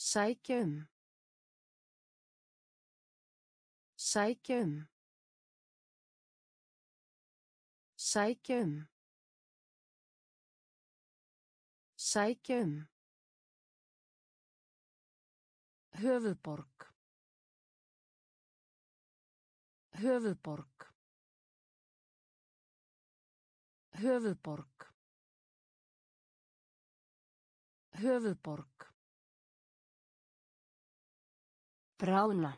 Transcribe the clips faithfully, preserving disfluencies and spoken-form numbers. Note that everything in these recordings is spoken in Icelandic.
Sækja um. Sækja um. Sækja um. Sækja um. Höfuðborg. Höfuðborg. Höfuðborg. Höfuðborg. Bráðna.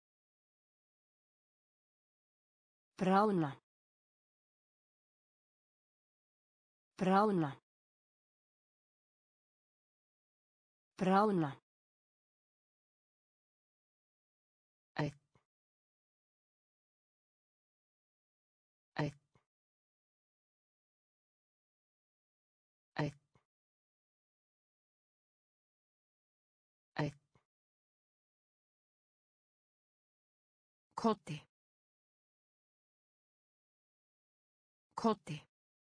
Bráðna. Bráðna. Bráðna. Eitt. Eitt. Eitt. Eitt. Koddi. Koddi.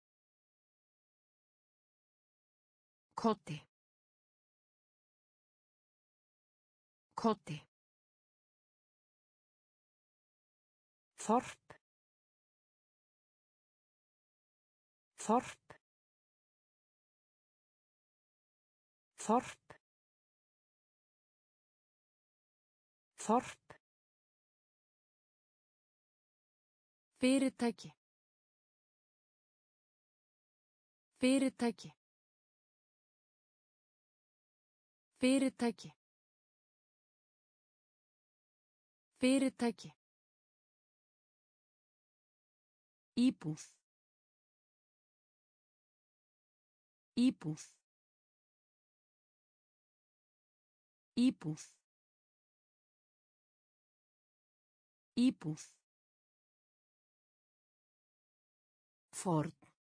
Koddi. Koddi. Þorp. Þorp. Þorp. Þorp. Fyrirtæki. Fyrirtæki. Fyrirtæki. Fyrirtæki. Íbúð. Íbúð. Íbúð. Íbúð. Ford.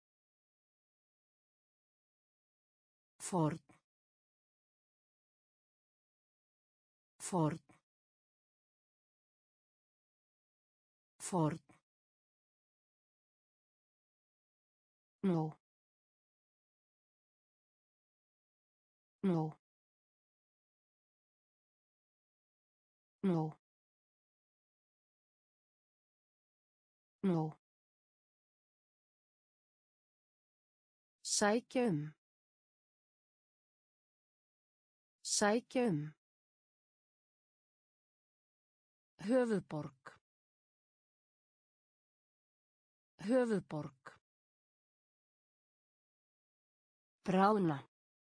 Ford. Ford. Ford. No. No. No. No. Sækja um. Sækja um. Höfuðborg. Höfuðborg. Bráðna.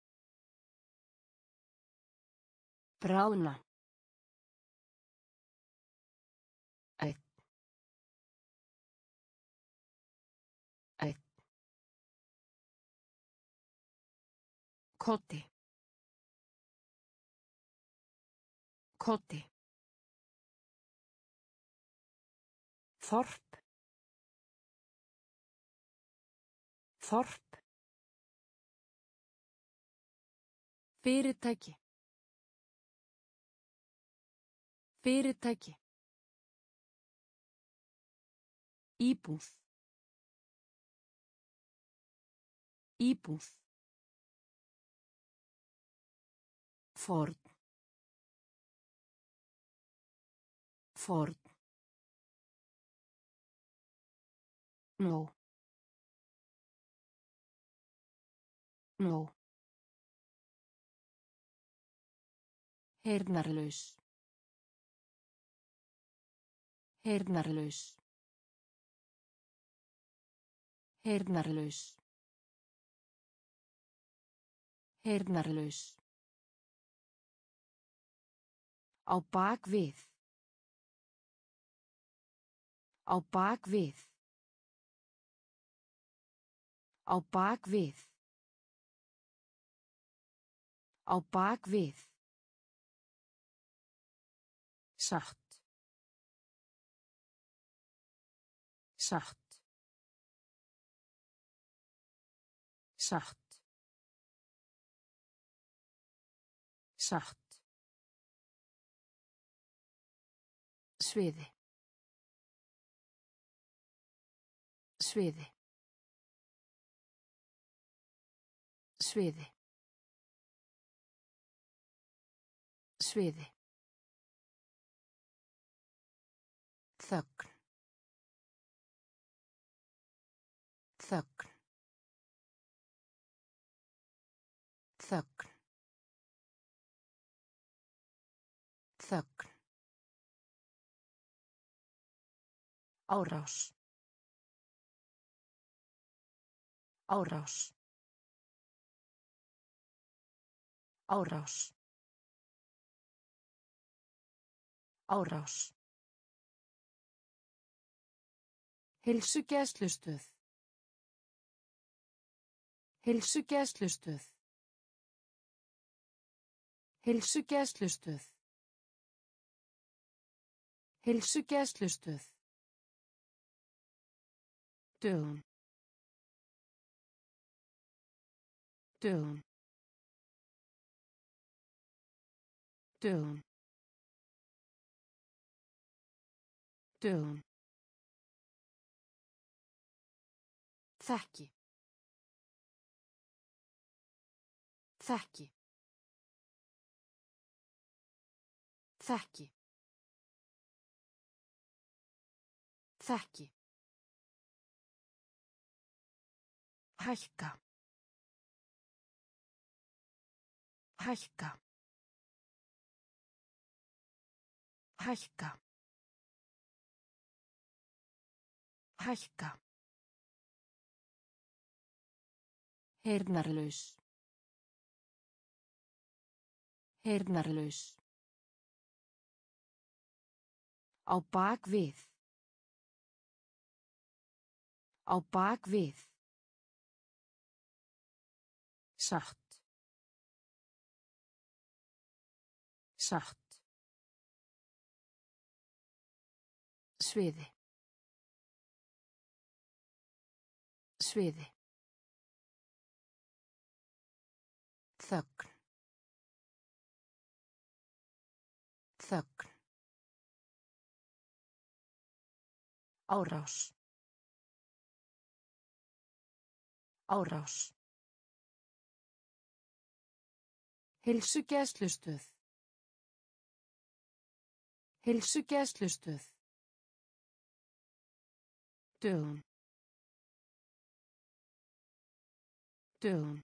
Bráðna. Eitt. Eitt. Koddi. Koddi. Þorp. Þorp. Fyrirtæki. Fyrirtæki. Íbúð. Íbúð. Ford. Ford. No. No. Heyrnarlaus. Heyrnarlaus. Heyrnarlaus. Heyrnarlaus. Á bak við. Á bak við. Á bak við. Á bak við. Satt. Satt. Satt. Satt. Sviði. Sviði. Sviði. Sviði. Þögn. Þögn. Þögn. Þögn. Árás. Árás. Árás. Árás. Heilsugæslustöð. Heilsugæslustöð. Heilsugæslustöð. Heilsugæslustöð. Dögun. Dögun. Dögun. Dögun. Þekki. Þekki. Þekki. Þekki. Hækka. Hækka. Hækka. Hækka. Heyrnarlaus. Heyrnarlaus. Á bak við. Á bak við. Satt. Satt. Sviði. Sviði. Þögn. Þögn. Árás. Árás. Heilsugæslustöð. Heilsugæslustöð. Dögun. Dögun.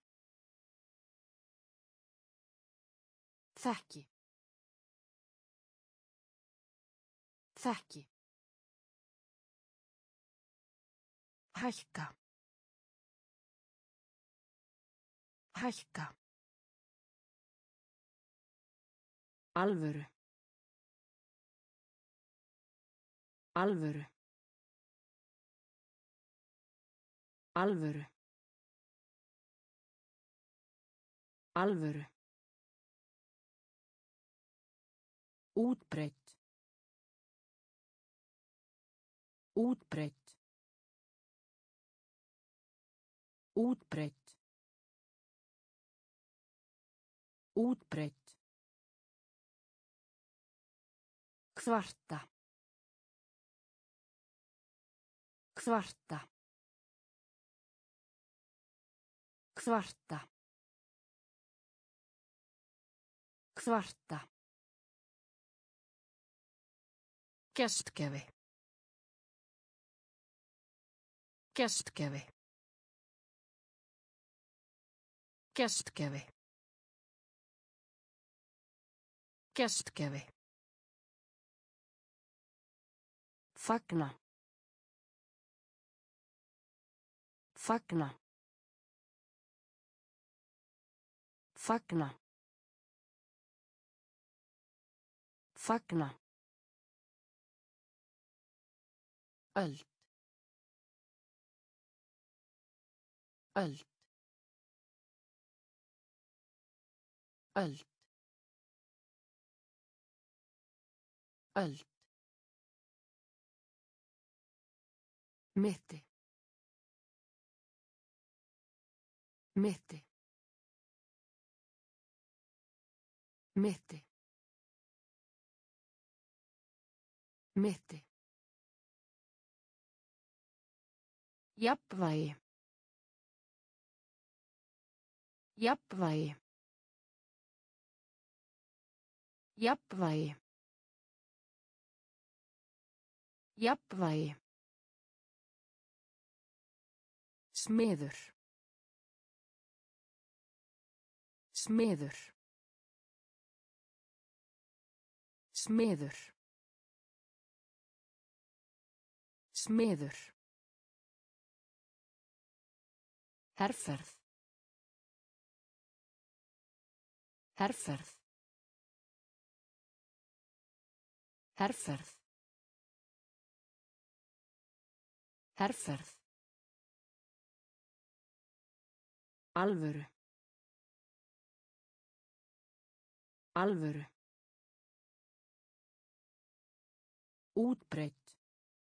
Þekki. Þekki. Hækka. Hækka. Alvöru. Alvöru. Alvöru. Alvöru. Útbreitt. Útbreitt. Útbreitt. Útbreitt. Kvarta. Kvarta. Kvarta. Kvarta. Gestgjafi. Gestgjafi. Gestgjafi. Gestgjafi. Fagna. Fagna. Fagna. Fagna. Öld. Öld. Öld. Öld. Mitti. Mitti. Mitti. Mitti. Jafnvægi. Jafnvægi. Jafnvægi. Jafnvægi. Smiður. Smiður. Smiður. Smiður. Herferð. Herferð. Herferð. Herferð. Alvöru. Alvöru. Útbreitt.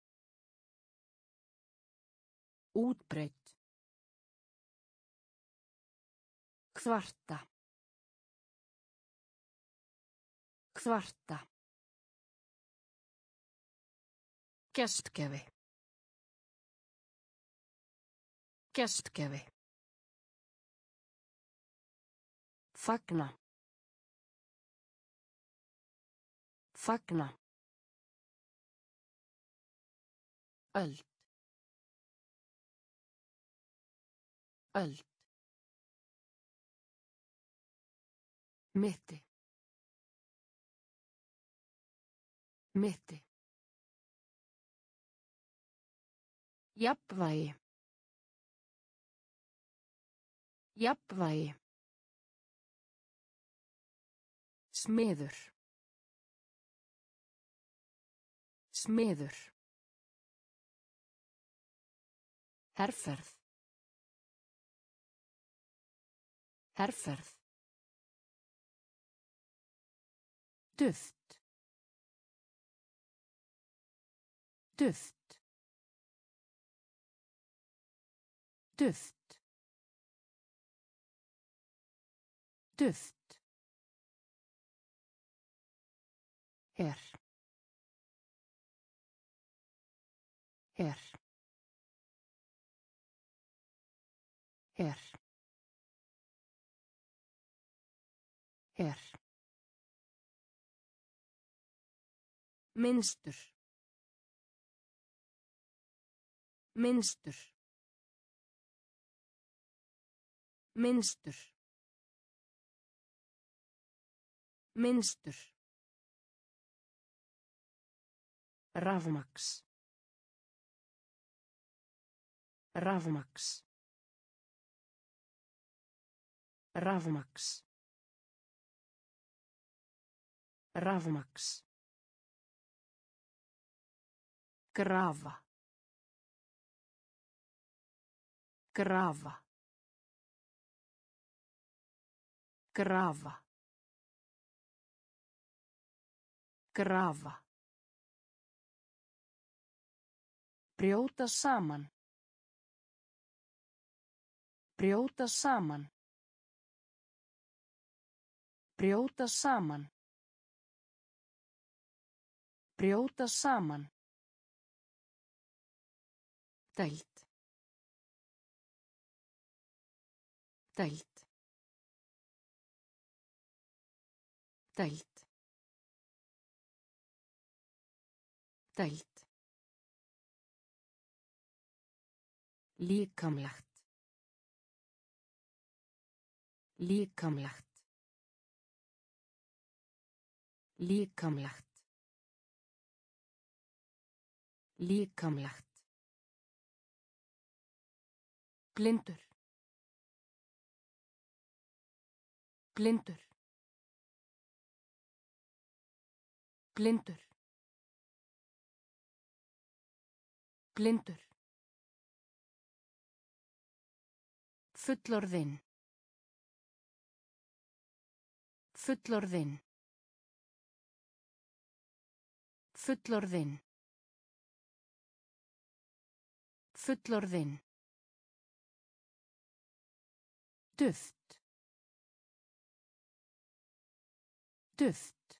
Útbreitt. Kvarta. Kvarta. Gestgjafi. Gestgjafi. Fagna. Fagna. Öld. Öld. Mitti. Mitti. Jafnvægi. Jafnvægi. Smiður. Smiður. Herferð. Herferð. Duft. Duft. Duft. Duft. Her. Her. Her. Her. Minnstur. Minnstur. Minnstur. Minnstur. Rafmaks. Rafmaks. Rafmaks. Rafmaks. Grafa. Grafa. Grafa. Grafa. Brjóta saman. Brjóta saman. Brjóta saman. Brjóta saman. Deild. Deild. Deild. Deild. Líkamlegt. Líkamlegt. Líkamlegt. Líkamlegt. Blindur. Blindur. Blindur. Blindur. Fullorðinn. Fullorðinn. Fullorðinn. Fullorðinn. Duft. Duft.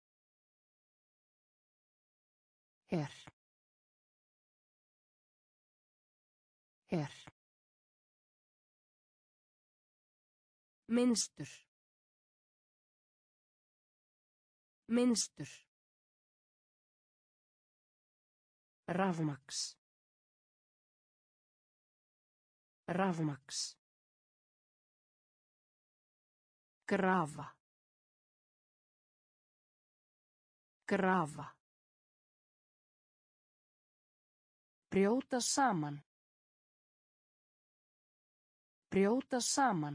Her. Her. Minnstur. Minnstur. Rafmaks. Rafmaks. Grafa. Grafa. Brjóta saman. Brjóta saman.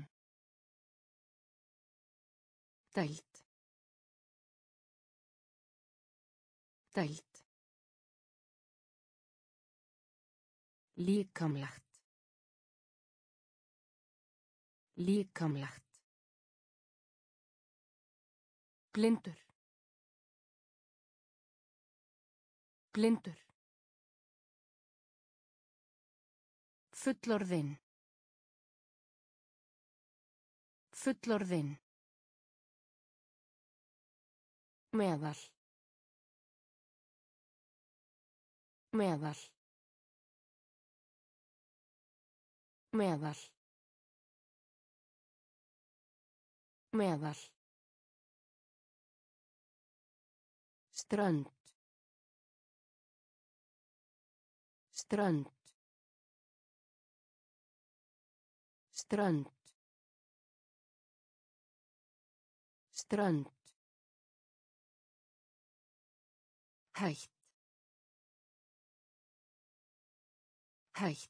Deild. Deild. Líkamlegt. Líkamlegt. Blindur. Blindur. Fullorðinn. Fullorðinn. Meðal. Meðal. Meðal. Meðal. Strönd. Strönd. Strönd. Strönd. Hætt. Hætt.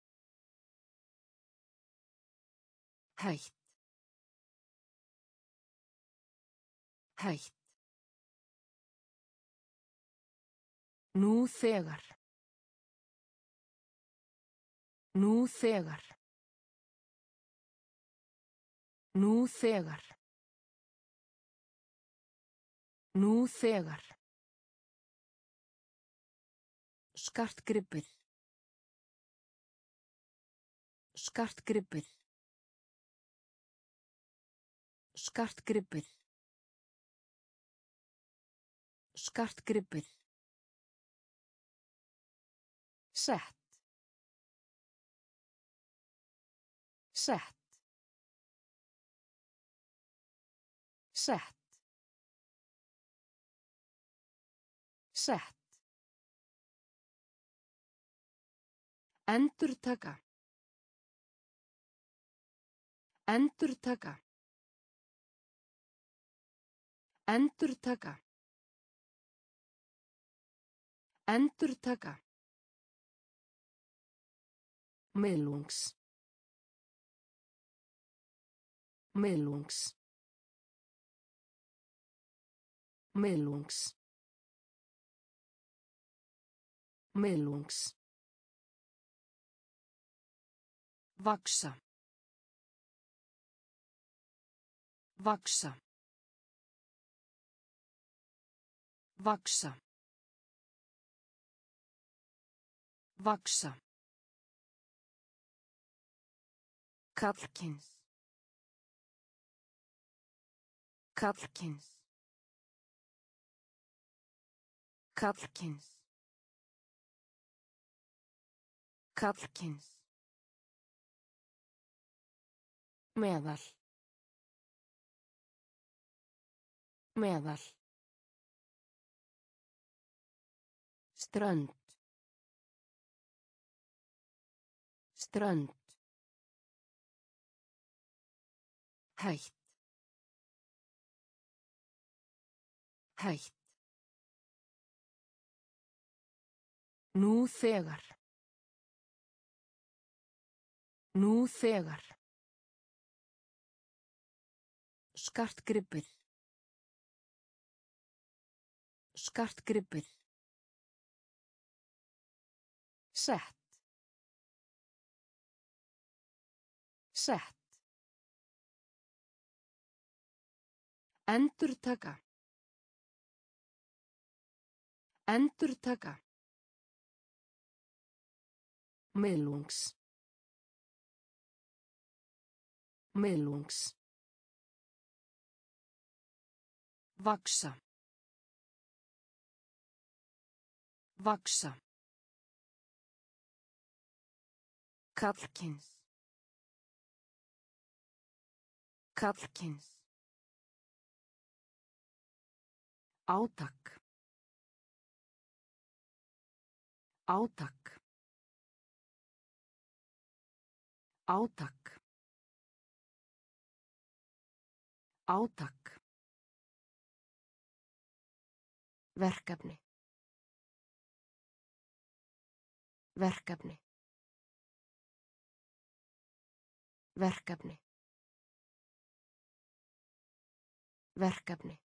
Hætt. Hætt. Nú þegar. Nú þegar. Nú þegar. Nú þegar. Skartgripir. Skartgripir. Skartgripir. Skartgripir. Sett. Sett. Sett. Sett. Endurtaka. Endurtaka. Endurtaka. Endurtaka. Miðlungs. Miðlungs. Miðlungs. Miðlungs. Vaksa. Vaksa. Vaksa. Vaksa. Karlkyns. Karlkyns. Karlkyns. Karlkyns. Meðal. Meðal. Strönd. Strönd. Hætt. Hætt. Nú þegar. Nú þegar. Skartgripir. Skartgripir. Sett. Sett. Endurtaka. Endurtaka. Miðlungs. Miðlungs. Vaksa. Vaksa. Karlkyns. Karlkyns. Átak. Átak. Átak. Átak. Verkefni. Verkefni. Verkefni. Verkefni.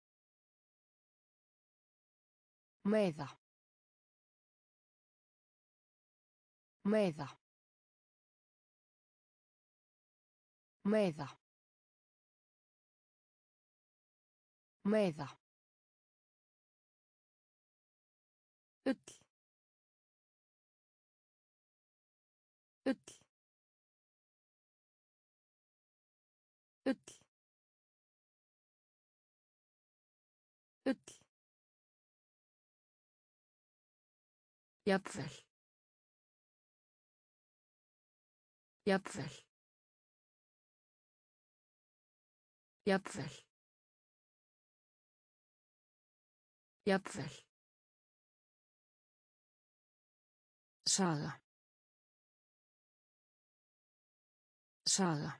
Meiða. Meiða. Meiða. Meiða. Ull. Ull. Ull. Ull. Jafnvel. Jafnvel. Jafnvel. Jafnvel. Saga. Saga.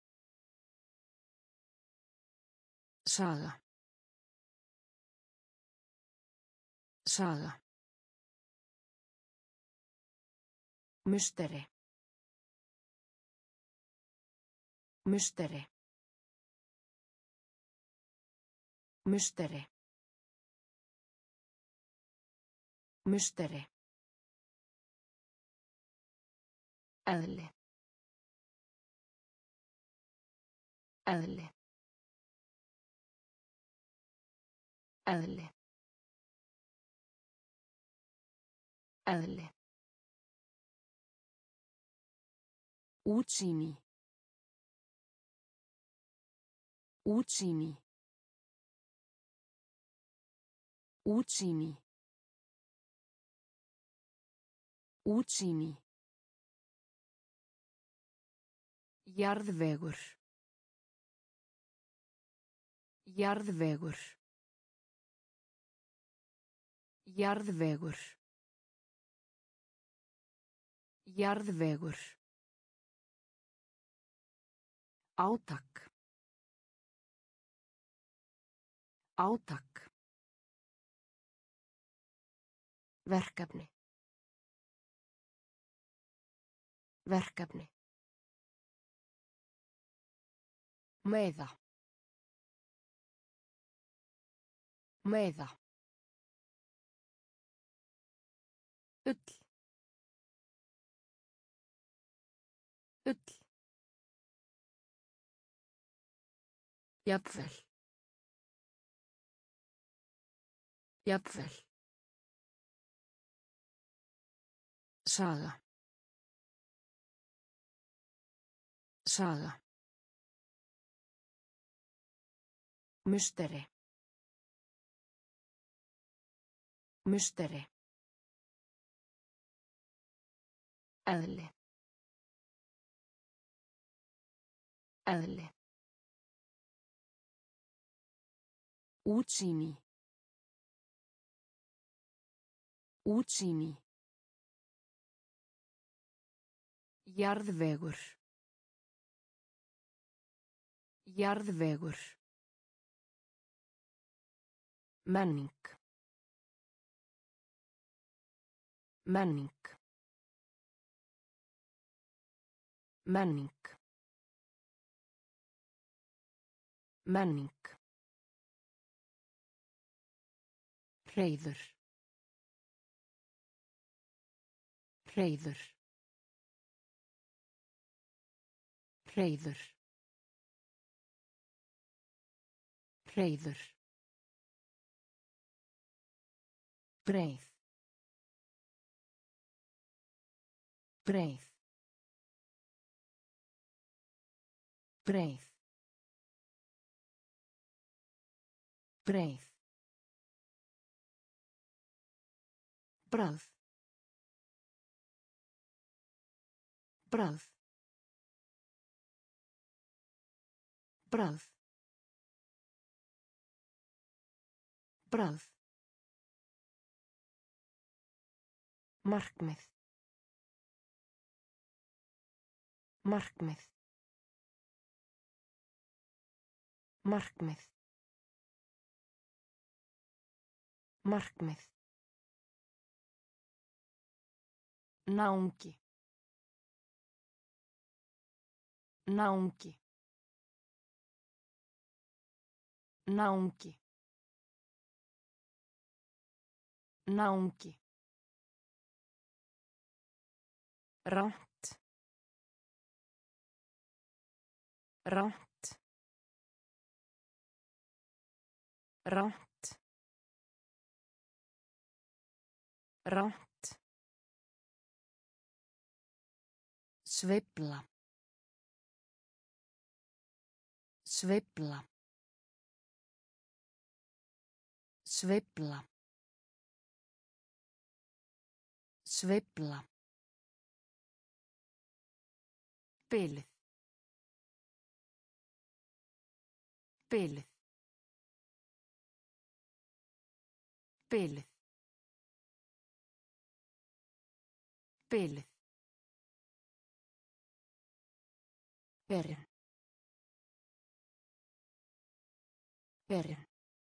Saga. Saga. Musteri. Musteri. Musteri. Musteri. Eðli. Eðli. Eðli. Eðli. Útsýni. Útsýni. Útsýni. Útsýni. Jarðvegur. Jarðvegur. Jarðvegur. Jarðvegur. Átak. Átak. Verkefni. Verkefni. Meiða. Meiða. Ull. Ull. Jafnvel. Jafnvel. Saga. Saga. Musteri. Musteri. Eðli. Eðli. Útsýni. Útsýni. Jarðvegur. Jarðvegur. Menning. Menning. Menning. Menning. Hreiður. Hreiður. Hreiður. Hreiður. Breið. Breið. Breið. Breið. Bragð. Bragð. Bragð. Bragð. Markmið. Markmið. Markmið. Markmið. Náungi. Náungi. Náungi. Náungi. Rangt. Rangt. Rangt. Rangt. Sveifla. Sveifla. Sveifla. Sveifla. Bilið. Bilið. Bilið. Bilið. Berin. Berin.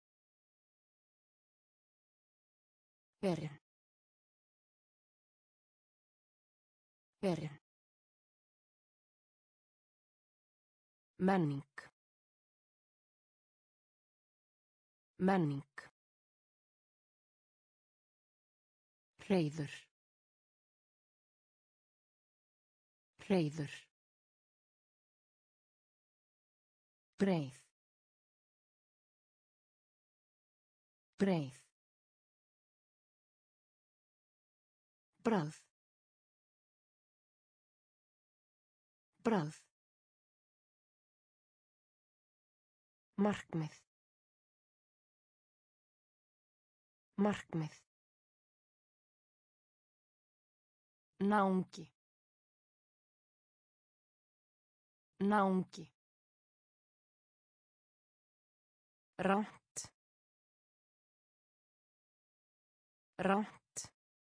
Berin. Berin. Menning. Menning. Hreiður. Hreiður. Breið. Breið. Bragð. Bragð. Markmið. Markmið. Náungi. Náungi. Rangt. Rangt.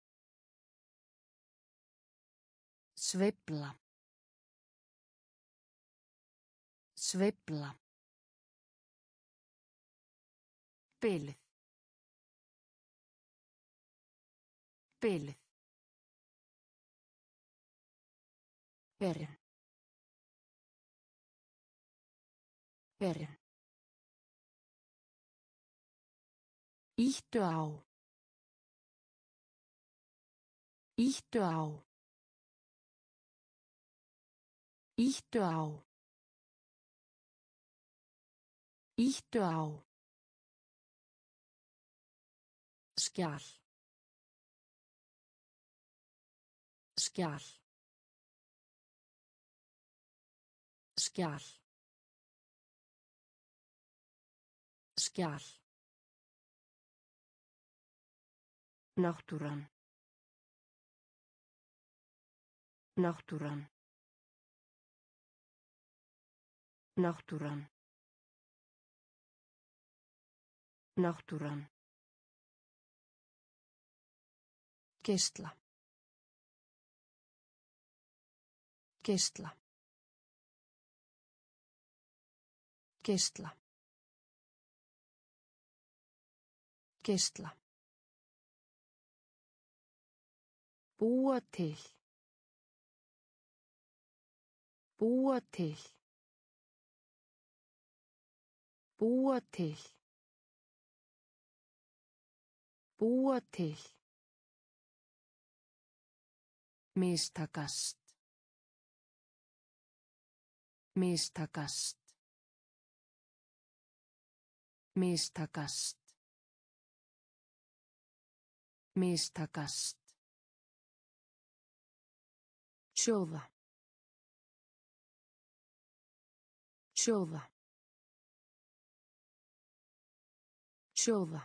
Sveifla. Sveifla. Bilið. Bilið. Berin. Berin. Íttu á. Íttu á. Íttu á. Íttu á. Skjal. Skjal. Skjal. Skjal. Náttúran. Náttúran. Náttúran. Náttúran. Geisla. Geisla. Geisla. Geisla. Búa til. Búa til. Búa til. Búa til. Mistakast. Mistakast. Mistakast. Mistakast. Sjóða. Sjóða. Sjóða.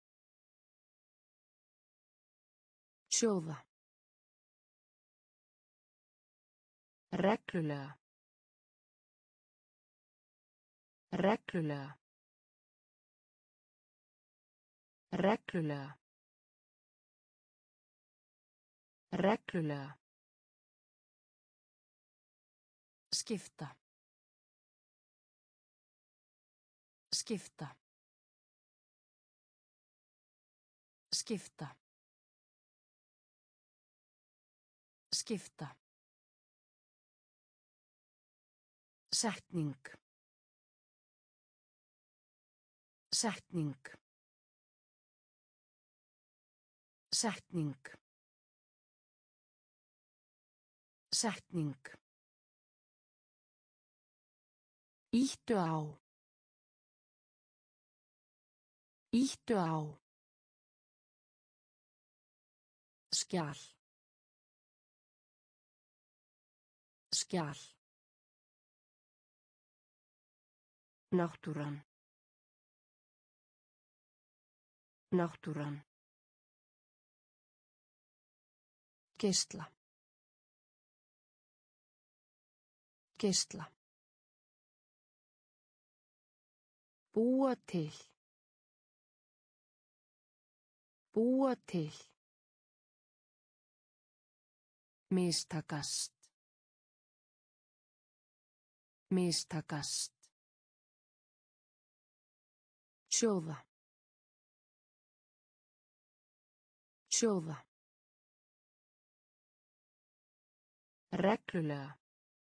Sjóða. Reglulega. Reglulega. Reglulega. Reglulega. Skipta. Skipta. Skipta. Skipta. Setning. Setning. Setning. Setning. Íttu á. Íttu á. Skjal. Skjal. Náttúran. Náttúran. Geisla. Geisla. Búa til. Búa til. Mistakast. Mistakast. Sjóða. Sjóða. Reglulega.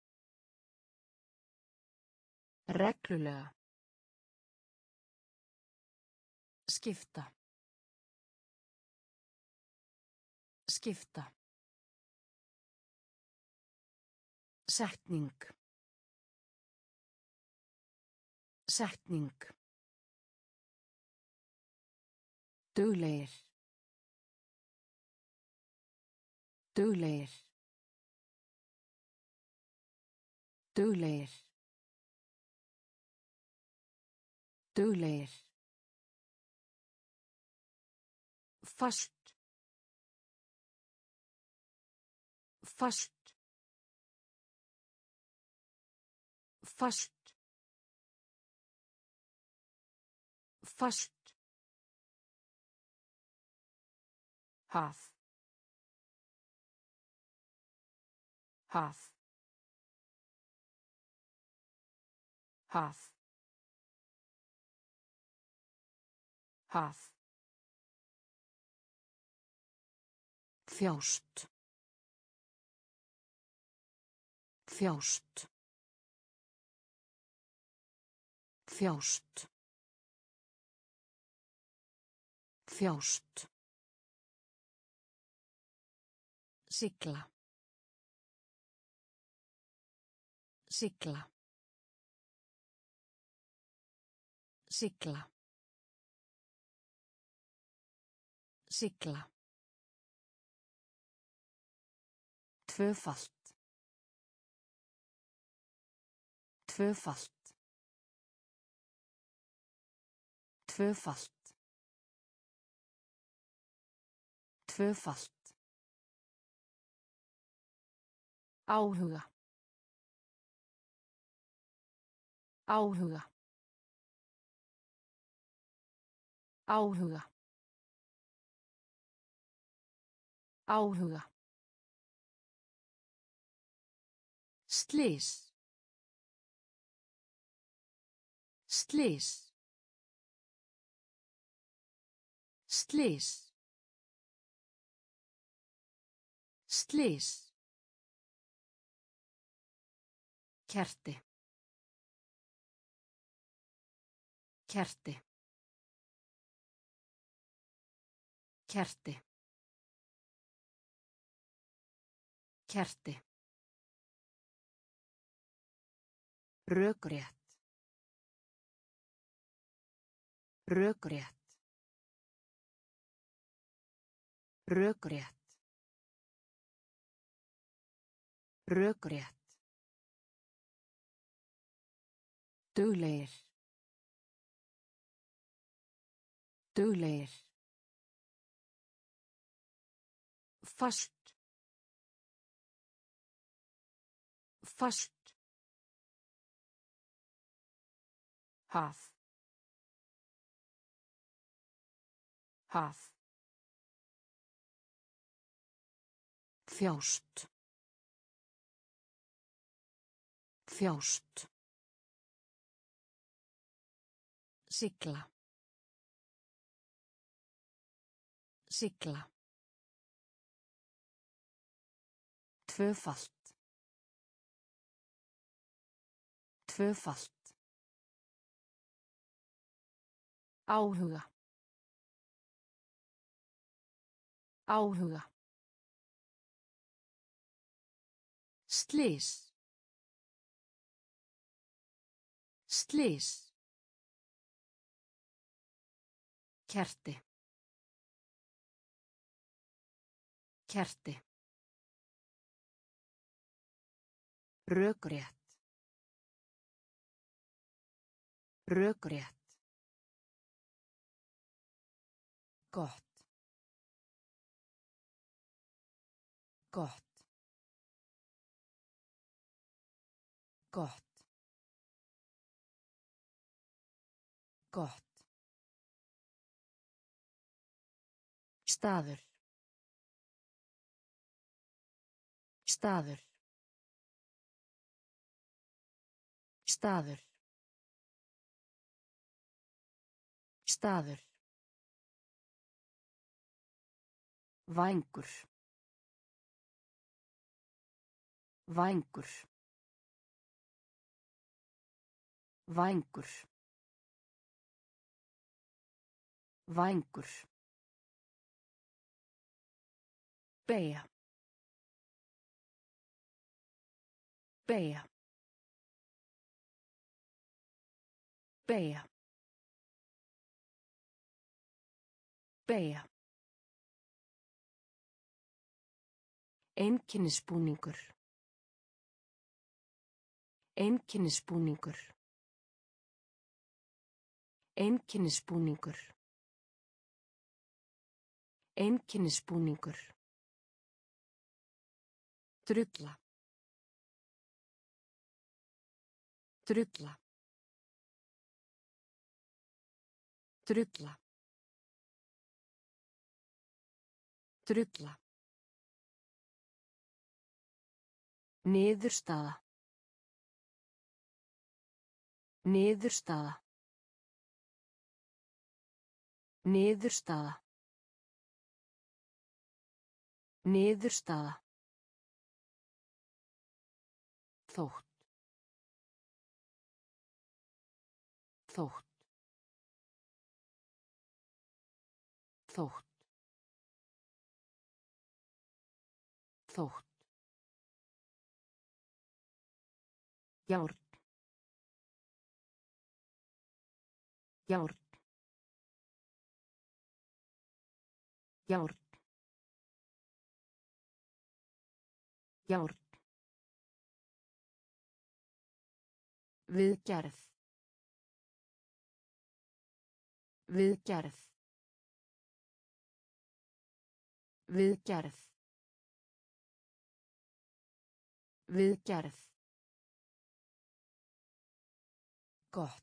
Reglulega. Skipta. Skipta. Setning. Setning. Duglegir. Duglegir. Duglegir. Duglegir. Fast. Fast. Fast. Fast. Haf. Haf. Haf. Haf. Þjást. Þjást. Þjást. Þjást. Sigla. Sigla. Sigla. Sigla. Tvöfalt. Tvöfalt. Tvöfalt. Tvöfalt. Áhuga. Áhuga. Áhuga. Áhuga. Slys. Slys. Slys. Slys. Kerti. Kerti. Kerti. Kerti. Rökrétt. Rökrétt. Rökrétt. Rökrétt. Duglegir. Duglegir. Fast. Fast. Haf. Haf. Þjást. Þjást. Sigla. Sigla. Tvöfalt. Tvöfalt. Áhuga. Áhuga. Slys. Slys. Kerti. Kerti. Rökrétt. Rökrétt. Gott. Gott. Gott. Gott. Staður. Staður. Staður. Staður. Vængur. Vængur. Vængur. Vængur. Beygja. Beygja. Beygja. Beygja. Einkennisbúningur. Einkennisbúningur. Einkennisbúningur. Einkennisbúningur. Drulla. Drulla. Drulla. Drulla. Niðurstaða. Niðurstaða. Niðurstaða. Niðurstaða. Þótt. Þótt. Þótt. Þótt. Járn. Járn. Járn. Járn. Viðgerð. Viðgerð. Viðgerð. Viðgerð. Gott.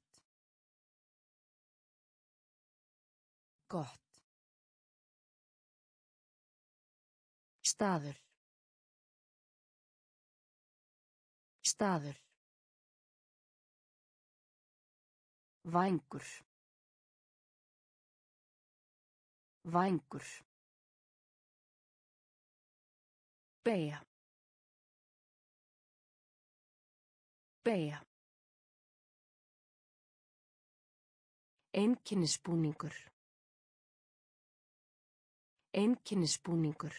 Gott. Staður. Staður. Vængur. Vængur. Beygja. Beygja. Einkennisbúningur. Einkennisbúningur.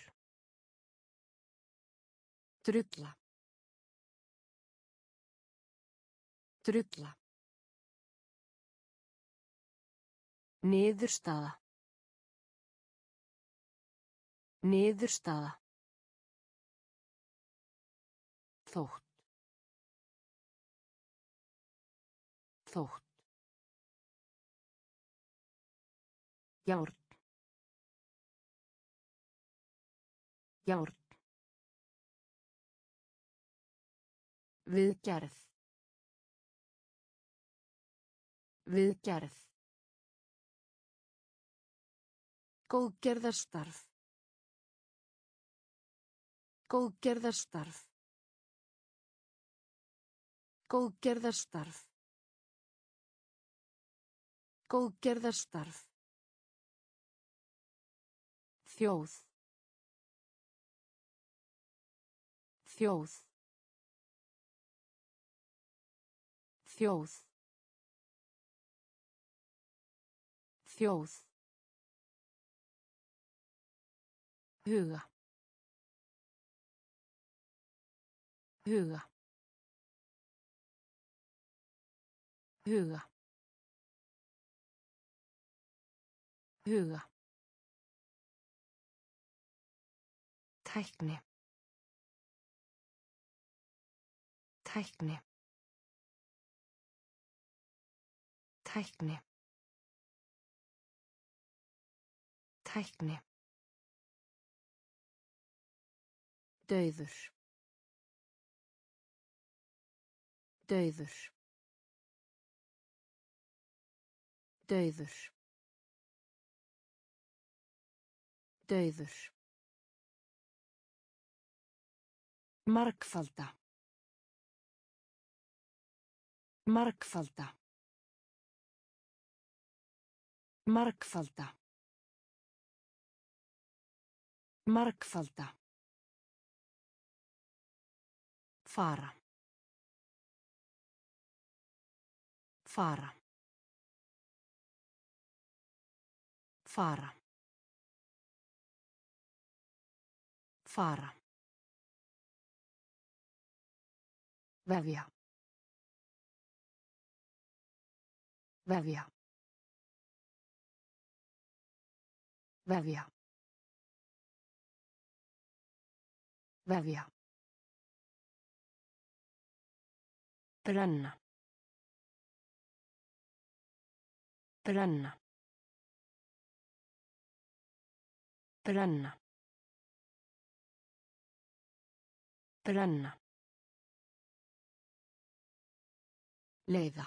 Drulla. Drulla. Niðurstaða. Niðurstaða. Þótt. Þótt. Járn. Járn. Viðgerð. Viðgerð. Góðgerðarstarf. Góðgerðarstarf. Góðgerðarstarf. Góðgerðarstarf. Þjóð. Þjóð. Þjóð. Þjóð. Huga. Huga. Huga. Huga. Tækni. Tækni. Tækni. Tækni. Dauður. Dauður. Dauður. Dauður. Margfalda. Margfalda. Margfalda. Margfalda. Fara. Fara. Fara. Fara. Vefja. Vefja. Vefja. Vefja. Brenna. Brenna. Brenna. Brenna. Leiða.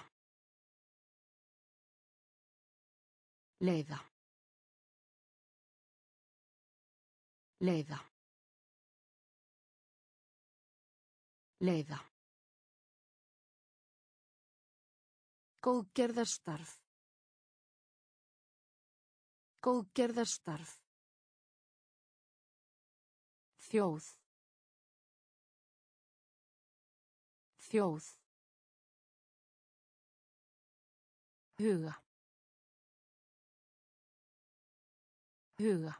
Leiða. Leiða. Leiða. Góðgerðarstarf. Góðgerðarstarf. Þjóð. Þjóð. Huga. Huga.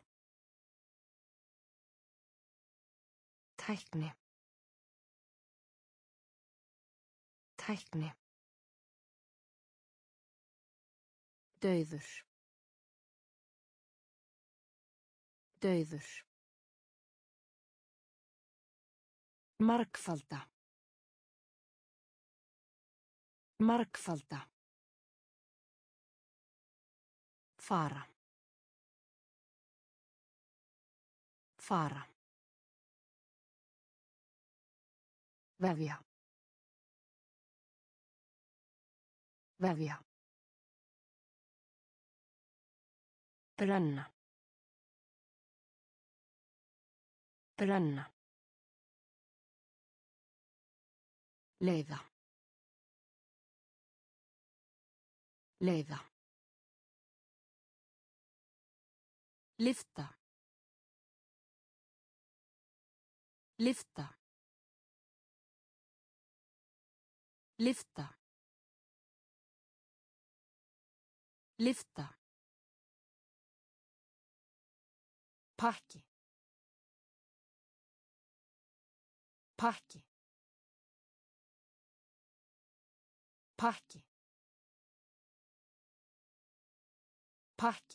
Tækni. Tækni. Dauður. Dauður. Margfalda. Margfalda. Fara. Fara. Vefja. Vefja. Brenna. Brenna. Leiða. Leiða. Lyfta. Lyfta. Lyfta. Lyfta. Pakki. Pakki. Pakki. Pakki.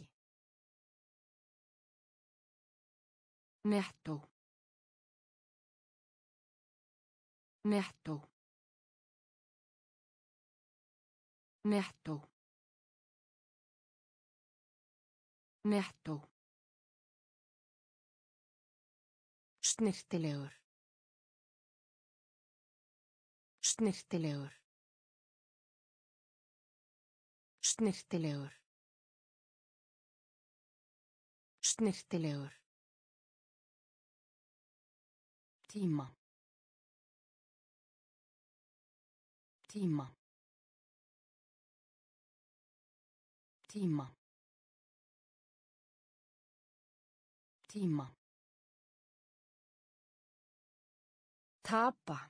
Nettó. Nettó. Nettó. Nettó. Snyrtilegur. Snyrtilegur. Snyrtilegur. Snyrtilegur. Tíma. Tíma. Tíma. Tíma. Tapa.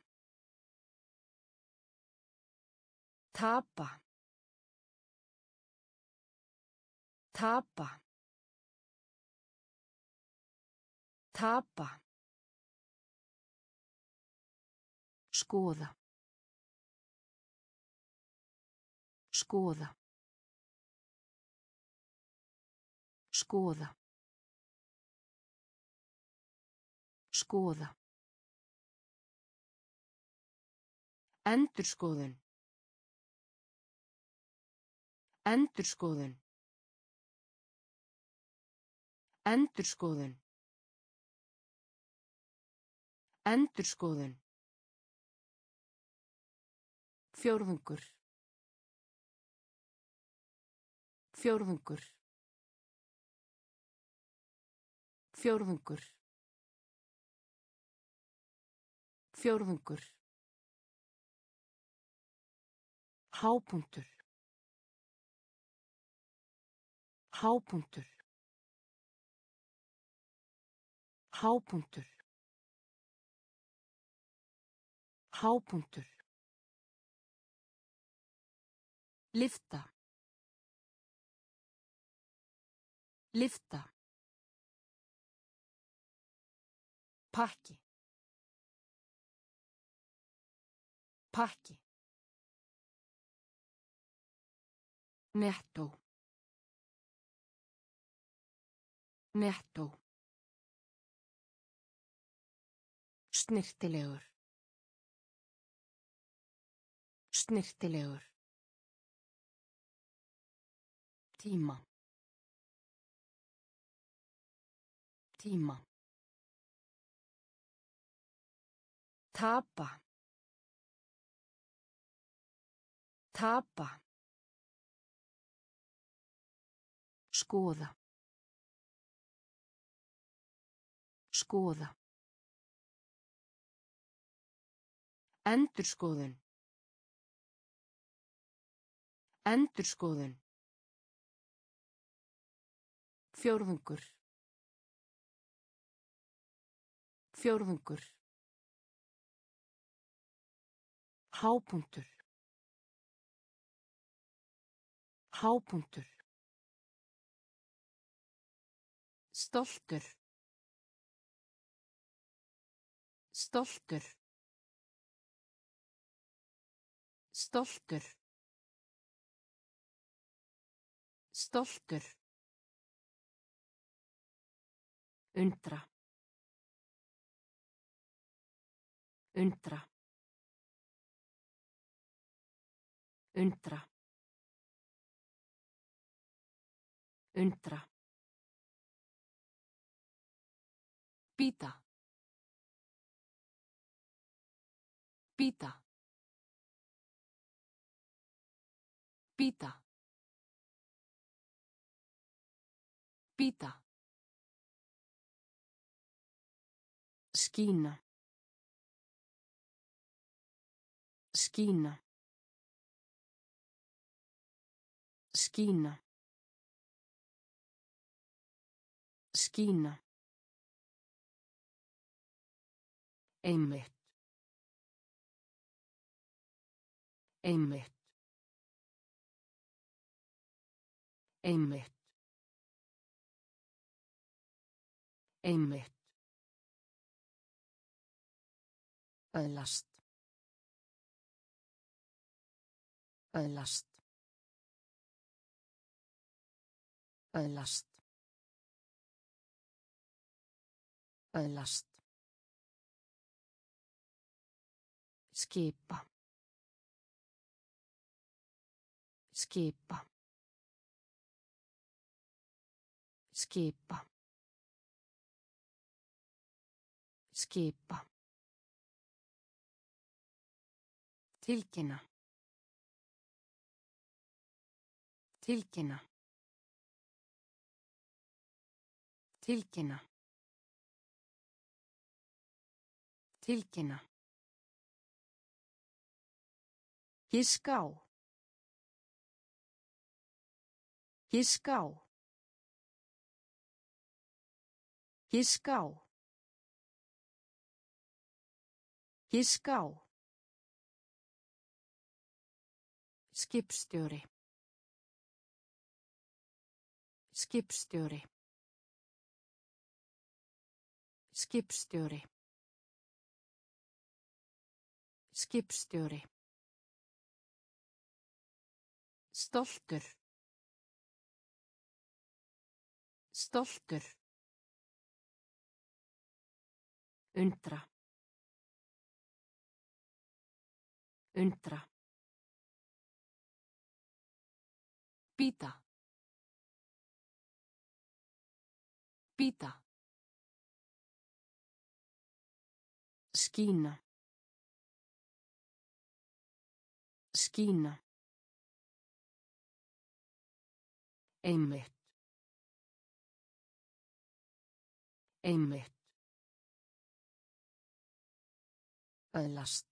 Tapa. Tapa. Tapa. Skoða. Skoða. Skoða. Skoða. Endurskoðun. Endurskoðun. Endurskoðun. Endurskoðun. Fjórðungur. Fjórðungur. Fjórðungur. Fjórðungur. Hápunktur. Hápunktur. Hápunktur. Hápunktur. Lyfta. Lyfta. Pakki. Pakki. Nettó. Nettó. Snyrtilegur. Snyrtilegur. Tíma. Tíma. Tapa. Tapa. Skoða. Skoða. Endurskoðun. Endurskoðun. Fjórðungur. Fjórðungur. Hápunktur. Hápunktur. Stoltur. Stoltur. Stoltur. Stoltur. Undra. Undra. Undra. Undra. Pita. Pita. Pita. Pita. Skína. Skína. Skína. Skína. Einmitt. Einmitt. Einmitt. Einmitt. Öðlast. Öðlast. Öðlast. Öðlast. Skipa. Skipa. Skipa. Skipa. Tilkynna. Tilkynna. Tilkynna. Tilkynna. Giska á. Giska á. Giska á. Giska á. Skipstjóri. Skipstjóri. Skipstjóri. Skipstjóri. Stoltur. Stoltur. Undra. Undra. Bíta. Bíta. Skína. Skína. Einmitt. Einmitt. Öðlast.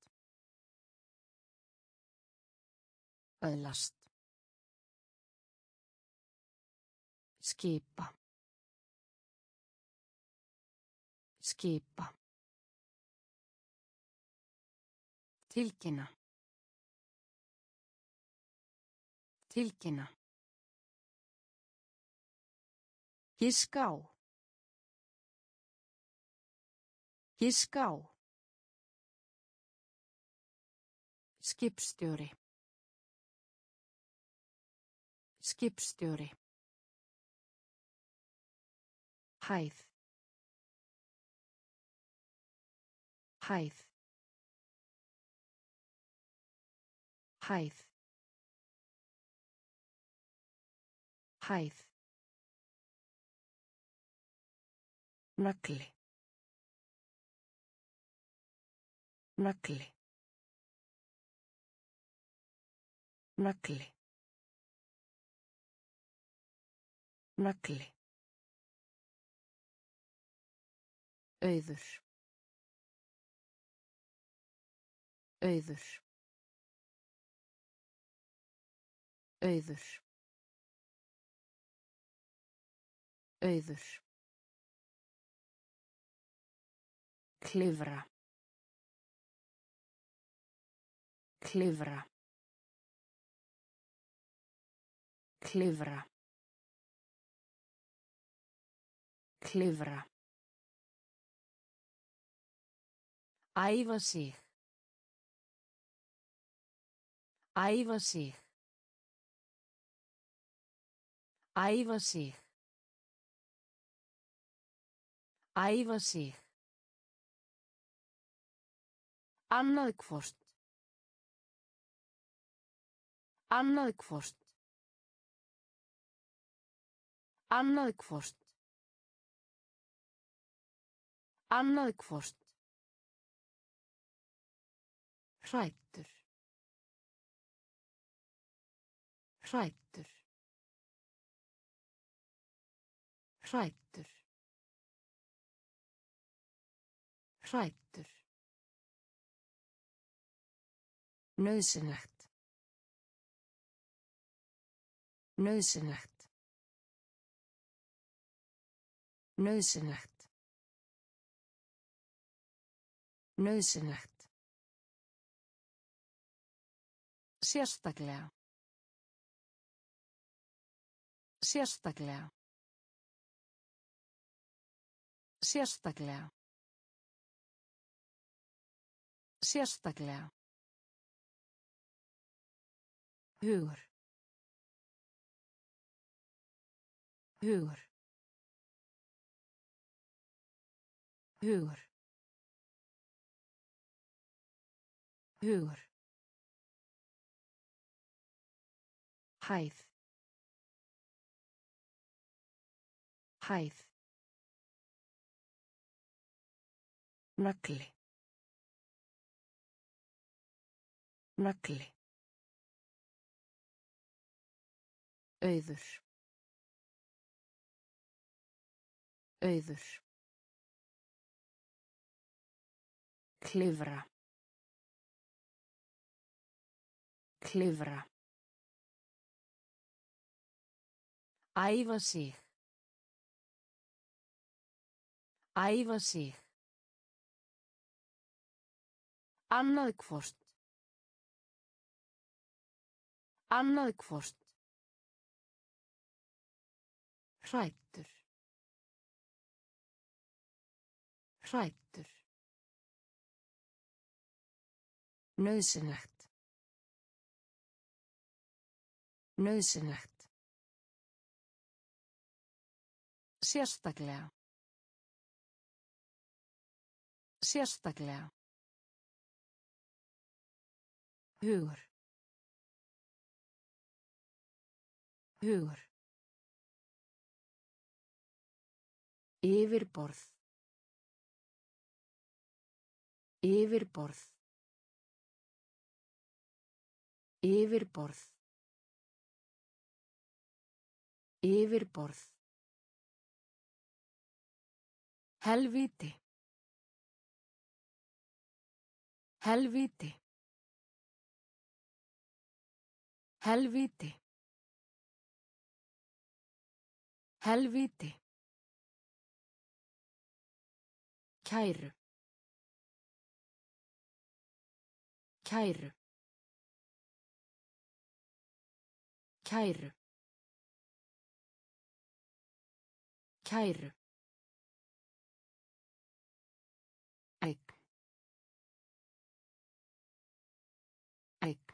Öðlast. Skipa. Skipa. Tilkynna. Tilkynna. Giska á. Giska á. Skipstjóri. Skipstjóri. Hæð. Hæð. Hæð. Hæð. Nagli. Nagli. Nagli. Nagli. Auður. Auður. Auður. Auður. Klifra. Klifra. Klifra. Klifra. Æfa sig. Æfa sig. Æfa sig. Æfa sig. Annað hvort. Annað hvort. Annað hvort. Annað hvort. Hræddur. Hræddur. Hræddur. Hræddur. Nauðsynlegt. Nauðsynlegt. Nauðsynlegt. Nauðsynlegt. Sérstaklega. Sérstaklega. Sérstaklega. Sérstaklega. Hugur. Hugur. Hugur. Hugur. Hæð. Hæð. Nagli. Nagli. Auður. Auður. Klifra. Klifra. Æfa sig. Æfa sig. Annað hvort. Annað hvort. Hræddur. Hræddur. Nauðsynlegt. Nauðsynlegt. Sérstaklega. Sérstaklega. Hugur. Hugur. Yfirborð. Yfirborð. Yfirborð. Yfirborð. Helvíti. Helvíti. Helvíti. Helvíti. Kæru. Kæru. Kæru. Kæru. Egg. Egg.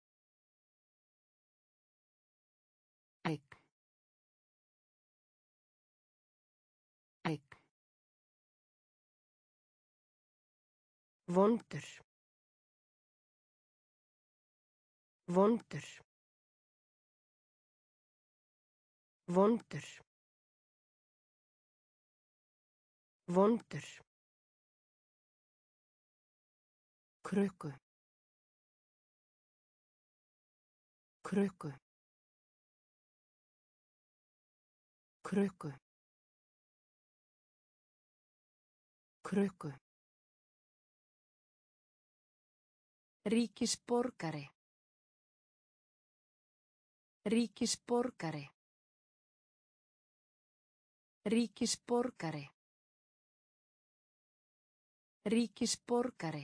Egg. Egg. Vondur. Vondur. Vondur. Vondur. Krukku. Krukku. Krukku. Krukku. Ríkisborgari. Ríkisborgari. Ríkisborgari. Ríkisborgari.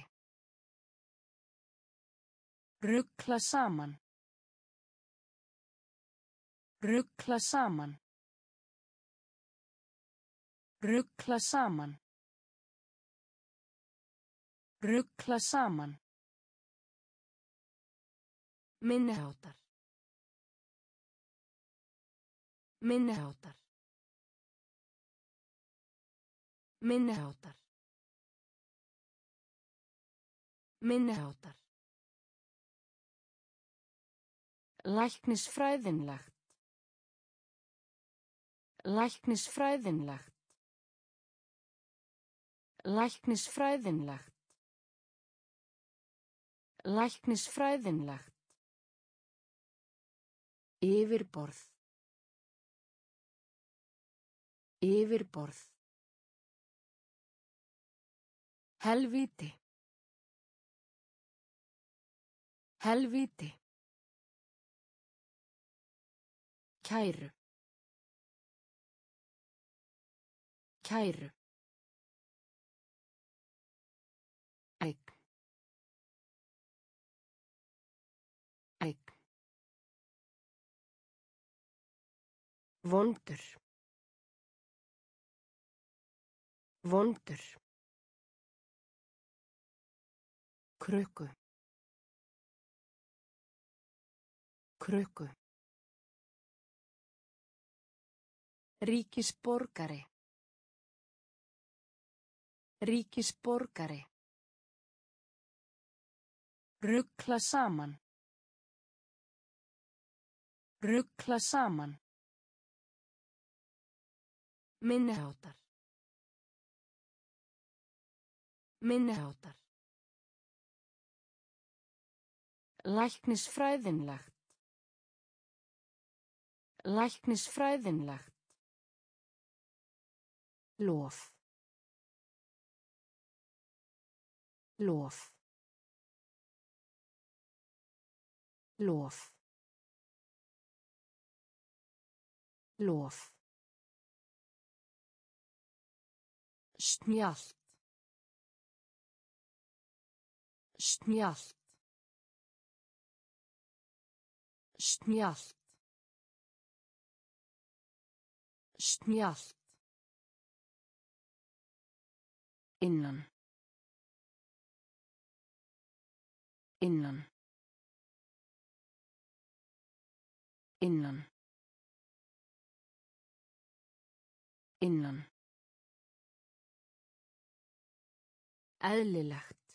Rugla saman. Rugla saman. Rugla saman. Rugla saman. Minniháttar. Minniháttar. Minniháttar. Minniháttar. Læknisfræðinlegt. Læknisfræðinlegt. Læknisfræðinlegt. Læknisfræðinlegt. Yfirborð. Yfirborð. Helvíti. Helvíti. Kæru. Kæru. Egg. Egg. Vondur. Vondur. Krukku. Krukku. Ríkisborgari. Ríkisborgari. Rugla saman. Rugla saman. Minniháttar. Minniháttar. Læknisfræðinlegt. Læknisfræðinlegt. Lof. Lof. Lof. Lof. Snjallt. Snjallt. Snjallt. Snjallt. Innan. Innan. Innan. Innan. Eðlilegt.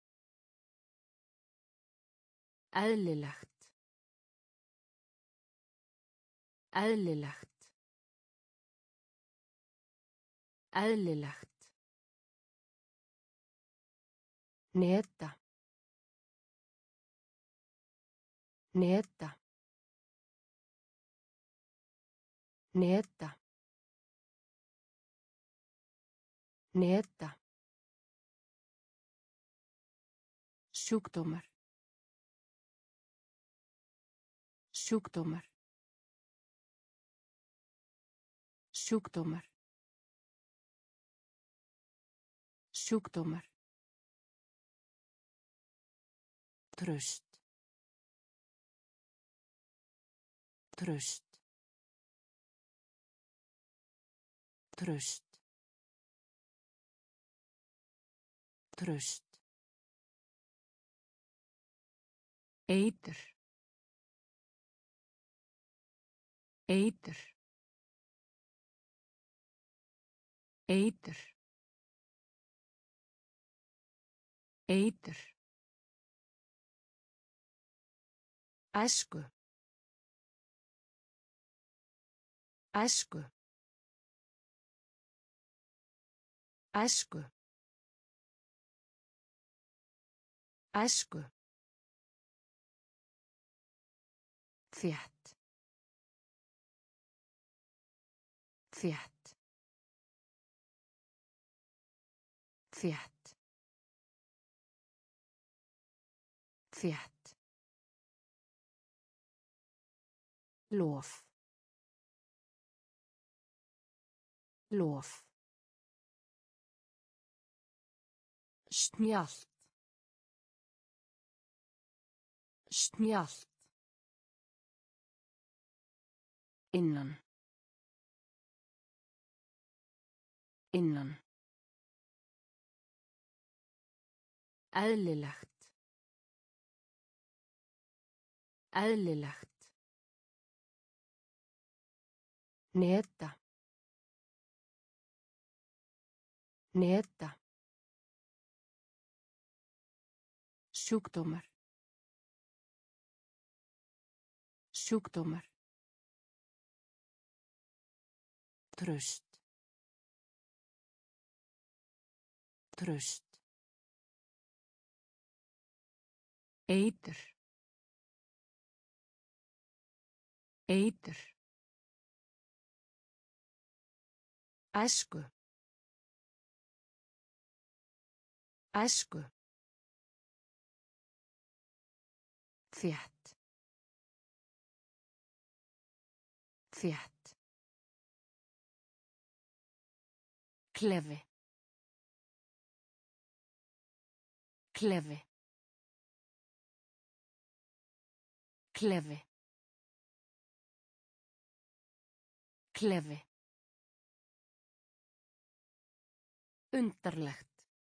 Eðlilegt. Eðlilegt. Eðlilegt. Neta. Neta. Neta. Neta. Sjúkdómar. Sjúkdómar. Sjúkdómar. Sjúkdómar. Traust. Traust. Traust. Traust. Eitur. Eitur. Eitur. Eitur. Æsku. Æsku. Æsku. Æsku. Þétt. Þétt. Þétt. Þétt. Lof. Lof. Snjallt. Snjallt. Innan. Innan. Eðlilegt. Eðlilegt. Neta. Neta. Sjúkdómar. Sjúkdómar. Traust. Traust. Eitur. Eitur. Æsku. Æsku. Þétt. Þétt. Klefi. Klefi. Klefi. Klefi. Undarlegt.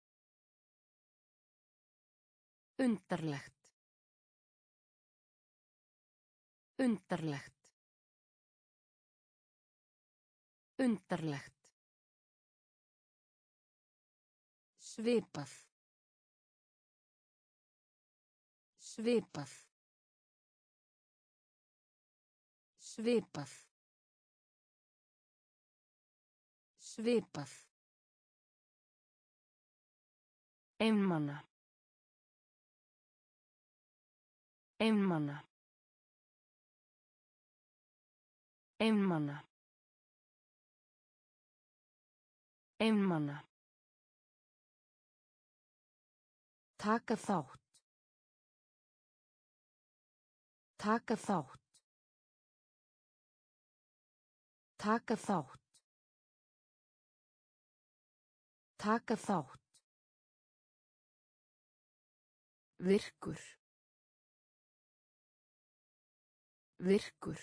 Undarlegt. Undarlegt. Undarlegt. Svipað. Svipað. Svipað. Svipað. Einmana. Einmana. Einmana. Einmana. Taka þátt. Taka þátt. Taka þátt. Taka þátt. Virkur. Virkur.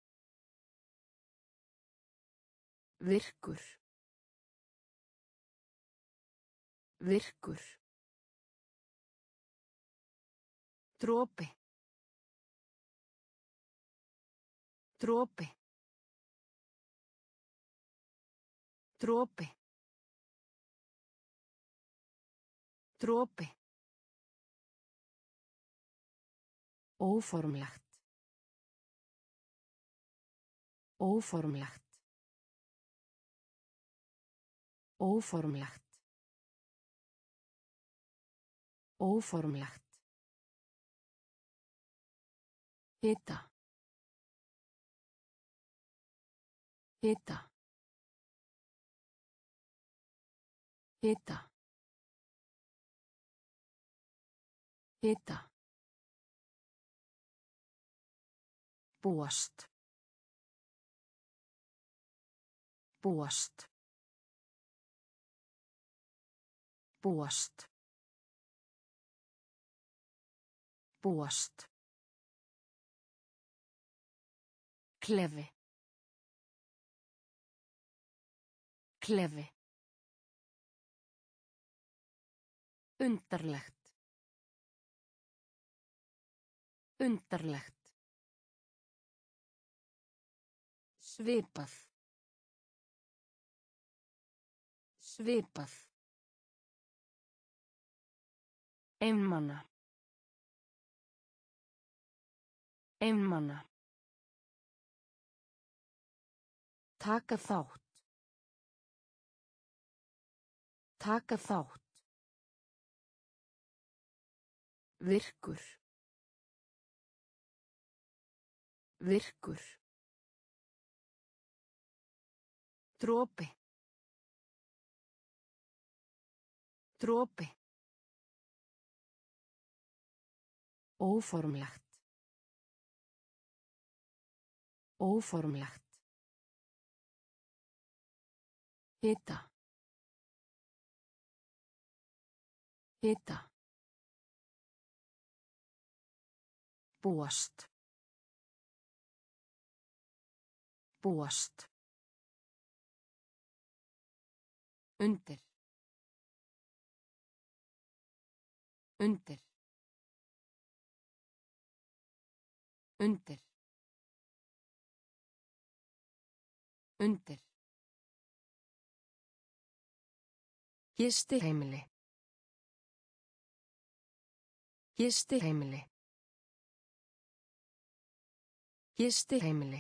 Virkur. Virkur. Dropi. Dropi. Dropi. Dropi. Óformlegt. Óformlegt. Óformlegt. Óformlegt. Hita. Hita. Hita. Hita. Búast. Búast. Búast. Búast. Klefi. Klefi. Undarlegt. Undarlegt. Svipað. Svipað. Einmana. Einmana. Taka þátt. Taka þátt. Virkur. Virkur. Dropi. Dropi. Óformlegt. Óformlegt. Hita. Hita. Búast. Búast. Undir. Undir. Undir. Undir. Gistiheimili. Gistiheimili. Gistiheimili.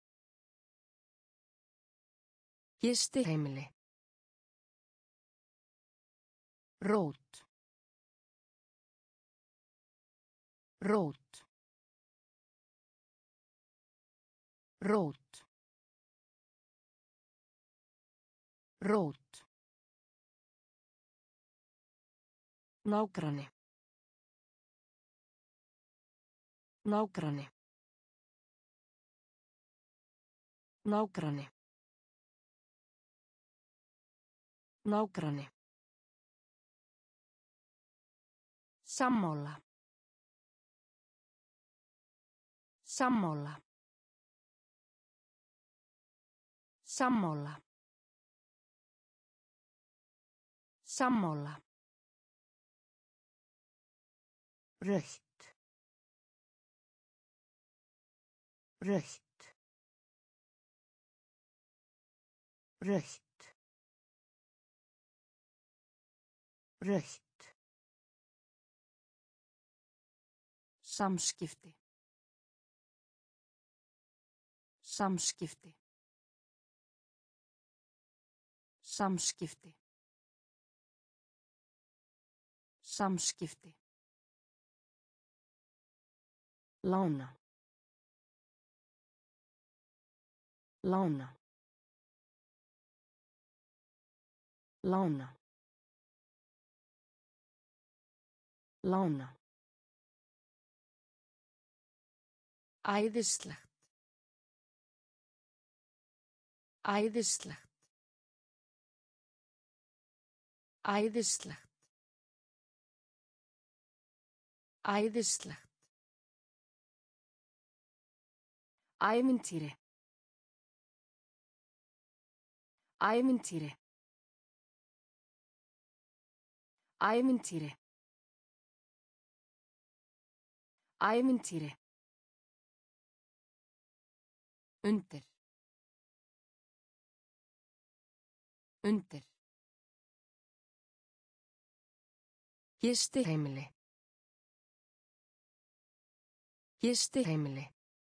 Gistiheimili. Rót. Rót. Rót. Rót. Nágranni. Nágranni. Nágranni. Nágranni. Sammála. Sammála. Sammála. Sammála. Rautt. Rautt. Rautt. Rautt. Samskipti. Samskipti. Samskipti. Samskipti. Lána. Lána. Lána. Lána. Æðislegt. Æðislegt. Æðislegt. Æðislegt. Ævintýri. Ævintýri. Ævintýri. Ævintýri. Undir. Undir. Gistiheimili. Gistiheimili.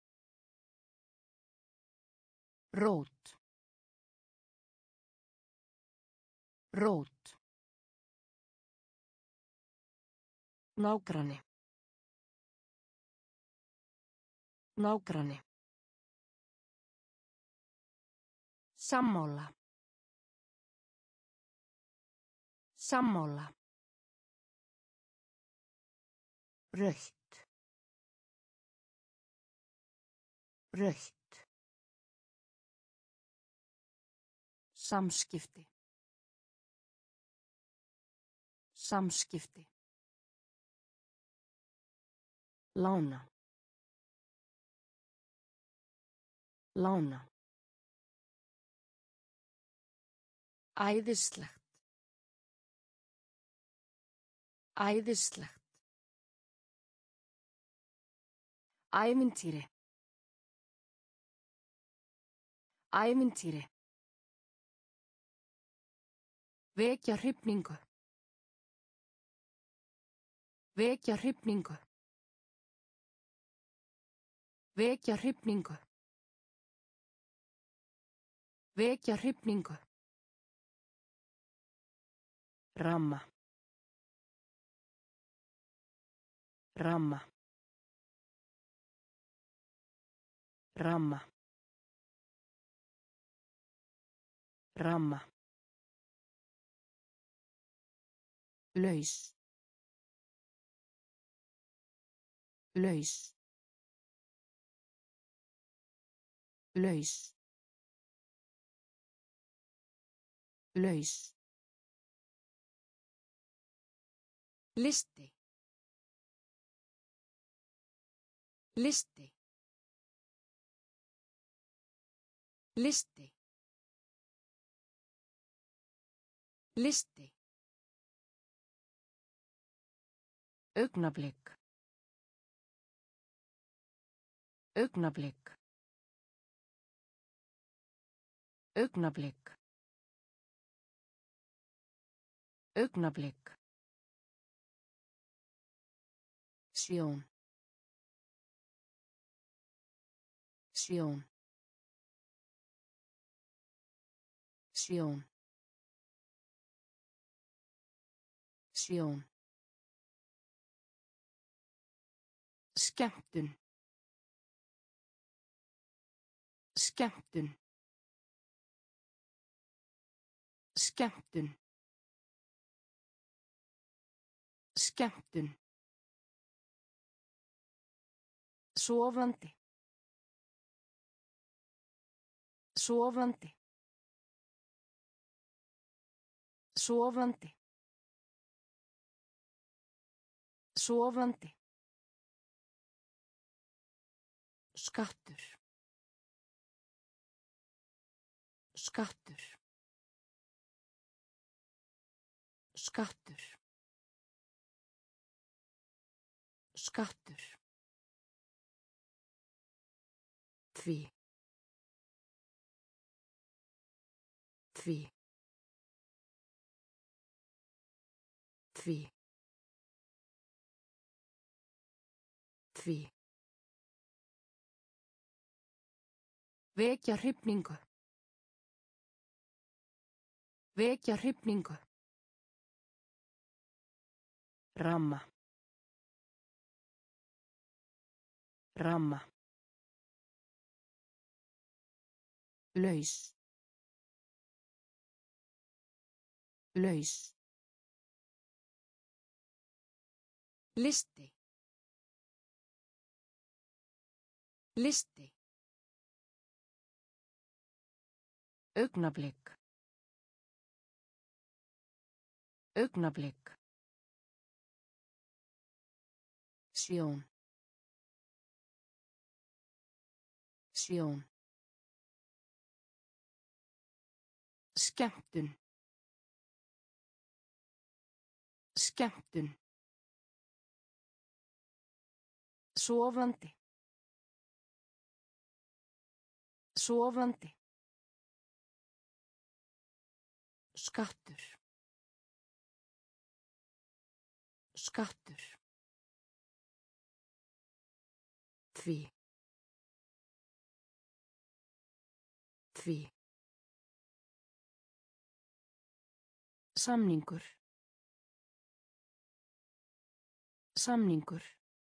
Rót. Rót. Nágranni. Nágranni. Sammála. Sammála. Rautt. Rautt. Samskipti. Samskipti. Lána. Lána. Æðislegt. Æðislegt. Ævintýri. Ævintýri. Vekja hrifningu. Vekja hrifningu. Vekja hrifningu. Vekja hrifningu. Ramma. Ramma. Ramma. Ramma. Laus. Laus. Laus. Laus. Listi. Listi. Listi. Listi. Augnablik. Augnablik. Augnablik. Augnablik. Sjón. Sjón. Sjón. Sjón. Skemmtun. Skemmtun. Skemmtun. Skemmtun. Sofandi. Sofandi. Sofandi. Sofandi. Skattur. Skattur. Skattur. Skattur. Því. Því. Því. Því. Vekja hrifningu. Vekja hrifningu. Ramma. Ramma. Laus. Laus. Listi. Listi. Augnablik. Augnablik. Sjón. Sjón. Skemmtun. Skemmtun. Sofandi. Sofandi. Skattur. Skattur. Því. Því. Samningur. Samningur.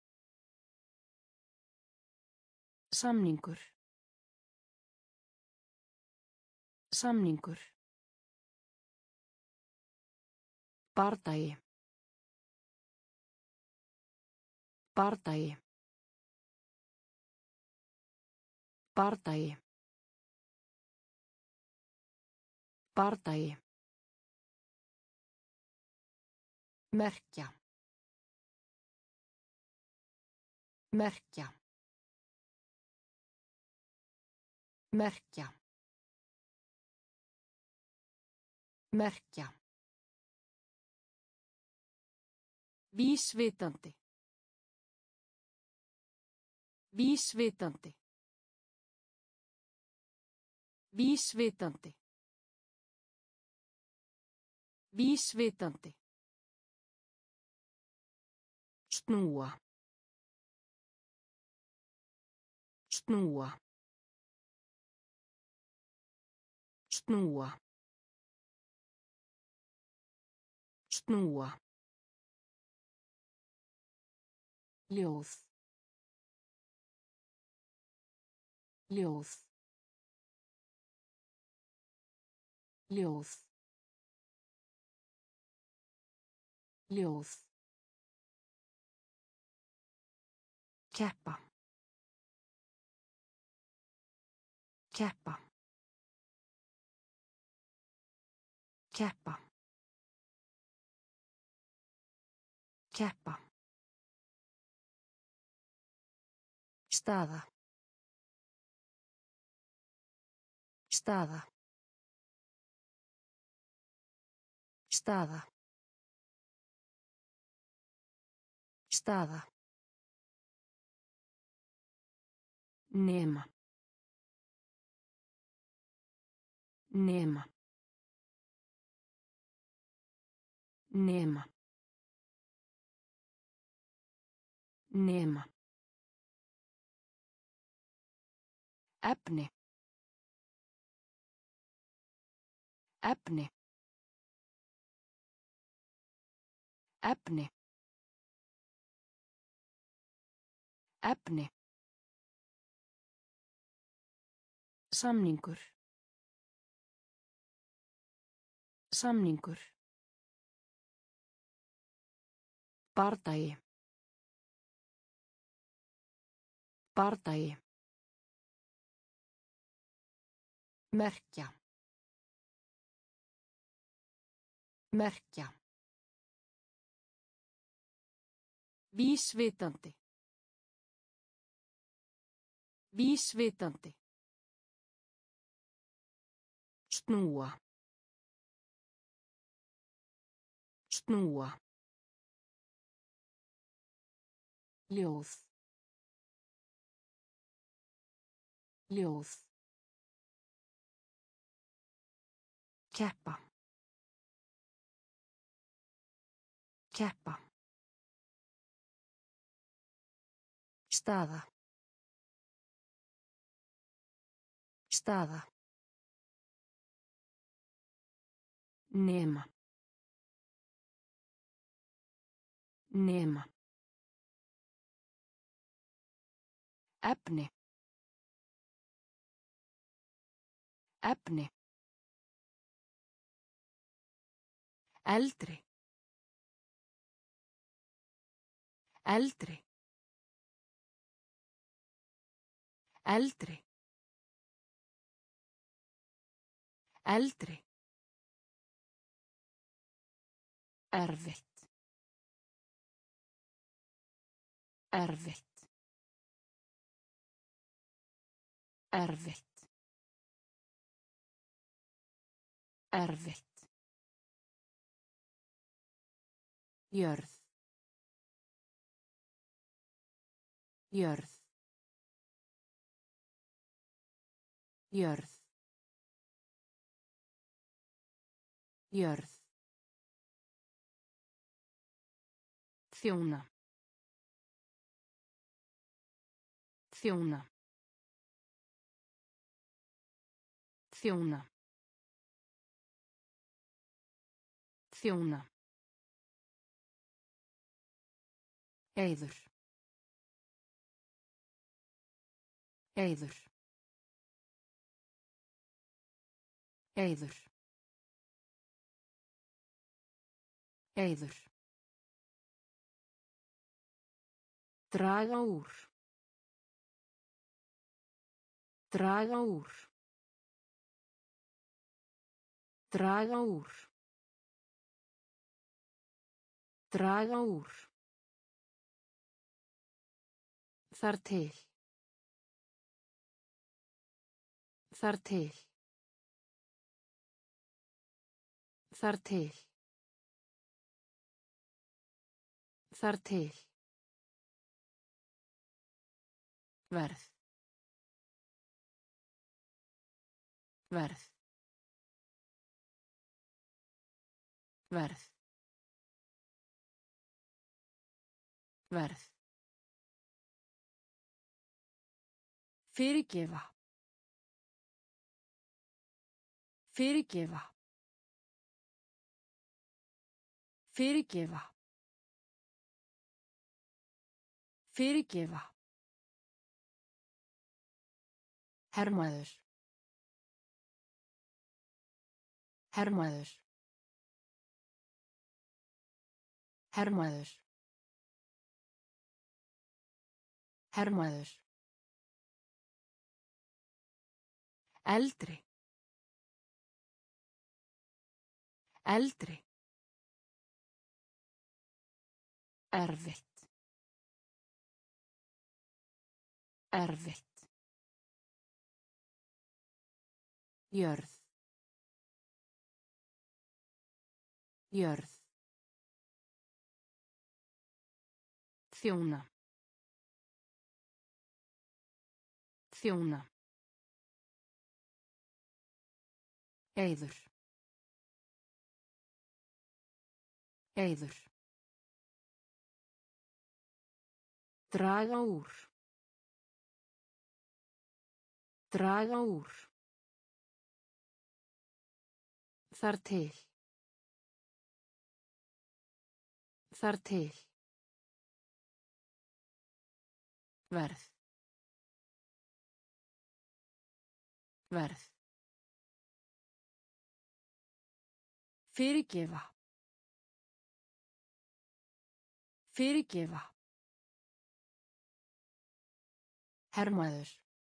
Samningur. Samningur. Bardagi. Bardagi. Bardagi. Bardagi. Merkja. Merkja. Merkja. Merkja. Vísvitandi. Vísvitandi. Vísvitandi. Vísvitandi. Snúa. Snúa. Snúa. Snúa. Ljóð. Ljóð. Ljóð. Ljóð. Keppa. Keppa. Keppa. Keppa. Staða. Staða. Staða. Staða. Nema. Nema. Nema. Nema. Efni. Efni. Efni. Efni. Samningur. Samningur. Bardagi. Bardagi. Merkja. Merkja. Vísvitandi. Vísvitandi. Snúa. Snúa. Ljóð. Ljóð. Keppa. Keppa. Staða. Staða. Nema. Nema. Efni. Efni. Eldri. Eldri. Eldri. Eldri. Erfitt. Erfitt. Erfitt. Erfitt. Jörð. Jörð. Jörð. Jörð. Þjóna. Þjóna. Þjóna. Þjóna. Eiður. Eiður. Eiður. Eiður. Draga úr. Draga úr. Draga úr. Draga úr. Þar til. Þar til. Þar til. Þar til. Verð. Verð. Verð. Verð. Fyrirgefa. Fyrirgefa. Fyrirgefa. Fyrirgefa. Hermaður. Hermaður. Hermaður. Hermaður. Eldri. Eldri. Erfitt. Erfitt. Jörð. Jörð. Þjóna. Þjóna. Eiður. Eiður. Draga úr. Draga úr. Þar til. Þar til. Verð. Verð. Fyrirgefa. Fyrirgefa. Hermaður.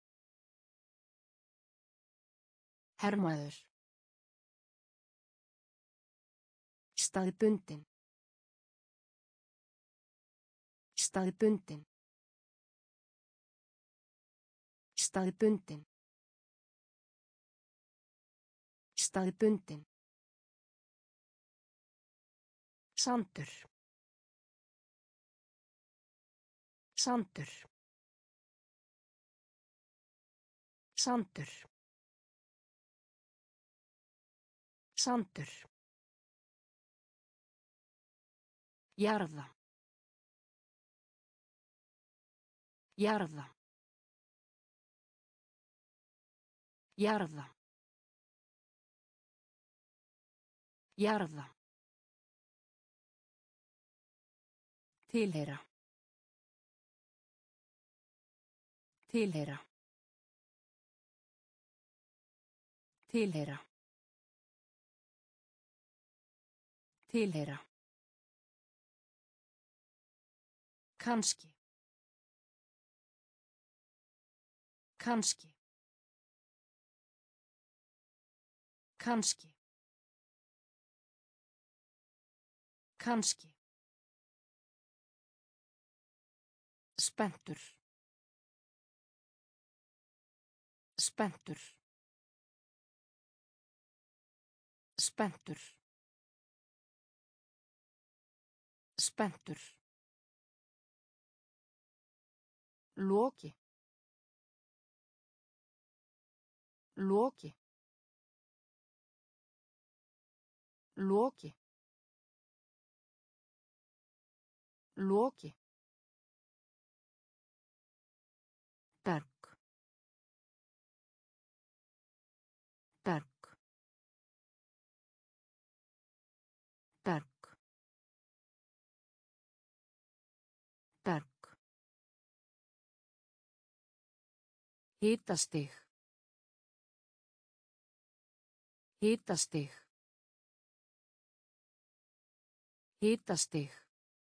Hermaður. Staðbundin. Staðbundin. Staðbundin. Staðbundin. Sandur. Sandur. Sandur. Sandur. Jarða. Jarða. Jarða. Jarða. Tilheyra. Tilheyra. Tilheyra. Tilheyra. Kannski. Kannski. Kannski. Kannski. Spenntur. Spenntur. Spenntur. Spenntur. Loki. Loki. Loki. Loki. Berg. Berg. Berg. Berg. Hitastig. Hitastig. Hitastig.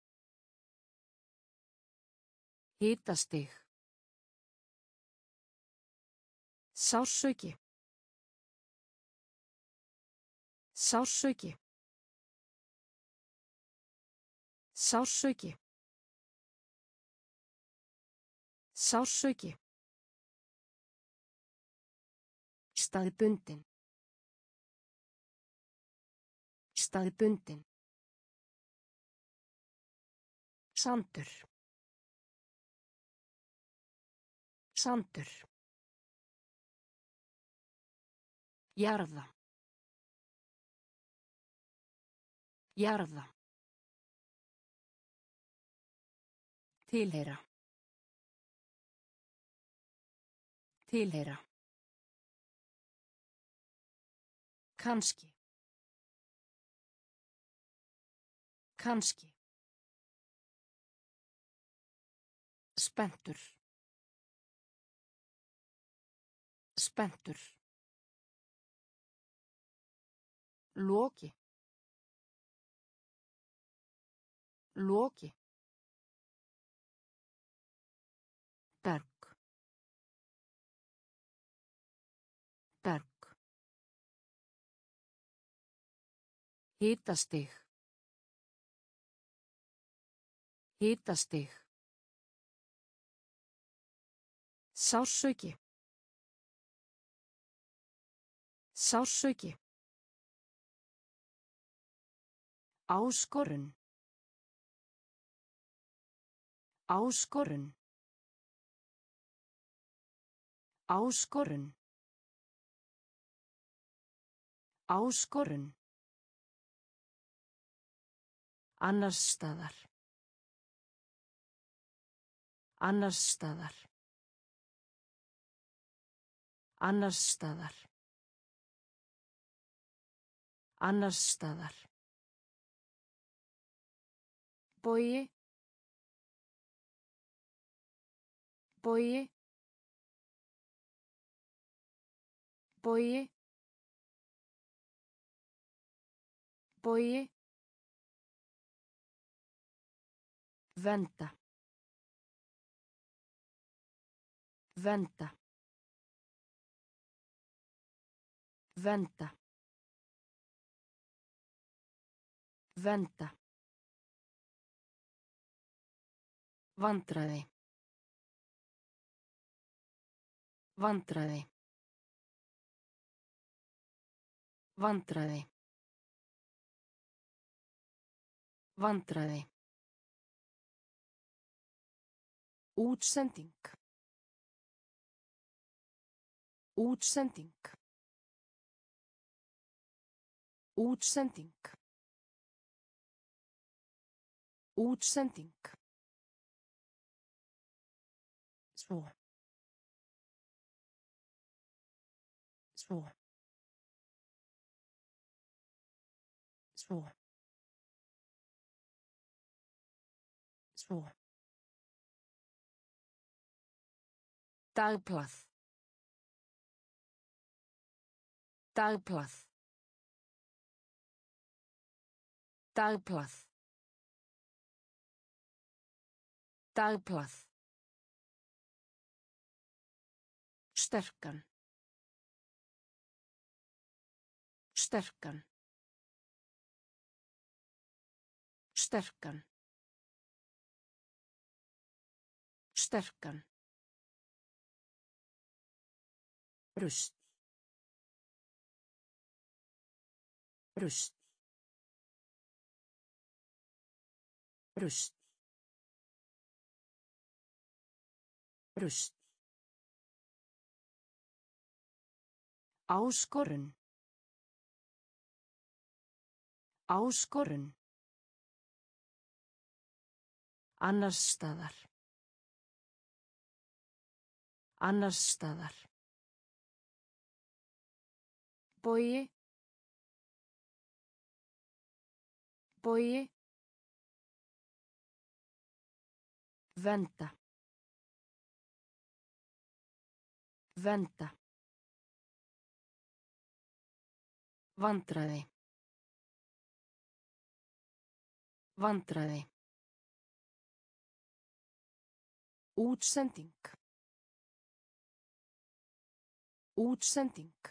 Hitastig. Sársauki. Sársauki. Sársauki. Sársauki. Staðbundin. Staðbundin. Sandur. Sandur. Jarða. Jarða. Tilheyra. Tilheyra. Kannski. Kannski. Spenntur. Spenntur. Loki. Loki. Berg. Berg. Hitastig. Hitastig. Sársauki. Sársauki. Áskorun. Áskorun. Áskorun. Áskorun. Annars staðar. Annars staðar. Annars staðar. Annars staðar. Bogi. Bogi. Bogi. Bogi. Venta. Venta. Venta. Venta. Vandræði. Vandræði. Vandræði. Vandræði. Útsending. Útsending. Útsending. Útsending. Svo. Svo. Svo. Svo. Dagblað. Dagblað. Dagblað. Dagblað. Sterkan. Sterkan. Sterkan. Sterkan. Rust. Rust. Rust. Rust. Áskorun. Áskorun. Annars staðar. Annars staðar. Bogi. Bogi. Venda. Venda. Vandræði. Vandræði. Útsending. Útsending.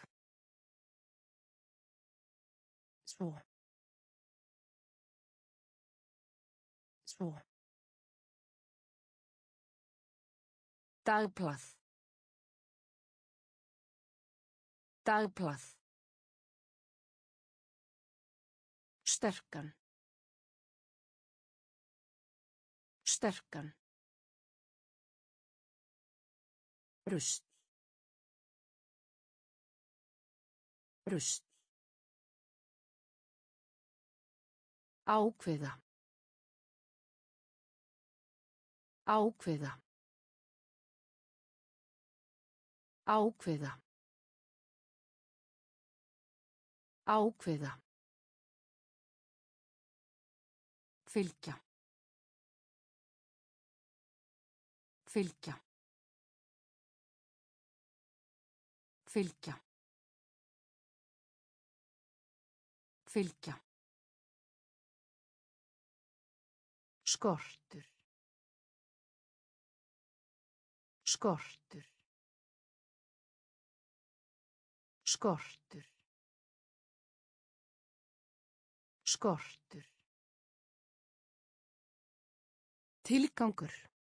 Svo. Svo. Dagblað. Dagblað. Sterkan. Sterkan. Rust. Rust. Ákveða. Ákveða. Ákveða. Ákveða. Fylgja. Fylgja. Fylgja. Fylgja. Skortur. Skortur. Skortur. Skortur. Tilgangur.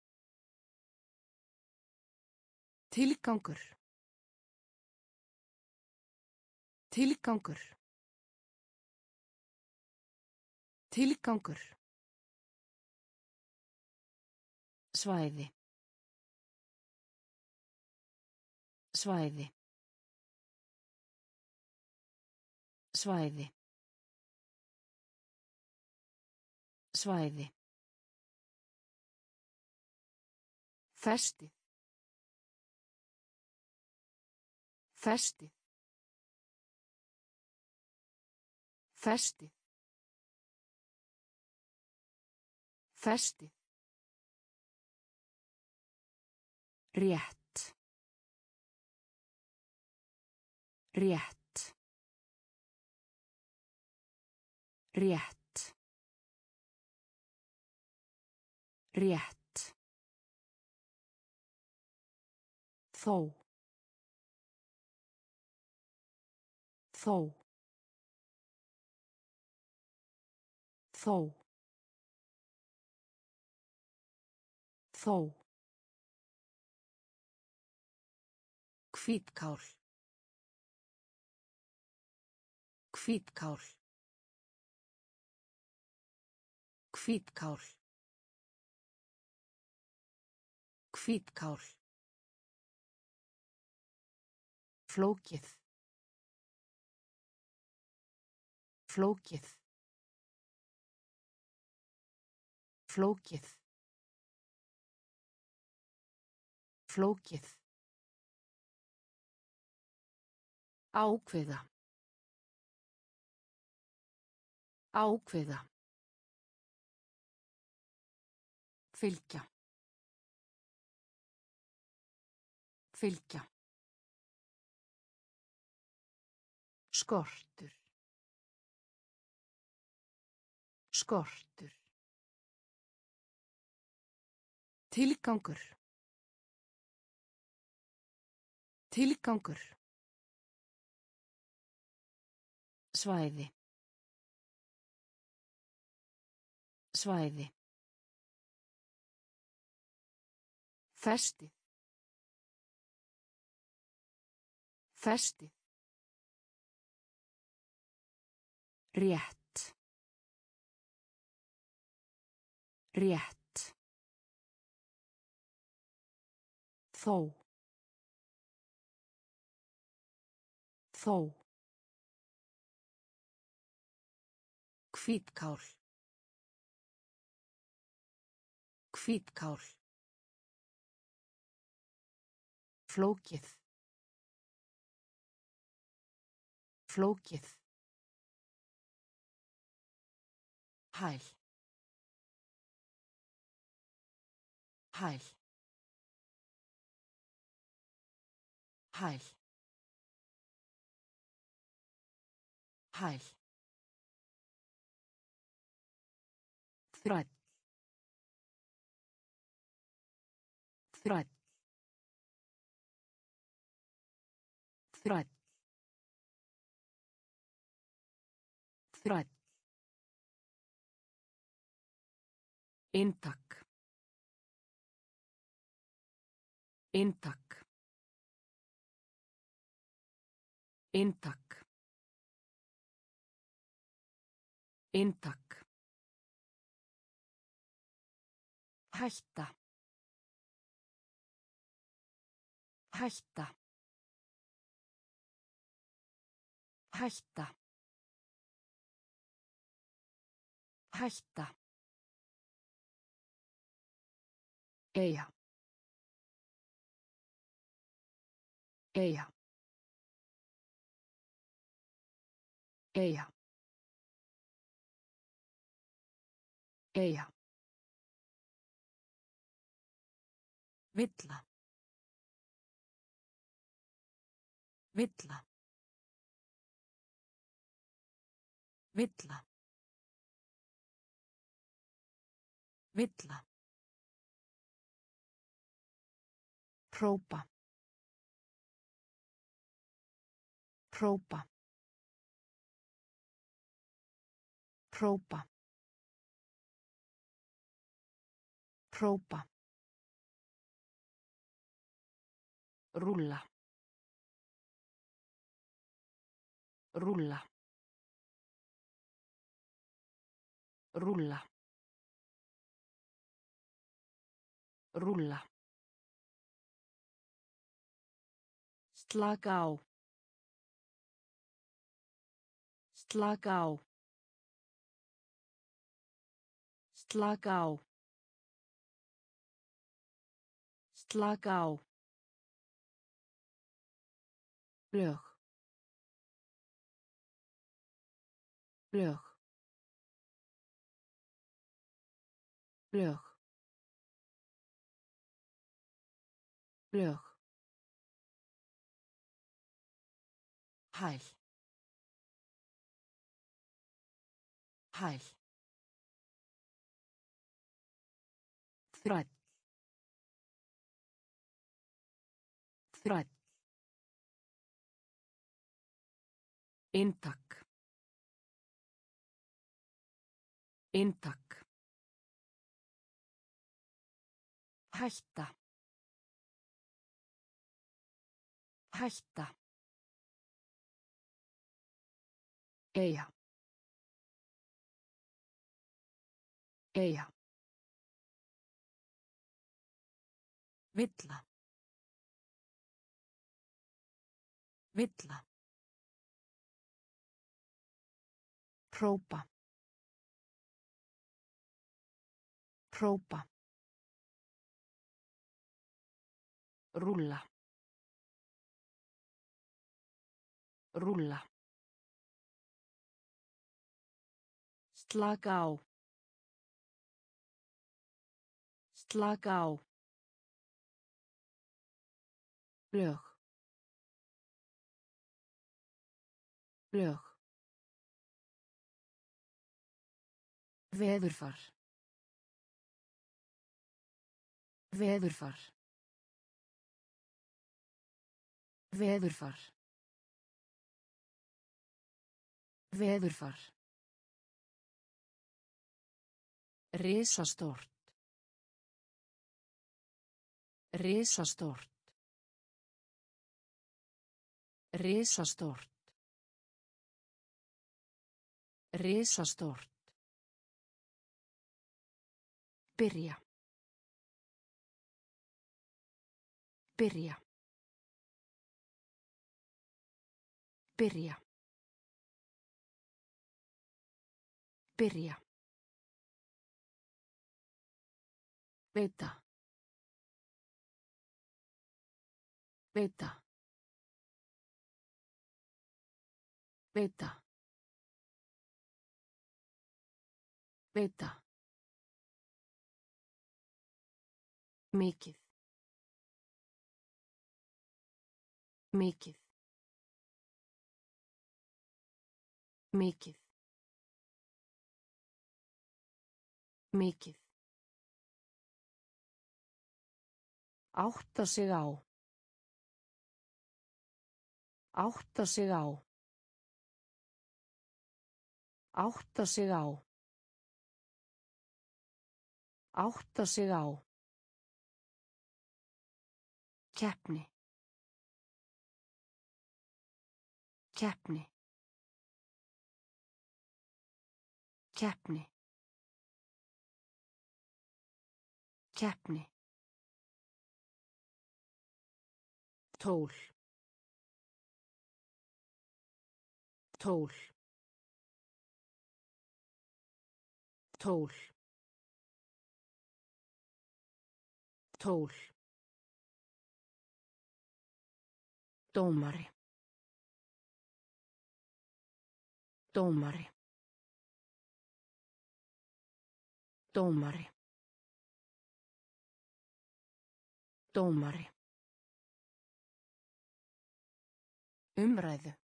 Tilgangur. Tilgangur. Tilgangur. Svæði. Svæði. Svæði. Svæði. Festið. Festið. Festið. Festið. Rétt. Rétt. Rétt. Rétt. Þó. Þó. Þó. Þó. Hvítkál. Hvítkál. Hvítkál. Hvítkál. Flókið. Flókið. Flókið. Flókið. Ákveða. Ákveða. Fylgja. Fylgja. Skortur. Skortur. Tilgangur. Tilgangur. Svæði. Svæði. Festið. Festið. Rétt. Rétt. Þó. Þó. Hvítkál. Hvítkál. Flókið. Flókið. Hæl. Hæl. Hæl. Hæl. Þræll. Þræll. Þræll. Þræll. Inntak. Inntak. Inntak. Inntak. Hætta. Hætta. Hætta. Hætta. Eyja. Eyja. Eyja. Eyja. Villa. Villa. Villa. Villa. Próba. Próba. Próba. Próba. Rúlla. Rúlla. Rúlla. Rúlla. Slaka á. Slaka á. Slaka á. Slaka á. Lög. Lög. Lög. Lög. Hæl. Hæl. Þræll. Þræll. Inntak. Inntak. Hætta. Hætta. Eyja. Eyja. Villa. Villa. Próba. Próba. Rúlla. Rúlla. Slaka á. Slaka á. Lög. Lög. Veðurfar. Veðurfar. Veðurfar. Veðurfar. Risastórt. Risastórt. Risastórt. Risastórt. Byrja. Byrja. Byrja. Byrja. Veita. Veita. Veita. Veita. Mikið. Mikið. Mikið. Mikið. Átta sig á. Átta sig á. Átta sig á. Átta sig á. Keppni. Keppni. Keppni. Keppni. Tól. Tól. Tól. Tól. Dómari. Dómari. Dómari. Dómari. Umræðu.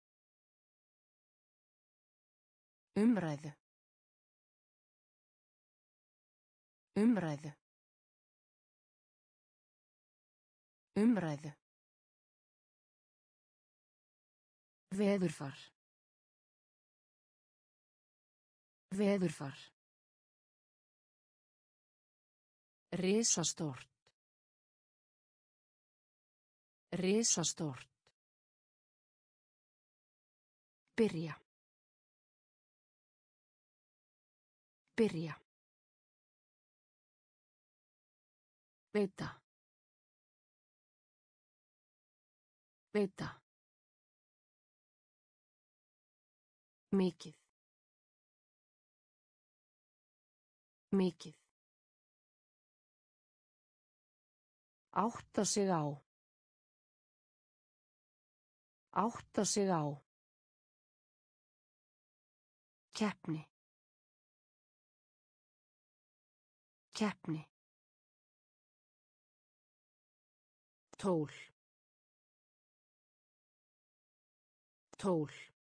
Umræðu. Umræðu. Umræðu. Veðurfar. Veðurfar. Risastórt. Risastórt. Byrja. Byrja. Veita. Veita. Mikið. Mikið. Átta sig á. Átta sig á. Keppni. Keppni. Tól. Tól.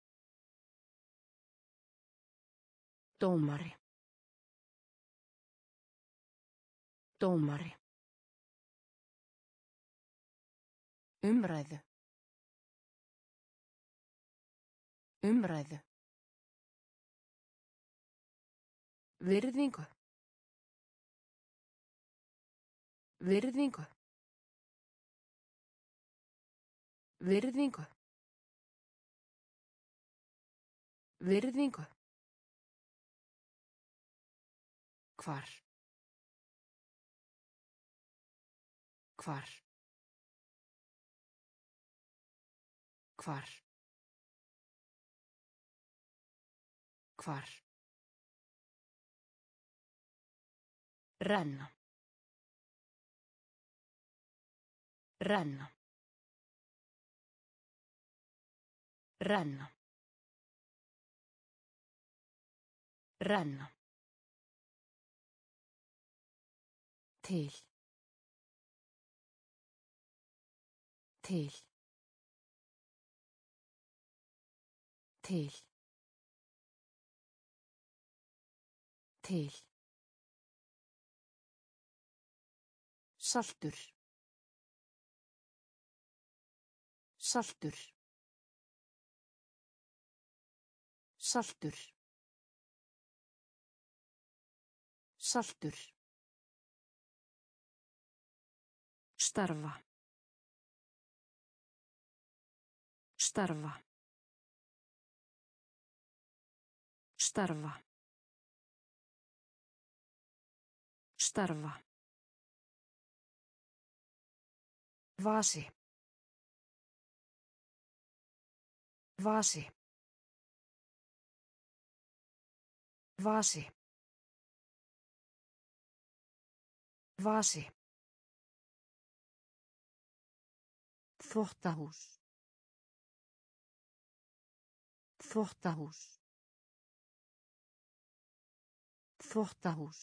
Dómari. Dómari. Umræðu. Umræðu. Virðingu. Virðingu. Virðingu. Virðingu. Hvar. Hvar. Hvar. Hvar. Renna. Renna. Renna. Renna. Til. Til. Til. Til. Saltur. Saltur. Saltur. Saltur. Starfa. Starfa. Starfa. Starfa. Vasi. Vasi. Vasi. Vasi. Þvottahús. Þvottahús. Þvottahús.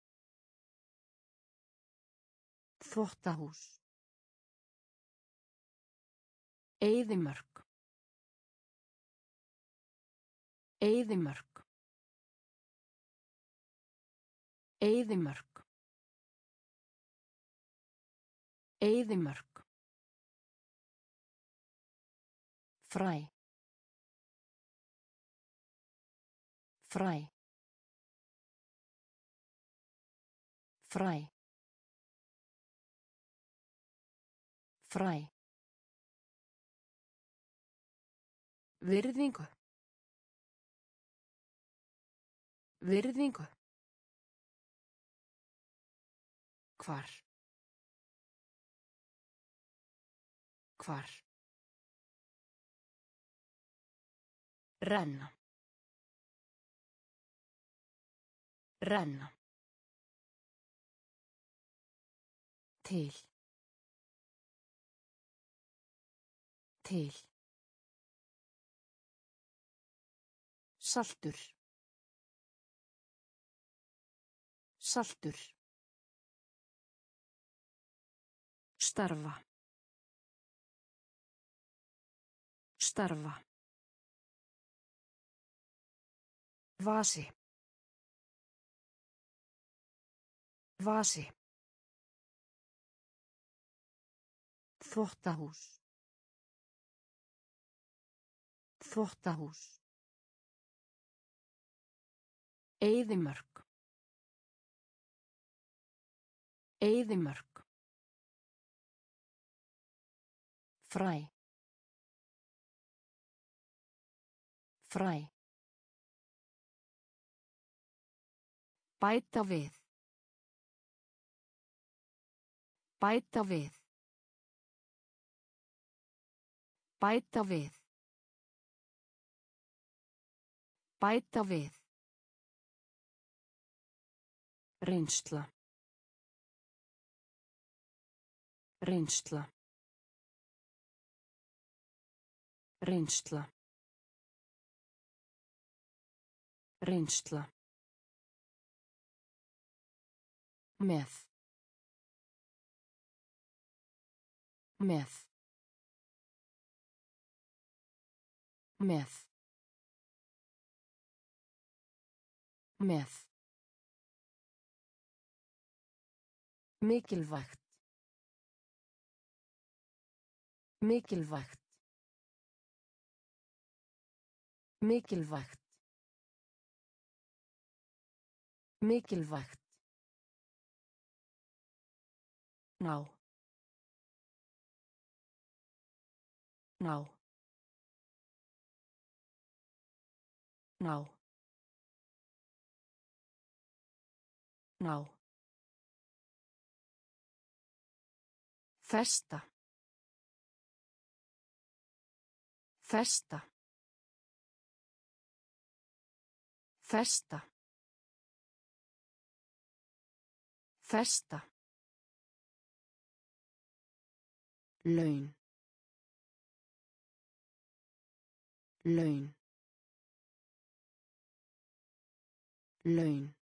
Þvottahús. Eyðimörk. Eyðimörk. Eyðimörk. Eyðimörk. Fræ. Fræ. Fræ. Fræ. Virðingu. Virðingu. Hvar. Hvar. Renna. Renna. Til. Til. Saltur. Saltur. Starfa. Starfa. Vasi. Vasi. Þvottahús. Þvottahús. Eyðimörk. Eyðimörk. Fræ. Fræ. Bæta við. Bæta við. Bæta við. Bæta við. Reynsla. Reynsla. Reynsla. Reynsla. Með. Með. Með. Með. Mikilvægt. Mikilvægt. Mikilvægt. Mikilvægt. Ná. Ná. Ná. Ná. Festa. Festa. Festa. Festa. Laun. Laun. Laun.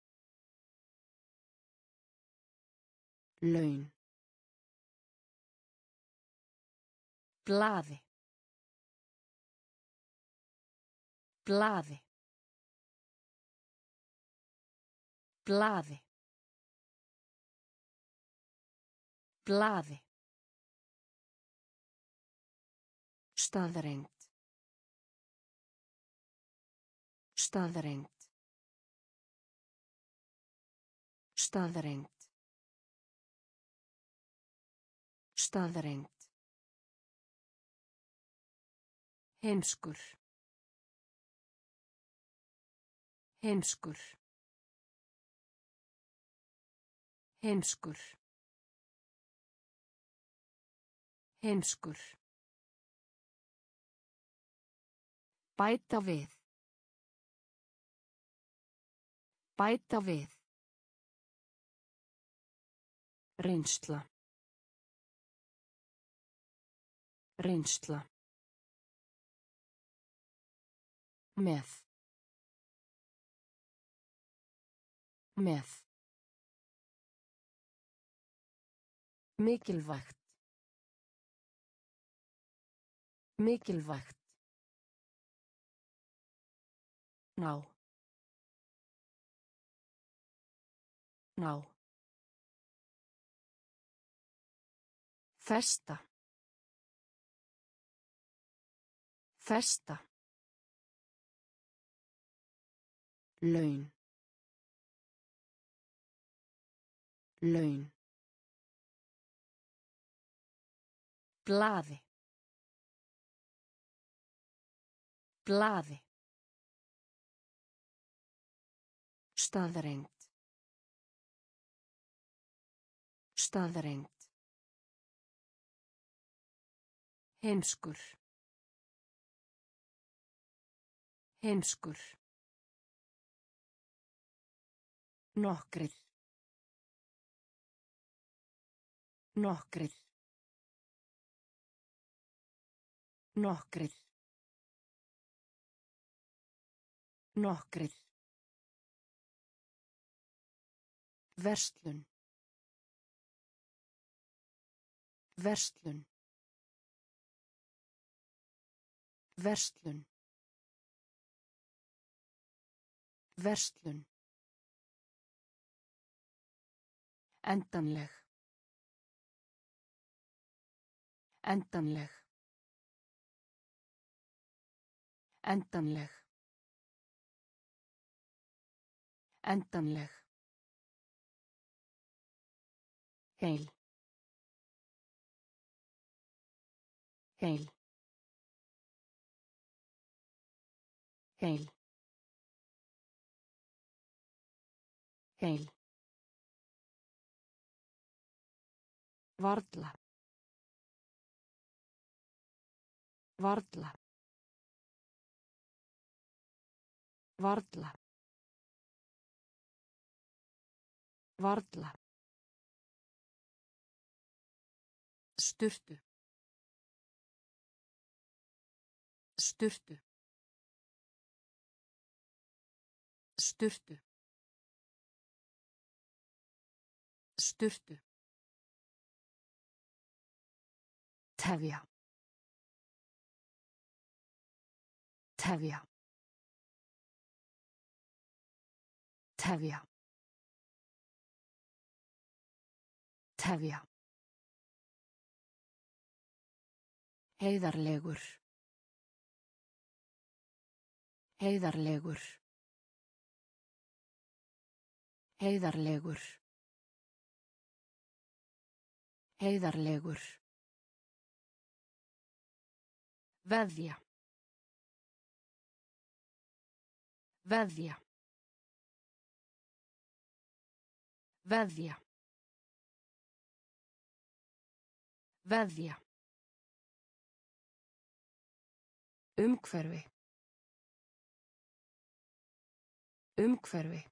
Laun. Blaði. Blaði. Blaði. Blaði. Staðreynd. Staðreynd. Staðreynd. Staðreynd. Heimskur. Heimskur. Heimskur. Heimskur. Bæta við. Bæta við. Reynsla. Reynsla. Með. Með. Mikilvægt. Mikilvægt. Ná. Ná. Festa. Festa. Laun. Laun. Blaði. Blaði. Staðreynd. Staðreynd. Heimskur. Heimskur. Nokkrir. Nokkrir. Nokkrir. Nokkrir. Verslun. Verslun. Verslun. Verslun. Endanleg. Endanleg. Endanleg. Endanleg. Heil. Heil. Heil. Heil. Varla. Varla. Varla. Varla. Sturtu. Sturtu. Sturtu. Sturtu. Tefja. Tefja. Tefja. Tefja. Heiðarlegur. Heiðarlegur. Heiðarlegur. Heiðarlegur. Veðja. Veðja. Veðja. Veðja. Umhverfi. Umhverfi.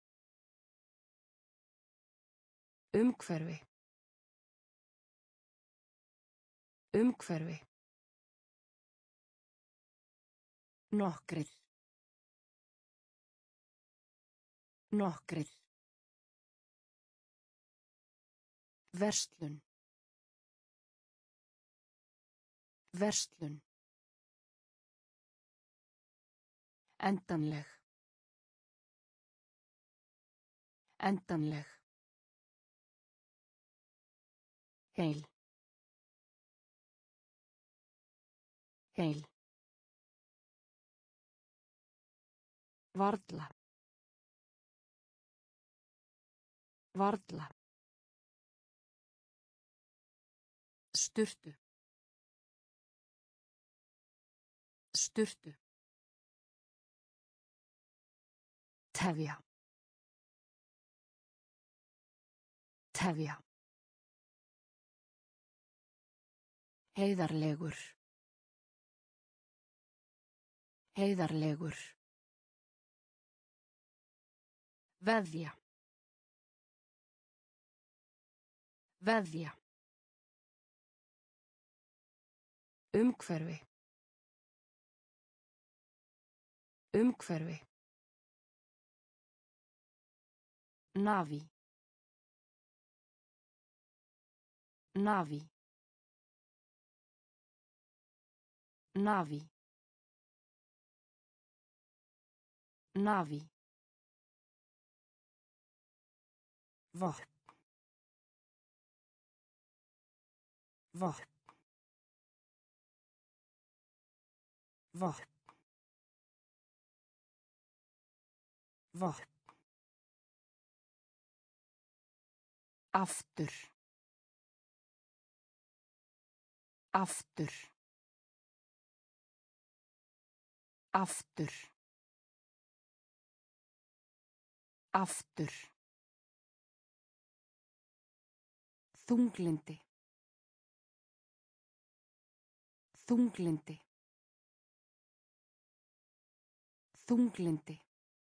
Umhverfi. Umhverfi. Nokkrir. Nokkrir. Verslun. Verslun. Endanleg. Endanleg. Heil. Heil. Varla. Varla. Sturtu. Sturtu. Tefja. Tefja. Heiðarlegur. Heiðarlegur. Veðja. Veðja. Umhverfi. Umhverfi. Navi. Navi. Navi. Navi. Vopn. Vopn. Vopn. Vopn. Aftur. Aftur. Aftur. Aftur. Þunglindi. Þunglindi. Þunglindi.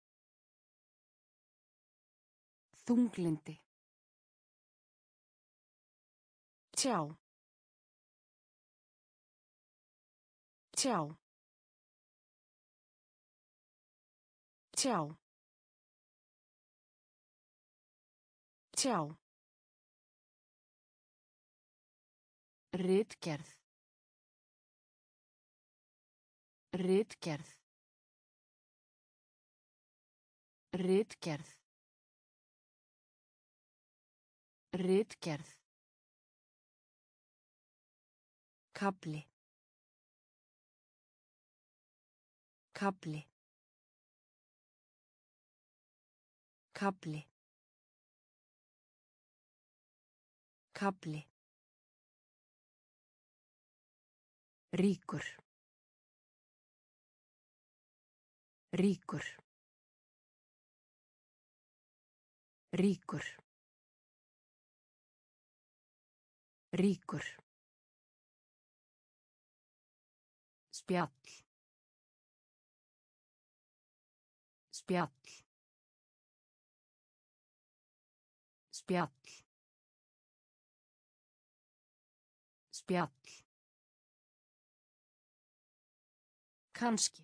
Þunglindi. Tjá. Tjá. Tjá. Tjá. Ritgerð. Ritgerð. Ritgerð. Ritgerð. Kafli. Kafli. Kafli. Kafli. Ríkur. Ríkur. Ríkur. Ríkur. Spjall. Spjall. Spjall. Spjall. Kannski.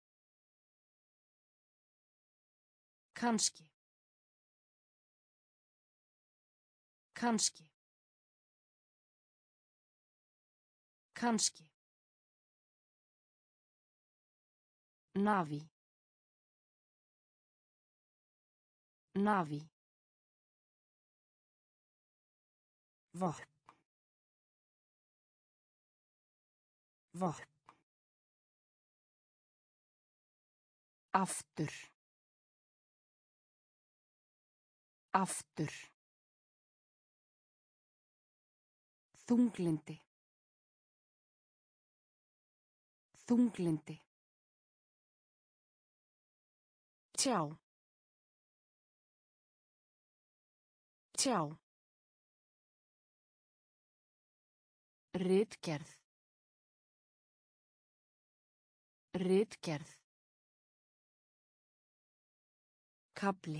Kannski. Kannski. Kannski. Navi. Navi. Vopn. Vopn. Aftur. Aftur. Þunglindi. Þunglindi. Tjá. Tjá. Ritgerð. Ritgerð. Kafli.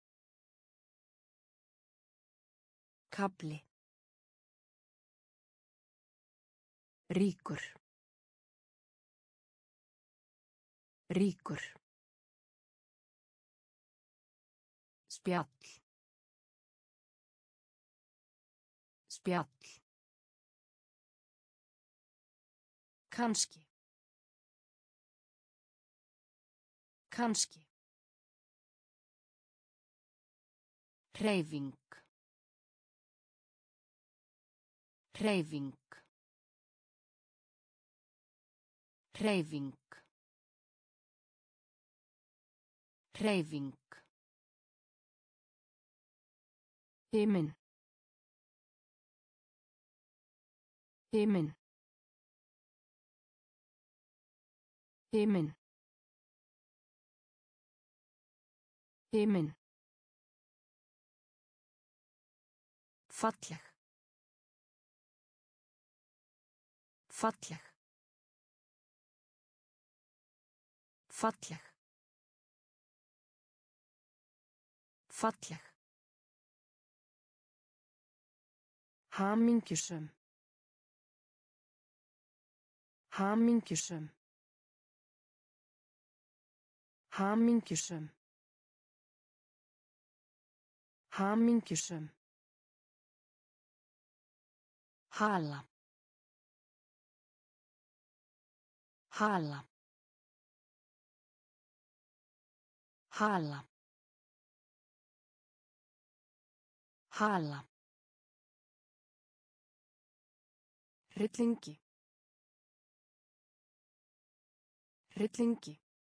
Kafli. Ríkur. Ríkur. Spjall. Spjall. Kannski. Kannski. Hreyfing. Hreyfing. Hreyfing. Hreyfing. Himinn. Himinn. Himinn. Himinn. Falleg. Falleg. Falleg. Falleg. Hamingjusöm. Hamingjusöm. Hamingjusöm. Hamingjusöm. Hala. Hala. Hala. Hala. Hryllingi. Hryllingi.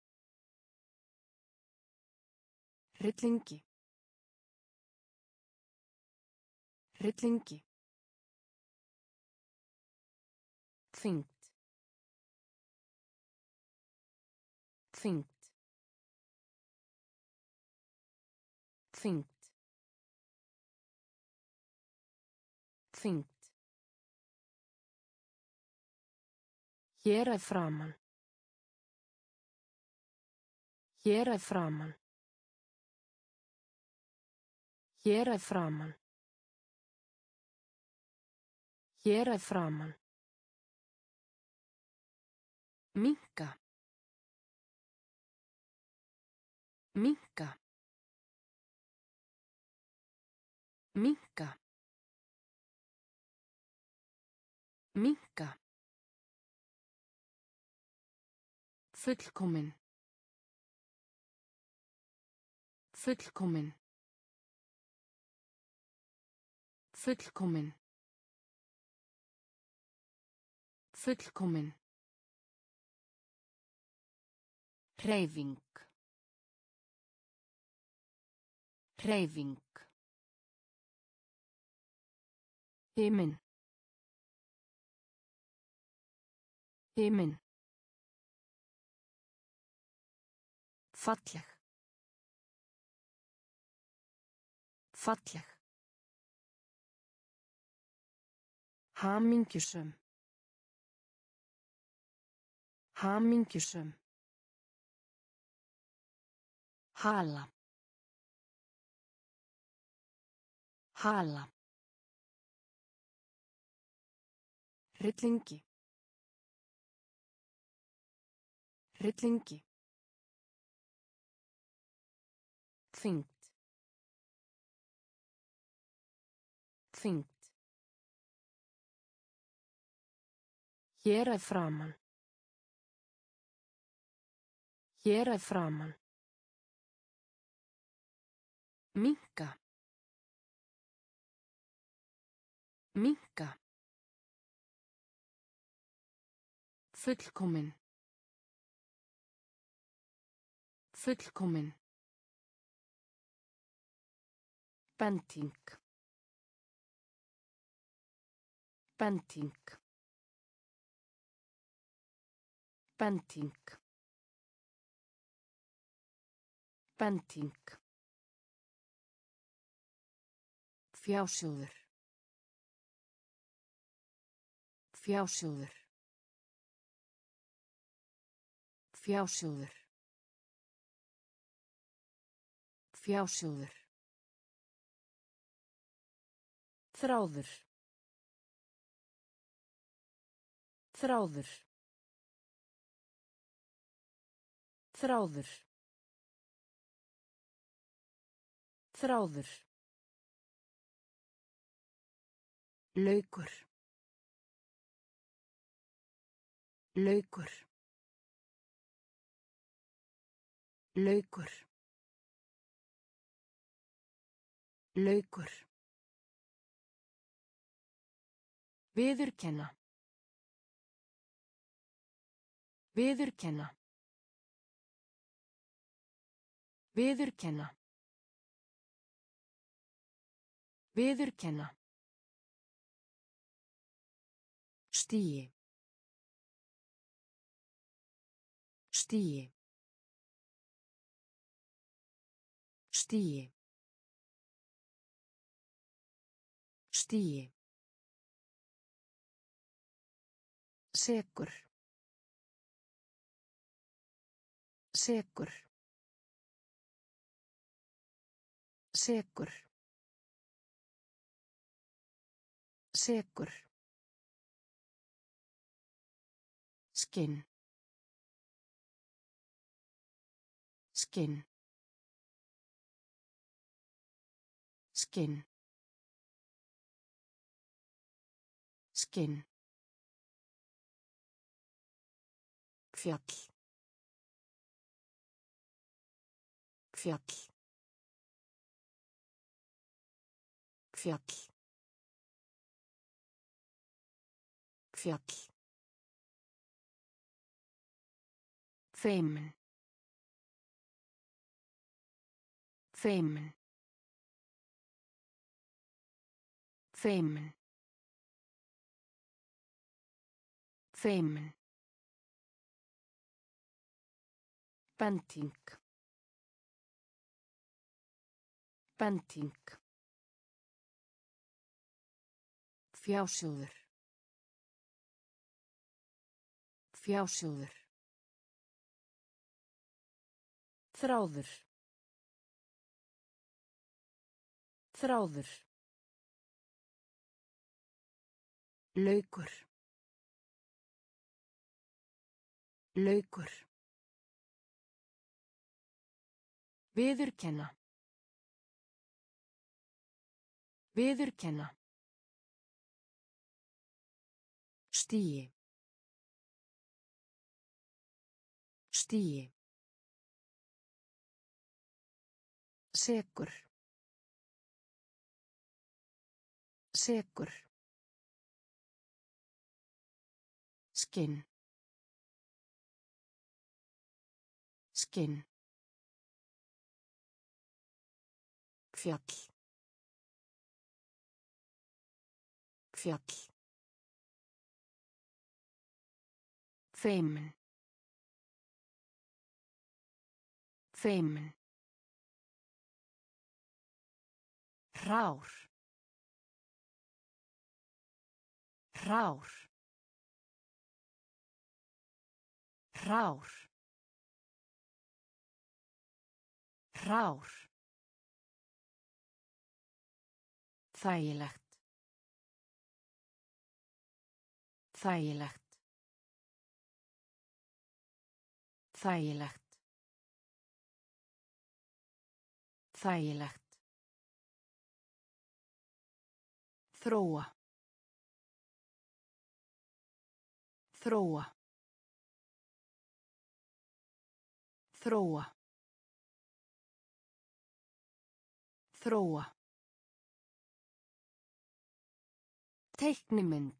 Hryllingi. Hryllingi. Þyngd. Þyngd. Þyngd. Þyngd. Hér að framan. Hér að framan. Hér að framan. Hér að framan. Minnka. Minnka. Minnka. Minnka. Fullkomin. Fullkomin. Fullkomin. Fullkomin. Hreyfing. Hreyfing. Himinn. Himinn. Falleg. Falleg. Hamingjusöm. Hamingjusöm. Hala. Hala. Hryllingi. Hryllingi. Þyngd. Þyngd. Hér að framan. Hér að framan. Minnka. Minnka. Fullkomin. Fullkomin. Bending. Bending. Bending. Bending. Fjásjóður. Fjásjóður. Fjásjóður. Fjásjóður. Þráður. Þráður. Þráður. Þráður. Laukur. Laukur. Laukur. Laukur. Viðurkenna. Viðurkenna. Viðurkenna. Viðurkenna. Stigi. Stigi. Stigi. Stigi. Sekur. Sekur. Sekur. Sekur. Skinn. Skinn. Skinn. Skinn. Fjall. Fjall. Fjall. Fjall. Feimin. Feimin. Feimin. Feimin. Bending. Bending. Fjásjóður. Fjásjóður. Þráður. Þráður. Laukur. Laukur. Viðurkenna. Viðurkenna. Stigi. Stigi. Sekur. Sekur. Skinn. Skinn. Fjall. Fjall. Feimin. Feimin. Hrár. Hrár. Hrár. Hrár. Þægilegt. Þægilegt. Þægilegt. Þægilegt. Þróa. Þróa. Þróa. Þróa. Teiknimynd.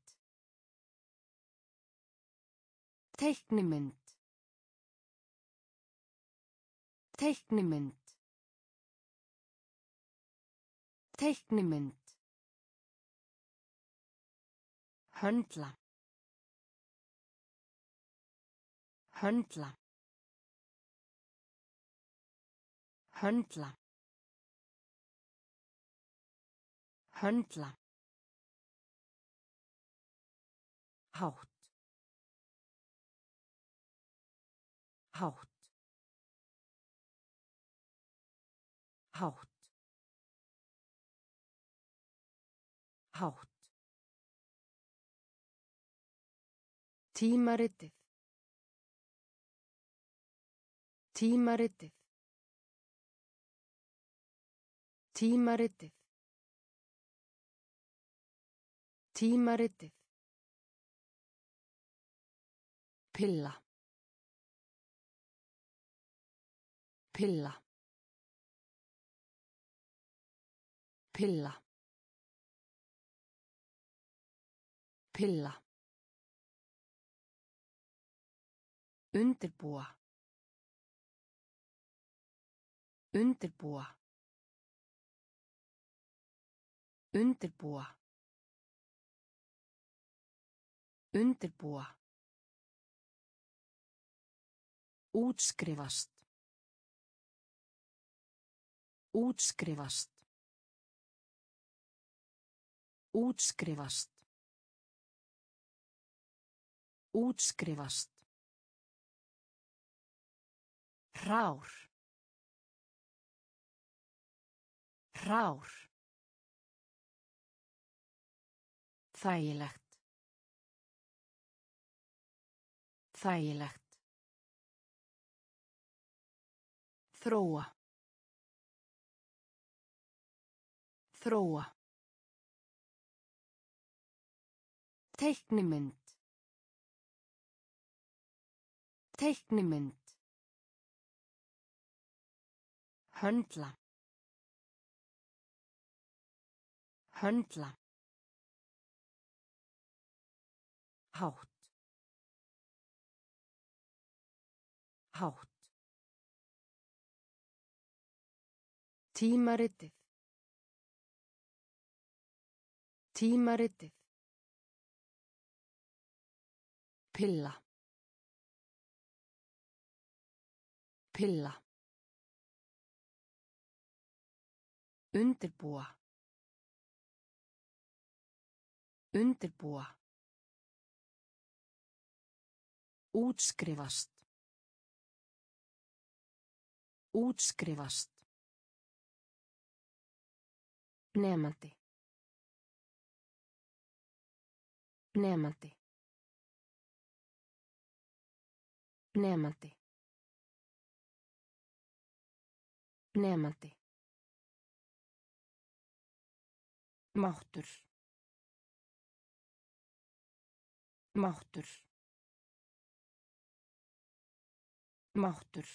Teiknimynd. Teiknimynd. Teiknimynd. Höndla. Höndla. Höndla. Höndla. Hátt. Hátt. Hátt. Hátt. Tímaritið. Tímaritið. Tímaritið. Tímaritið. Pilla. Pilla. Pilla. Pilla. Undirbúa. Undirbúa. Undirbúa. Undirbúa. Útskrifast. Útskrifast. Útskrifast. Útskrifast. Hrár. Hrár. Þægilegt. Þægilegt. Þróa. Þróa. Teiknimynd. Teiknimynd. Höndla. Höndla. Hátt. Hátt. Tímaritið. Tímaritið. Pilla. Pilla. Undirbúa. Undirbúa. Útskrifast. Útskrifast. Nemandi. Nemandi. Nemandi. Nemandi. Máttur. Máttur. Máttur.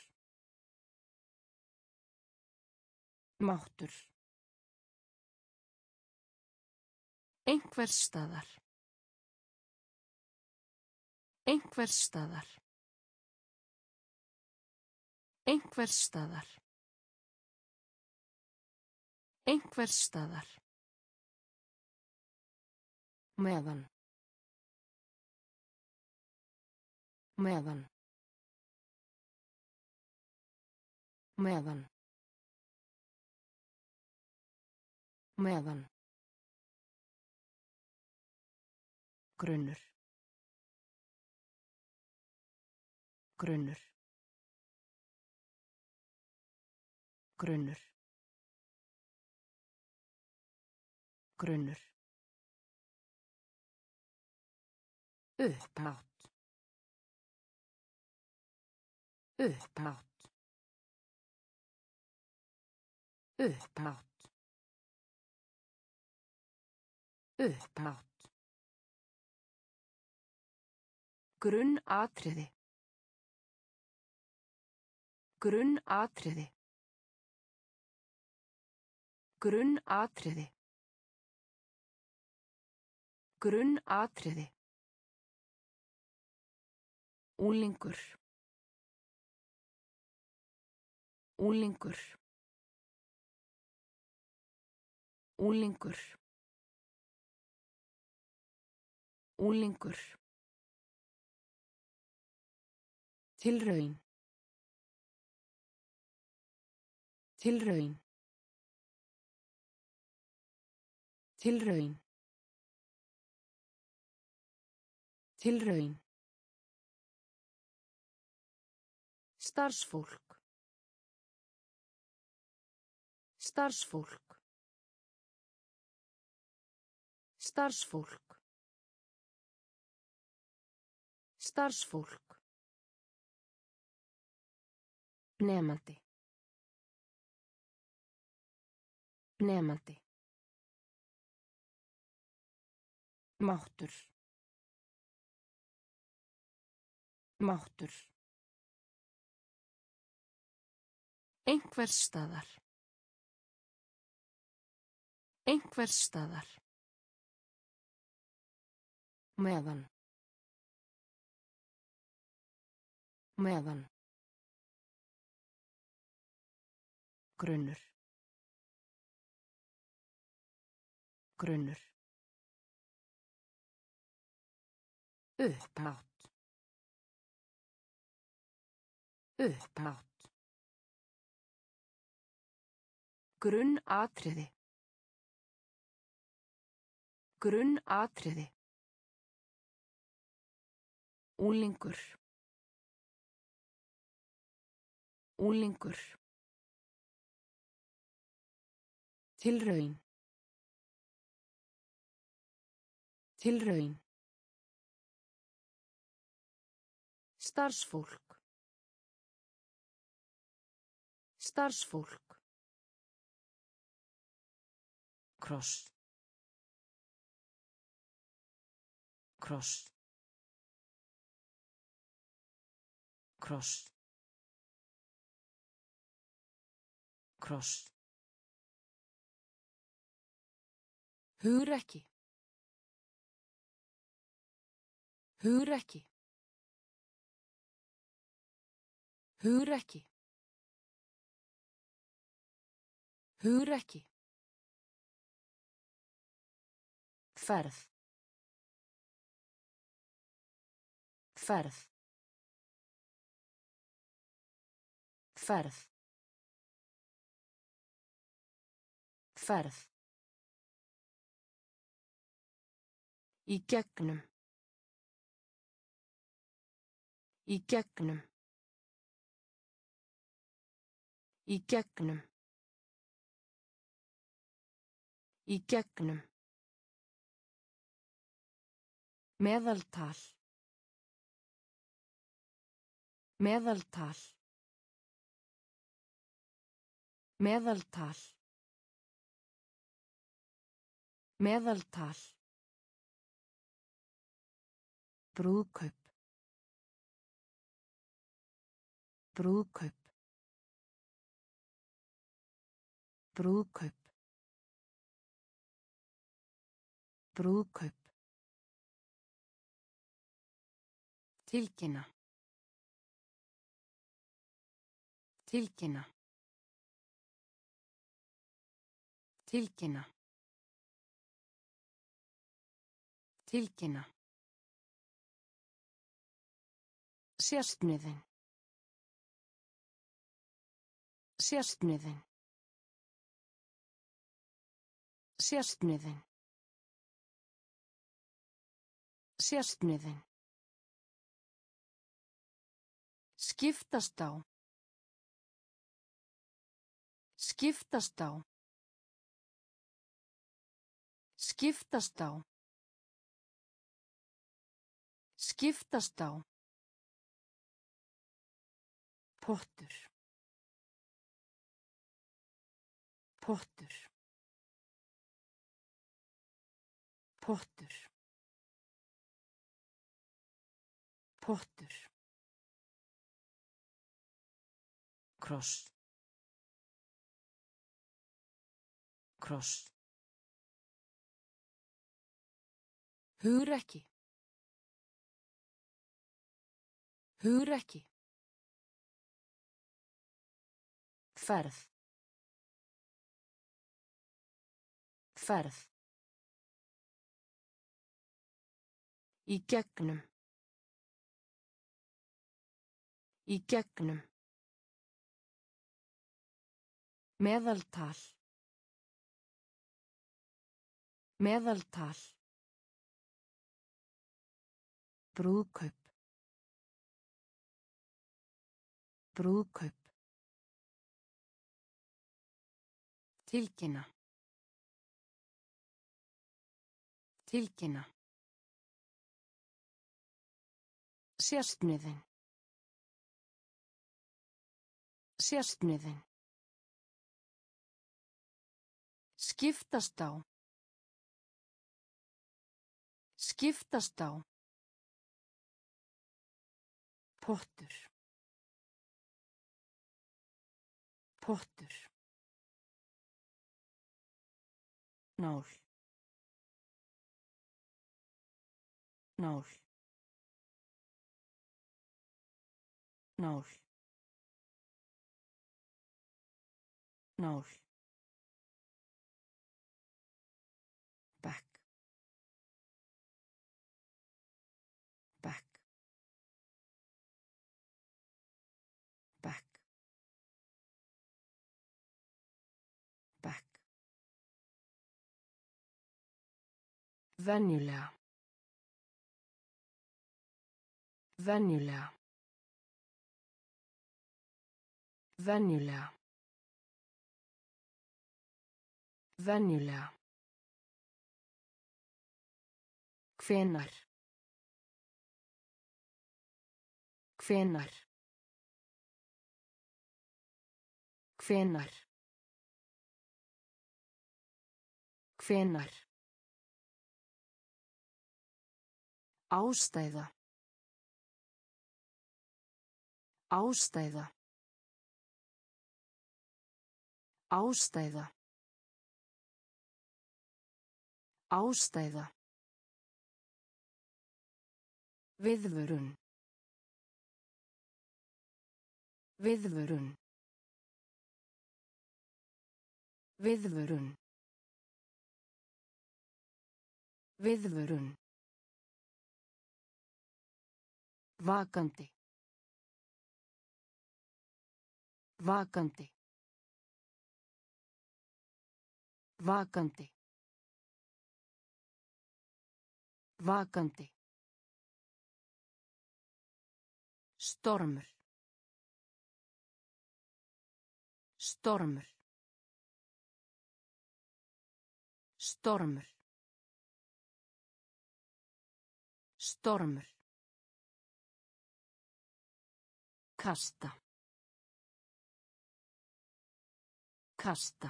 Máttur. Einhvers staðar. Einhvers staðar. Einhvers staðar. Einhvers staðar. Meðan. Meðan. Meðan. Meðan. Grunnur. Grunnur. Grunnur. Grunnur. Upphátt. Upphátt. Upphátt. Upphátt. Grunnatriði. Grunnatriði. Grunnatriði. Grunnatriði. Unglingur. Unglingur. Unglingur. Unglingur. Tilraun. Tilraun. Tilraun. Tilraun. Starfsfólk. Starfsfólk. Starfsfólk. Starfsfólk. Nemandi. Nemandi. Máttur. Máttur. Einhvers staðar. Einhvers staðar. Meðan. Meðan. Grunnur. Grunnur. Upphátt. Upphátt. Grunnatriði. Grunnatriði. Unglingur. Unglingur. Tilraun. Tilraun. Starfsfólk. Starfsfólk. Kross. Kross. Kross. Kross. Hugrekki. Hugrekki. Hugrekki. Hugrekki. Ferð. Ferð. Ferð. Ferð. Í gegnum. Í gegnum. Í gegnum. Í gegnum. Meðaltal. Meðaltal. Meðaltal. Meðaltal. Brúðkaup. Brúðkaup. Brúðkaup. Brúðkaup. Tilkynna. Tilkynna. Tilkynna. Tilkynna. Sérstniðin. Sérstniðin. Sérstniðin. Sérstniðin. Skiptast á. Skiptast á. Skiptast á. Skiptast á. Pottur. Pottur. Pottur. Pottur. Kross. Kross. Hugrekki. Hugrekki. Ferð. Ferð. Í gegnum. Í gegnum. Meðaltal. Meðaltal. Brúðkaup. Brúðkaup. Tilkynna. Tilkynna. Sérstniðin. Sérstniðin. Skiptast á. Skiptast á. Pottur. Pottur. Nál. Nál. Nál. Nál. Bekk. Bekk. Bekk. Bekk. Venjulega. Venjulega. Venjulega. Venjulega. Hvenær. Hvenær. Hvenær. Hvenær. Ástæða. Ástæða. Ástæða. Ástæða. Viðvörun. Viðvörun. Viðvörun. Viðvörun. Vakandi. Vakandi. Vakandi. Vakandi. Stormur. Stormur. Stormur. Stormur. Kasta. Kasta.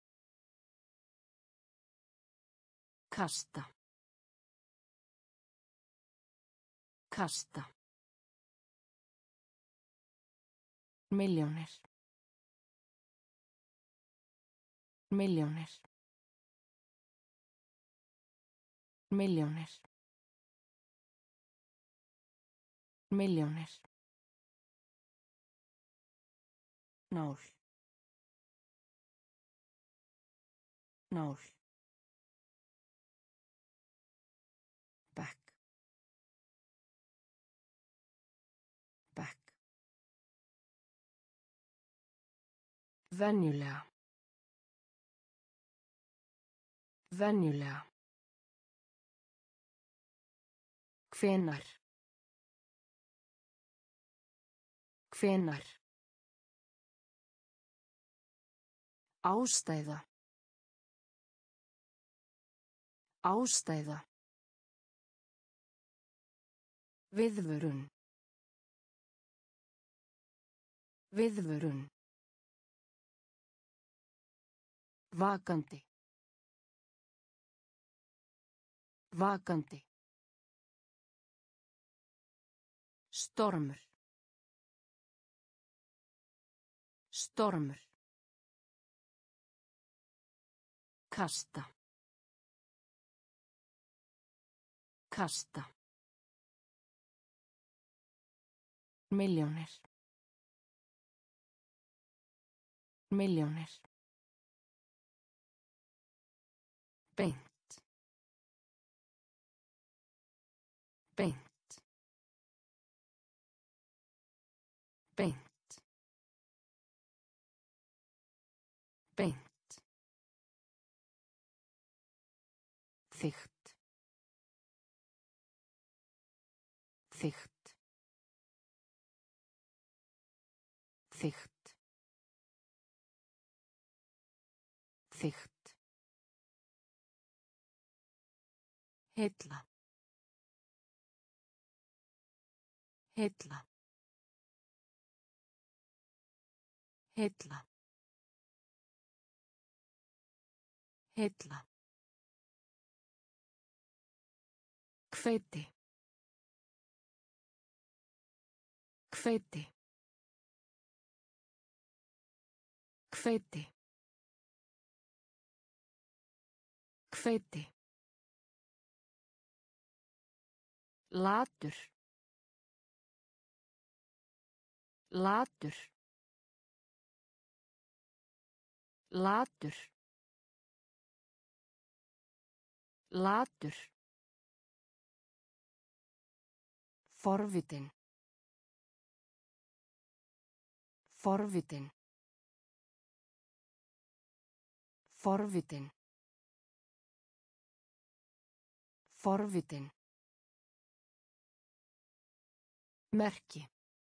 Kasta. Kasta. Milljónir. Milljónir. Milljónir. Milljónir. Nál. Nál. Bekk. Bekk. Venjulega. Venjulega. Hvenær. Hvenær. Ástæða. Ástæða. Viðvörun. Viðvörun. Vakandi. Vakandi. Stormur. Stormur. Kasta. Kasta. Milljónir. Milljónir. Beint. Beint. Beint. Beint. Þykkt. Þykkt. Þykkt. Þykkt. Hilla. Hilla. Hilla. Hilla. Hveiti. Hveiti. Hveiti. Hveiti. Latur. Latur. Latur. Latur. Forvitin. Forvitin. Forvitin. Forvitin. Merki.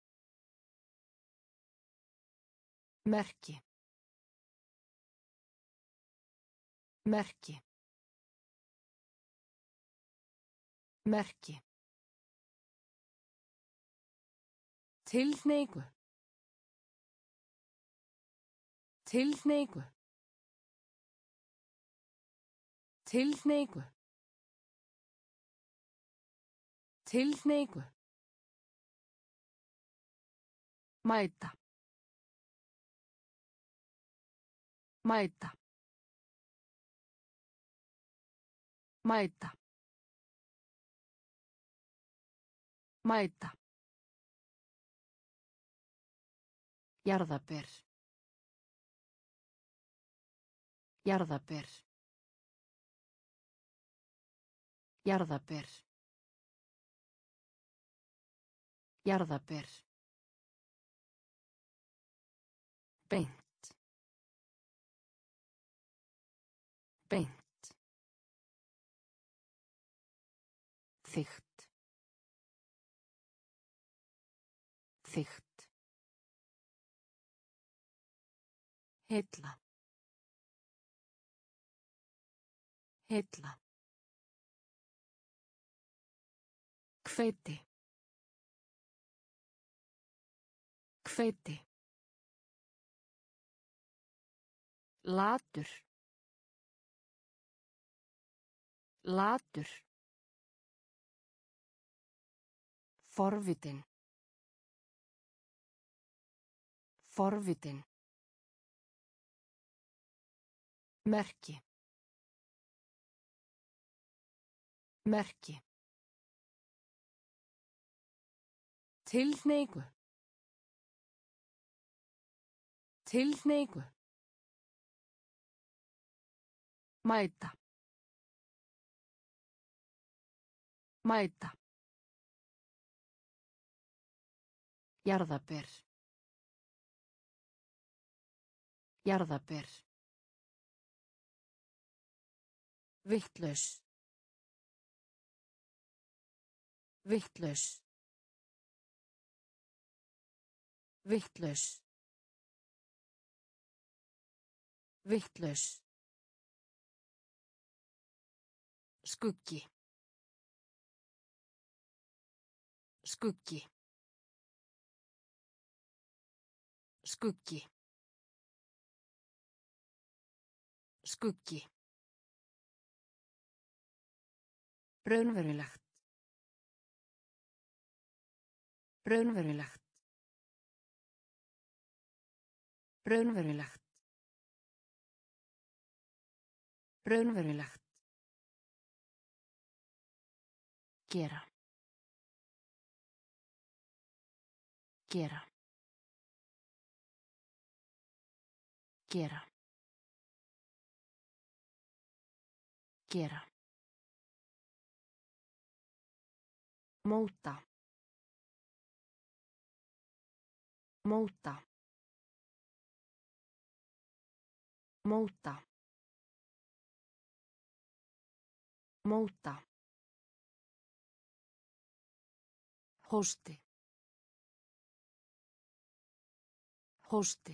Merki. Merki. Merki. Tilhneigu. Tilhneigu. Tilhneigu. Tilhneigu. Mæta. Mæta. Mæta. Mæta. Jarðaber. Jarðaber. Jarðaber. Jarðaber. Beint. Beint. Þykkt. Þykkt. Heilla. Heilla. Hveiti. Hveiti. Latur. Latur. Forvitin. Forvitin. Merki. Merki. Tilhneigu. Tilhneigu. Mæta. Mæta. Jarðaber. Jarðaber. Vitlaus. Vitlaus. Vitlaus. Vitlaus. Skuggi. Skuggi. Skuggi. Skuggi. Raunverulegt. Raunverulegt. Raunverulegt. Raunverulegt. Gera. Gera. Gera. Gera. Móta. Móta. Móta. Móta. Hósti. Hósti.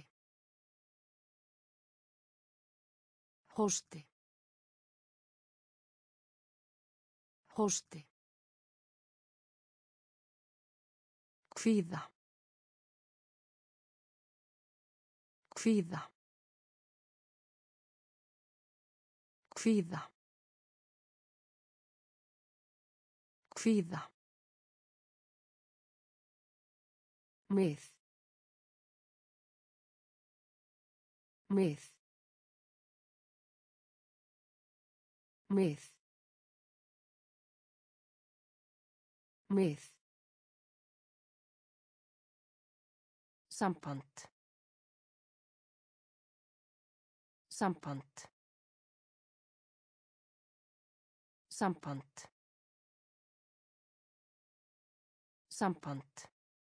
Hósti. Hósti. Kvíða. Kvíða. Kvíða. Kvíða. Mið. Mið. Mið. Mið. Samband. Samband. Samband. Samband.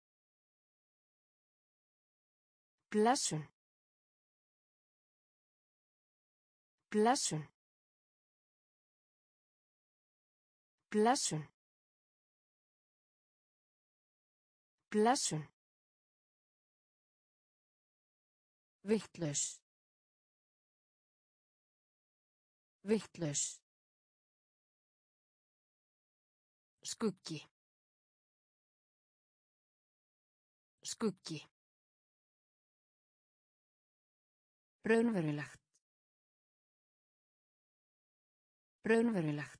Blessun. Blessun. Blessun. Blessun. Vittlaus. Vittlaus. Skuggi. Skuggi. Raunverulegt. Raunverulegt.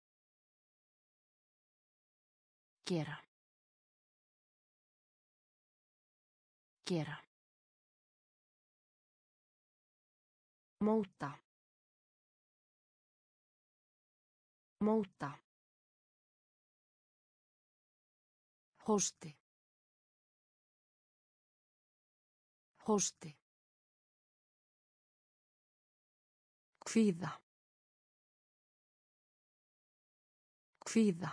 Gera. Gera. Móta. Móta. Hósti. Hósti. Kvíða. Kvíða.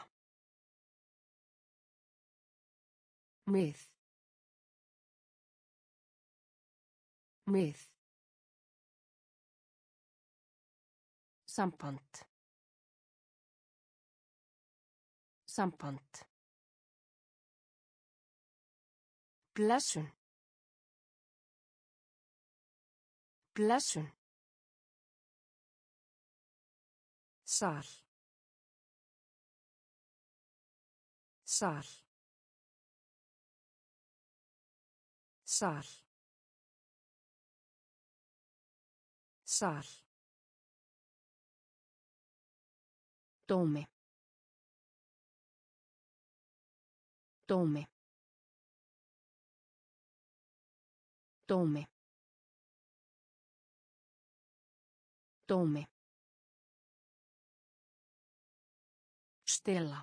Mið. Mið. Samband. Samband. Blessun. Blessun. Sal. Sal. Sal. Sal. Dómi. Dómi. Dómi. Dómi. Stela.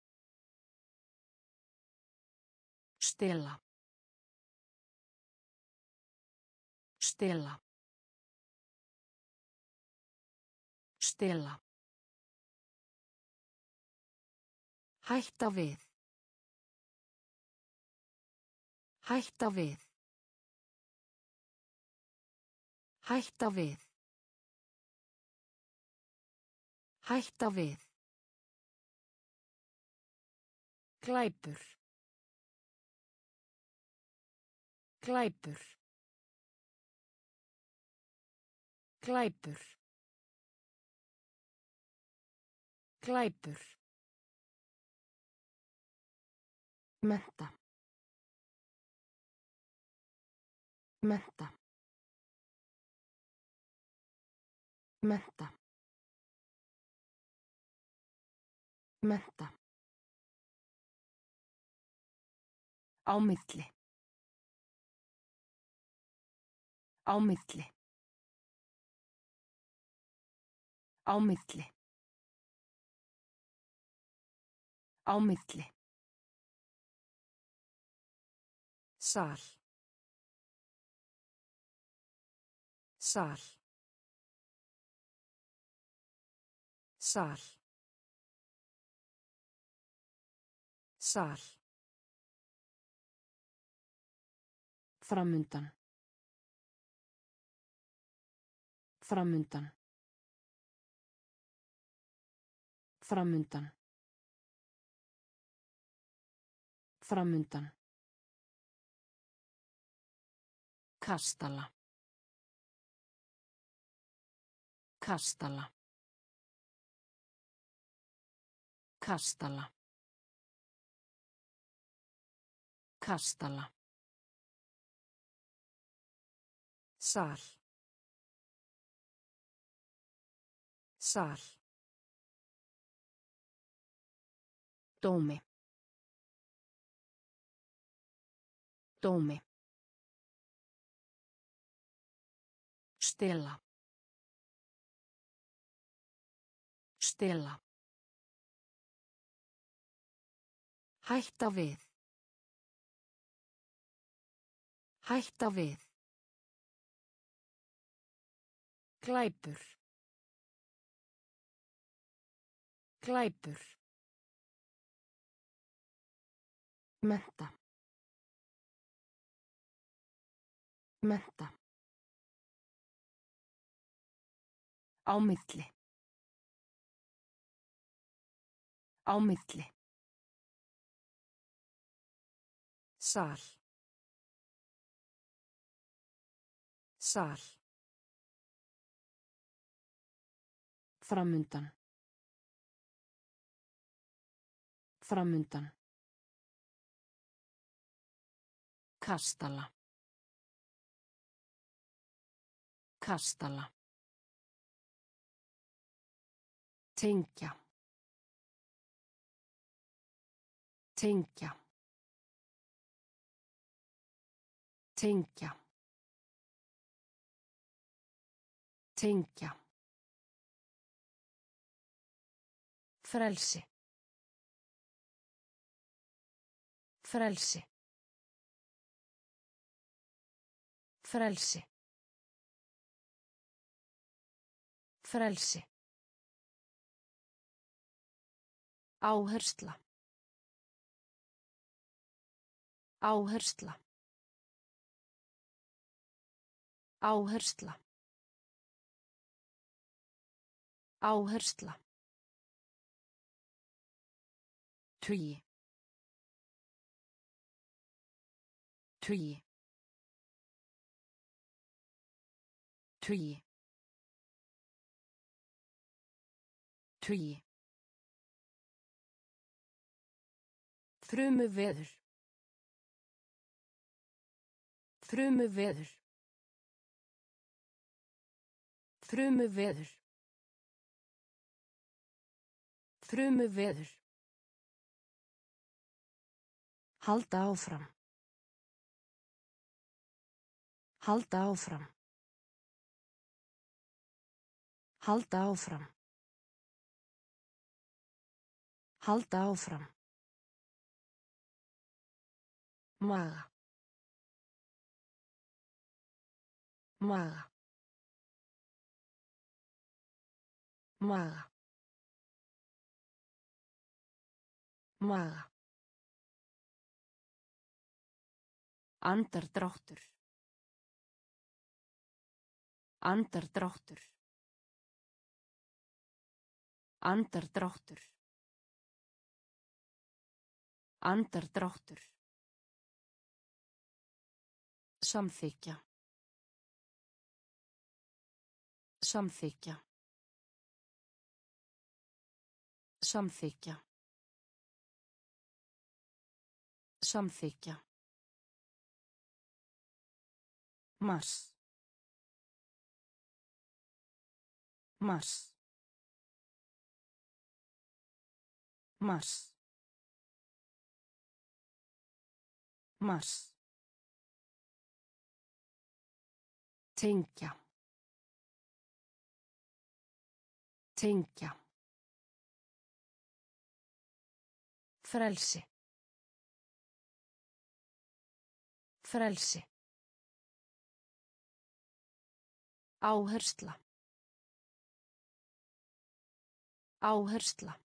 Stela. Stela. Stela. Hætta við. Hætta við. Hætta við. Hætta við. Glæpur. Glæpur. Glæpur. Glæpur. Mennta. Mennta. Mennta. Mennta. Á milli. Á milli. Á milli. Á milli. Sal. Sal. Sal. Sal. Framundan. Framundan. Framundan. Framundan. Kastala. Kastala. Kastala. Kastala. Sal. Sal. Dómi. Dómi. Stela. Stela. Hætta við. Hætta við. Glæpur. Glæpur. Mennta. Mennta. Á milli. Á milli. Sal. Sal. Framundan. Framundan. Kastala. Kastala. Tengja. Tengja. Tengja. Tengja. Frelsi. Frelsi. Frelsi. Frelsi. Áhersla. Áhersla. Áhersla. Áhersla. Tugi. Tugi. Tugi. Tugi. Frumuveður. Frumuveður. Frumuveður. Frumuveður. Halda áfram. Halda áfram. Halda áfram. Halda áfram. Maga. Maga. Maga. Maga. Andardráttur. Andardráttur. Andardráttur. Andardráttur. Samþykkja. Samþykkja. Samþykkja. Samþykkja. Mars. Mars. Mars. Mars. Tengja. Tengja. Frelsi. Frelsi. Áhersla. Áhersla.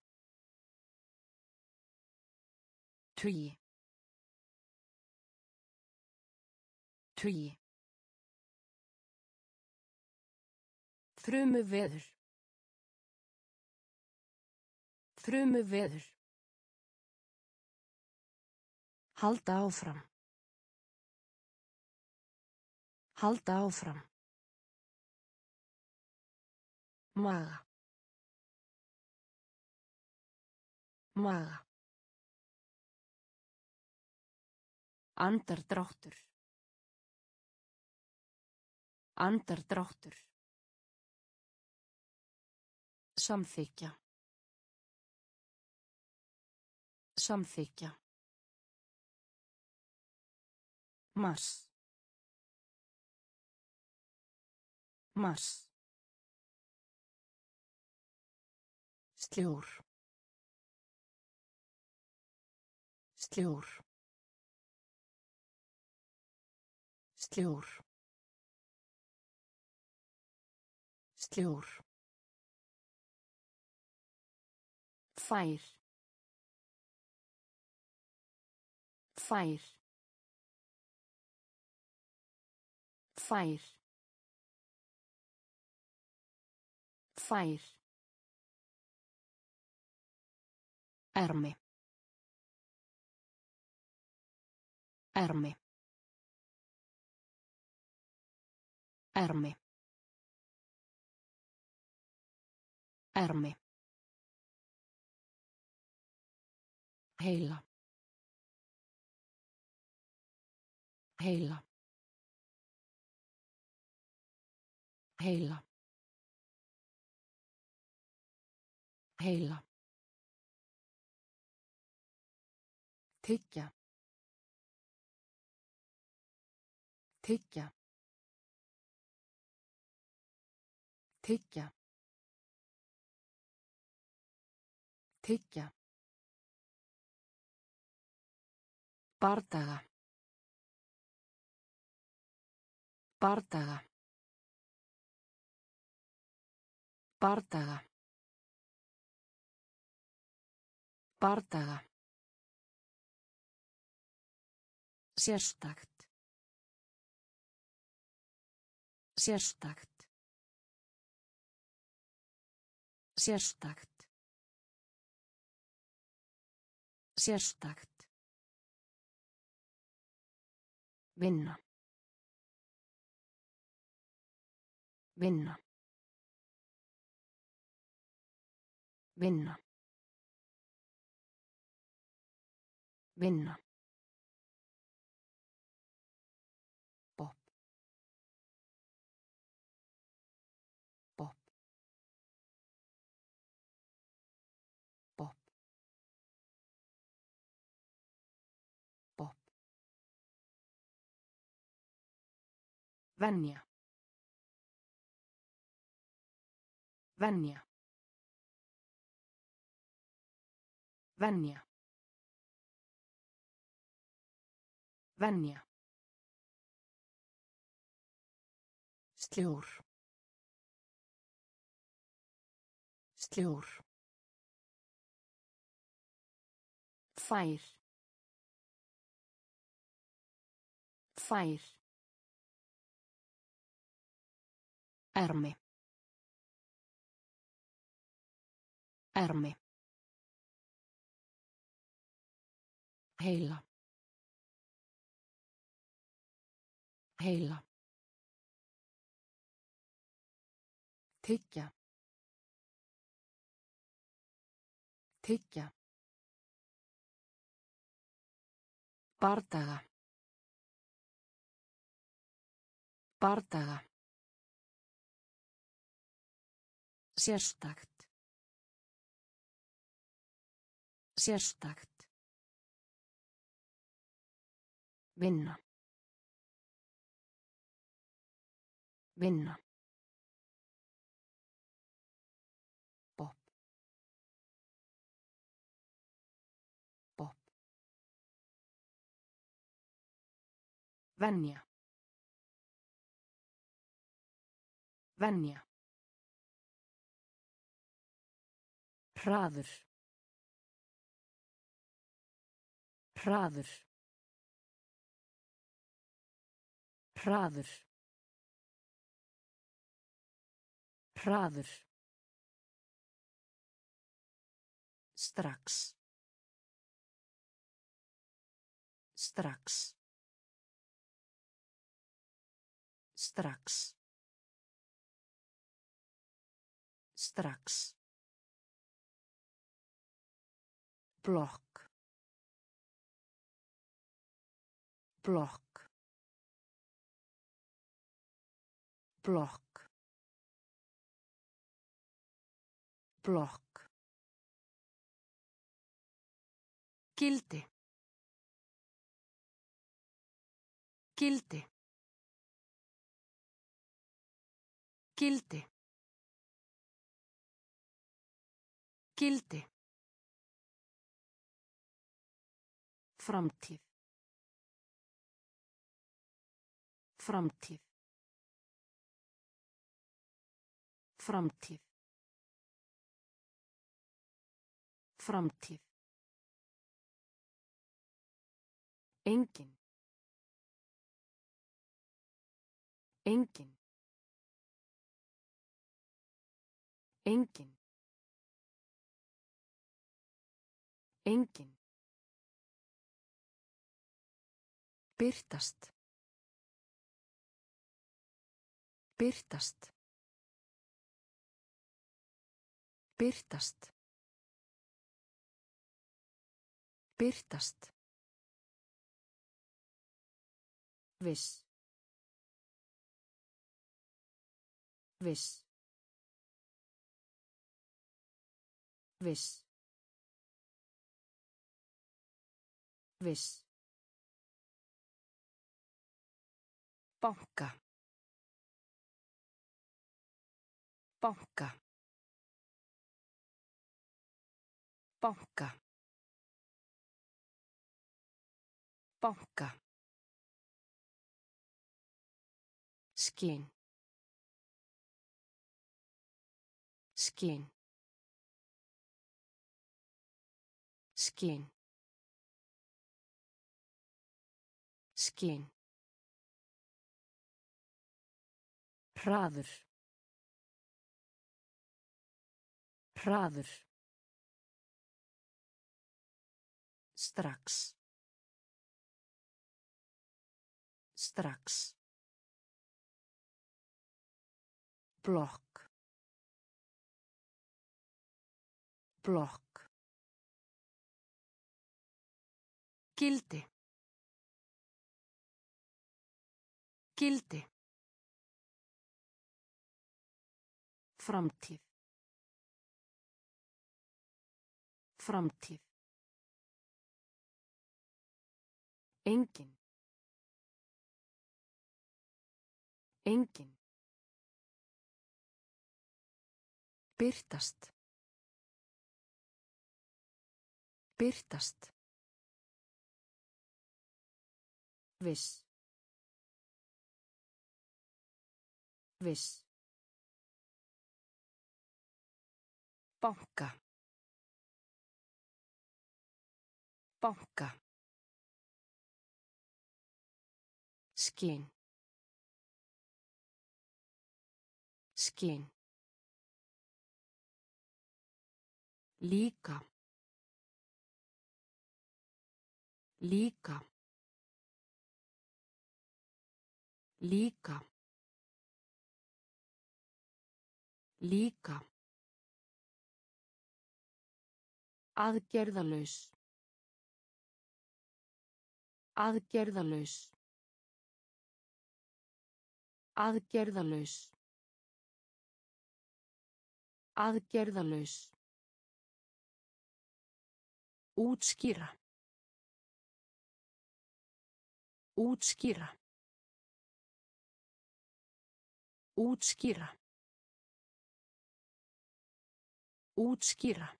Tugi. Tugi. Frumuveður. Frumuveður. Halda áfram. Halda áfram. Maga. Maga. Andardráttur. Andardráttur. Samþykkja. Samþykkja. Mars. Mars. Sljór. Sljór. Sljór. Sljór. Fær. Fær. Fær. Fær. Ermi. Ermi. Ermi. Ermi. Heila. Heila. Heila. Heila. Tyggja. Tyggja. Tyggja. Tyggja. Bardaga. Bardaga. Bardaga. Bardaga. Sérstakt. Sérstakt. Sérstakt. Sérstakt. Vinna. Vinna. Vinna. Vinna. Pop. Pop. Pop. Pop. Venja. Venja. Venja. Venja. Sljór. Sljór. Fær. Fær. Ermi. Ermi. Heila. Heila. Tyggja. Tyggja. Bardaga. Bardaga. Sérstakt. Sérstakt. Vinna. Vinna. Pop. Pop. Venja. Venja. Hraður. Hraður. Hraður. Hraður. Strax. Strax. Strax. Strax. Blokk. Blokk. Blokk. Blokk. Gildi. Gildi. Gildi. Gildi. Framtíð. Framtíð. Framtíð. Framtíð. Engin. Engin. Engin. Engin. Birtast. Birtast. Birtast. Birtast. Viss. Viss. Viss. Viss. Banka. Banka. Banka. Banka. Skinn. Skinn. Skinn. Skinn. Hraður. Hraður. Strax. Strax. Blokk. Blokk. Gildi. Gildi. Framtíð. Framtíð. Engin. Engin. Birtast. Birtast. Viss. Viss. Banka. Banka. Skinn. Skinn. Líka. Líka. Líka. Líka. Aðgerðalaus. Aðgerðalaus. Aðgerðalaus. Aðgerðalaus. Útskýra. Útskýra. Útskýra. Útskýra.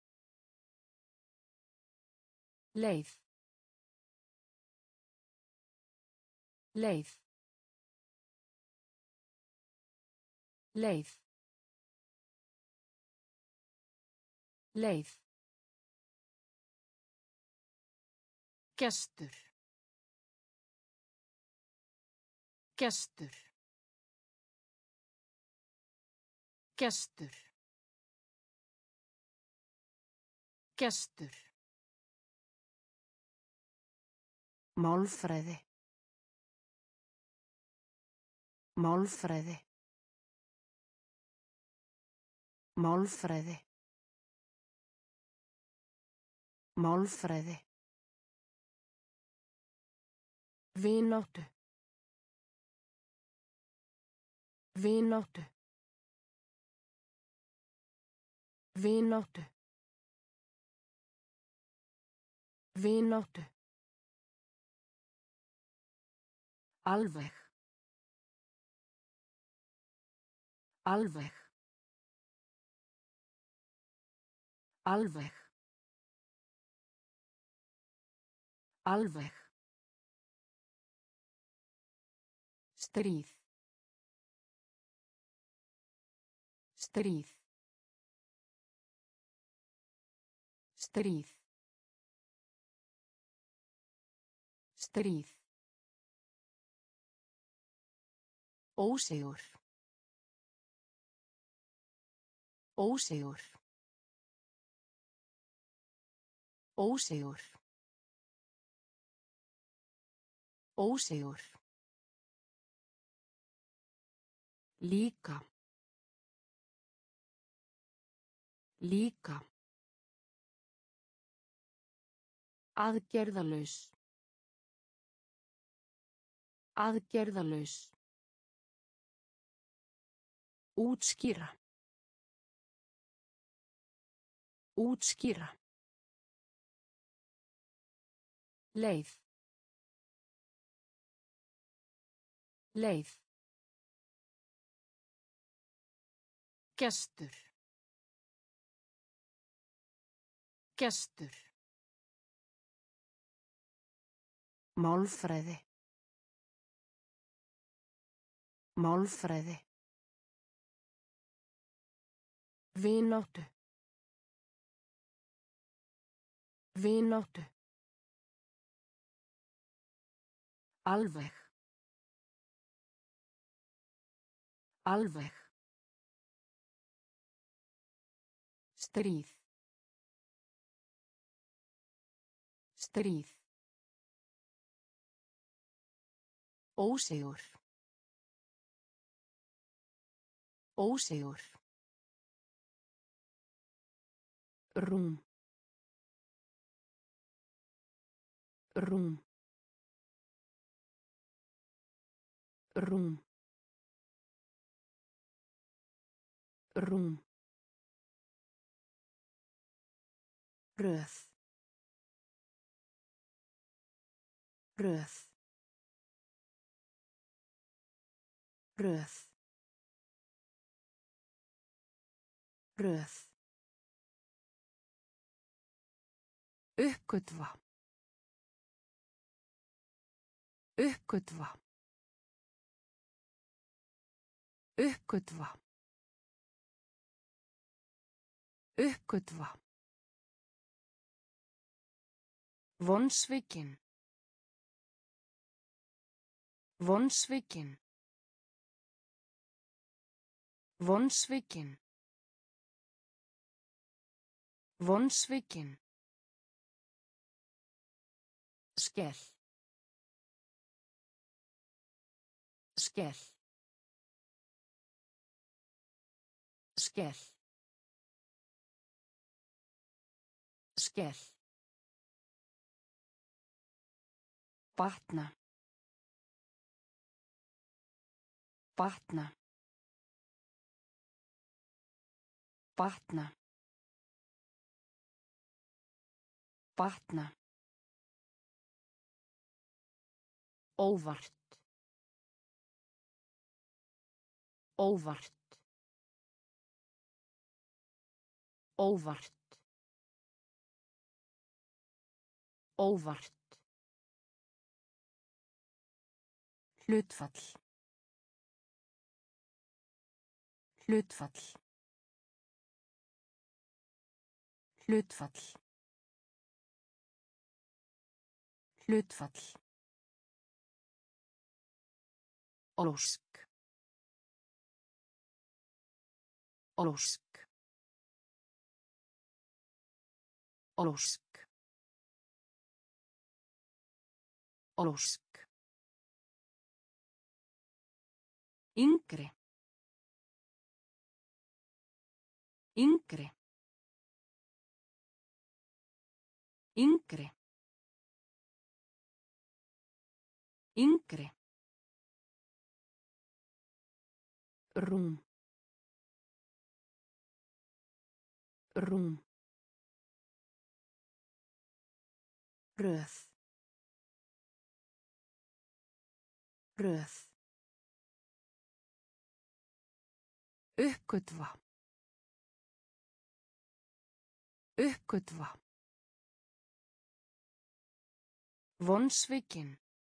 Leið. Leið. Leið. Leið. Gestur. Gestur. Gestur. Gestur. Málfræði. Málfræði. Málfræði. Málfræði. Vináttu. Vináttu. Vináttu. Vináttu. Alveg. Alveg. Alveg. Alveg. Stríð. Stríð. Stríð. Stríð. Ósigur. Ósigur. Ósigur. Ósigur. Líka. Líka. Aðgerðalaus. Aðgerðalaus. Útskýra. Útskýra. Leið. Leið. Gestur. Gestur. Málfræði. Málfræði. Vináttu. Vináttu. Alveg. Alveg. Stríð. Stríð. Ósigur. Ósigur. Rúm. Rúm. Rúm. Rúm. Röð. Röð. Röð. Röð. Uppgötva. Uppgötva. Uppgötva. Uppgötva. Vonsvikinn. Vonsvikinn. Vonsvikinn. Vonsvikinn. Skell. Skell. Skell. Skell. Batna. Batna. Batna. Batna. Óvart. Óvart. Óvart. Óvart. Hlutfall. Hlutfall. Hlutfall. Hlutfall. Ósk. Ósk. Ósk. Ósk. Yngri. Yngri. Yngri. Yngri. Rúm. Rúm. Röð. Röð. Uppgötva. Uppgötva. Vonsvikin.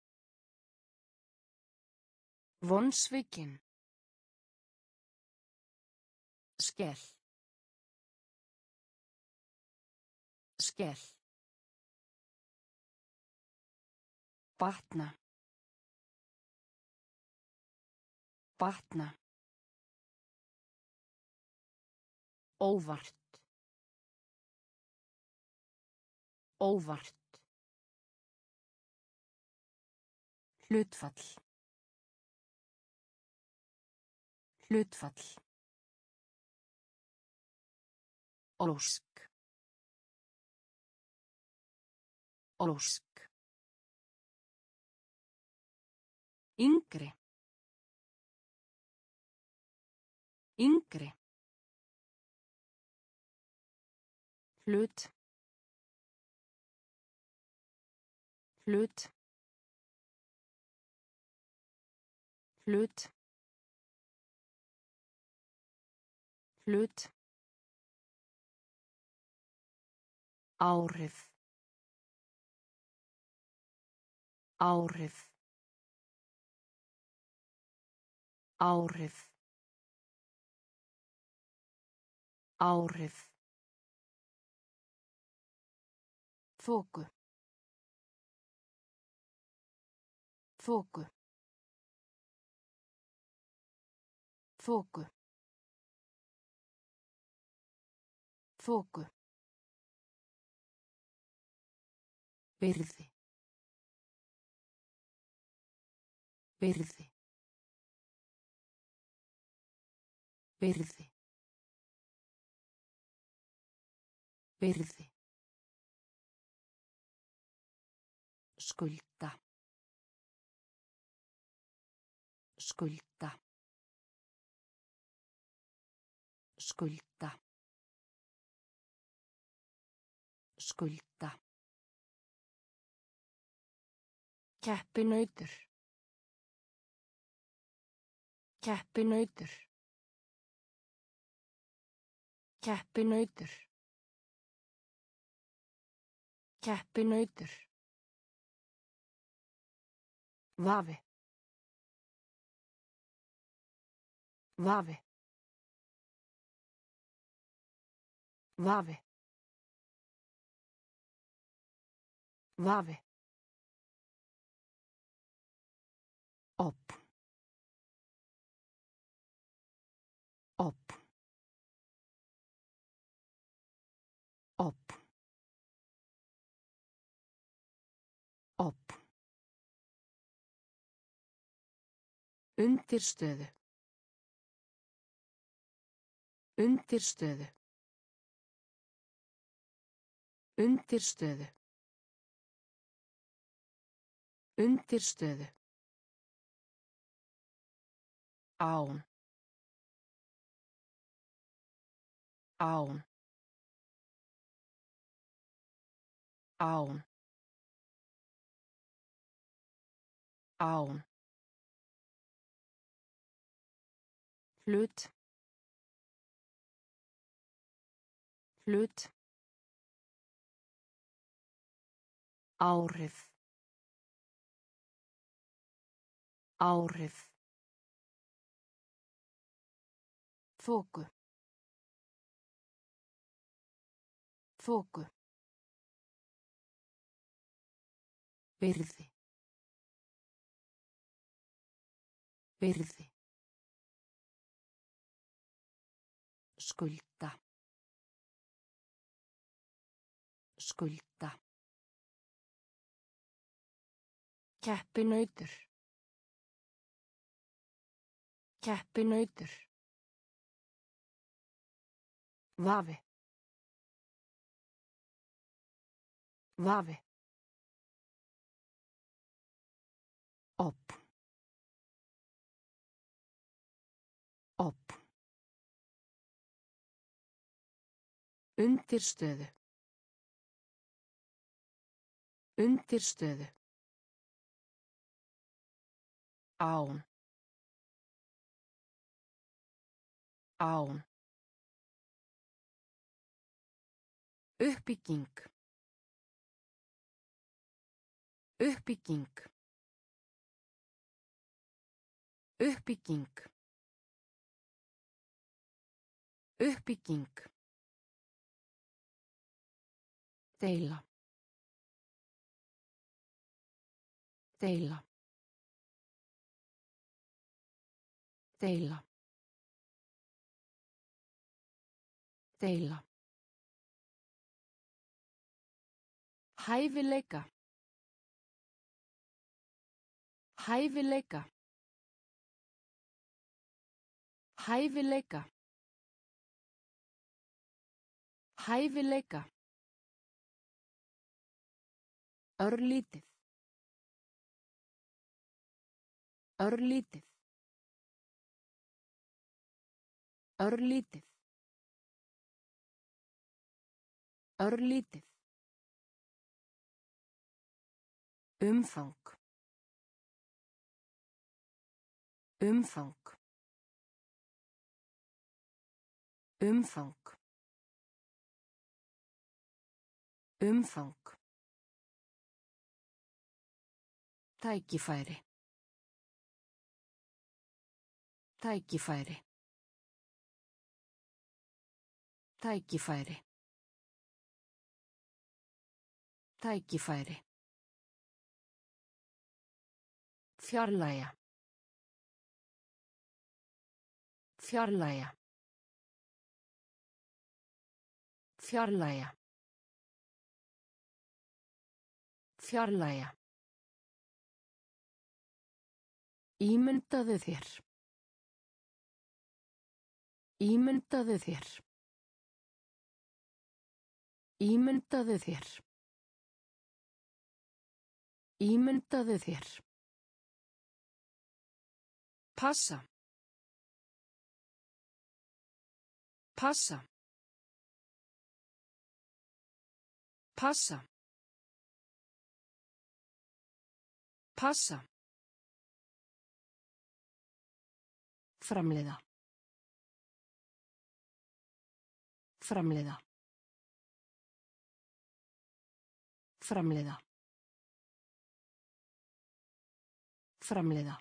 Vonsvikin. Skell. Skell. Batna. Batna. Óvart. Óvart. Hlutfall. Hlutfall. Ósk. Ósk. Yngri. Yngri. Hlut. Hlut. Hlut. Hlut. Áhrif. Áhrif. Áhrif. Áhrif. Þoku. Þoku. Þoku. Þoku. Virði. Virði. Virði. Virði. Skulda. Skulda. Skulda. Skulda. Keppinautur. Keppinautur. Keppinautur. Keppinautur. Vafi. Vafi. Vafi. Vafi. Opn. Opn. Opn. Opn. Undirstöðu. Undirstöðu. Undirstöðu. Undirstöðu. Án. Án. Án. Án. Hlut. Hlut. Áhrif. Áhrif. Þoku. Þoku. Virði. Virði. Skulda. Skulda. Keppinautur. Keppinautur. Vafi. Vafi. Opn. Opn. Undirstöðu. Undirstöðu. Án. Án. Uppbygging. Uppbygging. Uppbygging. Uppbygging. Deila. Deila. Deila. Deila. Hæfileika. Hæfileika. Hæfileika. Hæfileika. Örlítið. Örlítið. Örlítið. Örlítið. Umfang. Umfang. Umfang. Umfang. Tækifæri. Tækifæri. Tækifæri. Tækifæri. Fjarlægja. Fjarlægja. Fjarlægja. Fjarlægja. Ímyndaðu þér. Ímyndaðu þér. Ímyndaðu þér. Ímyndaðu þér. Passa. Passa. Passa. Passa. Framleiða. Framleiða. Framleiða. Framleiða.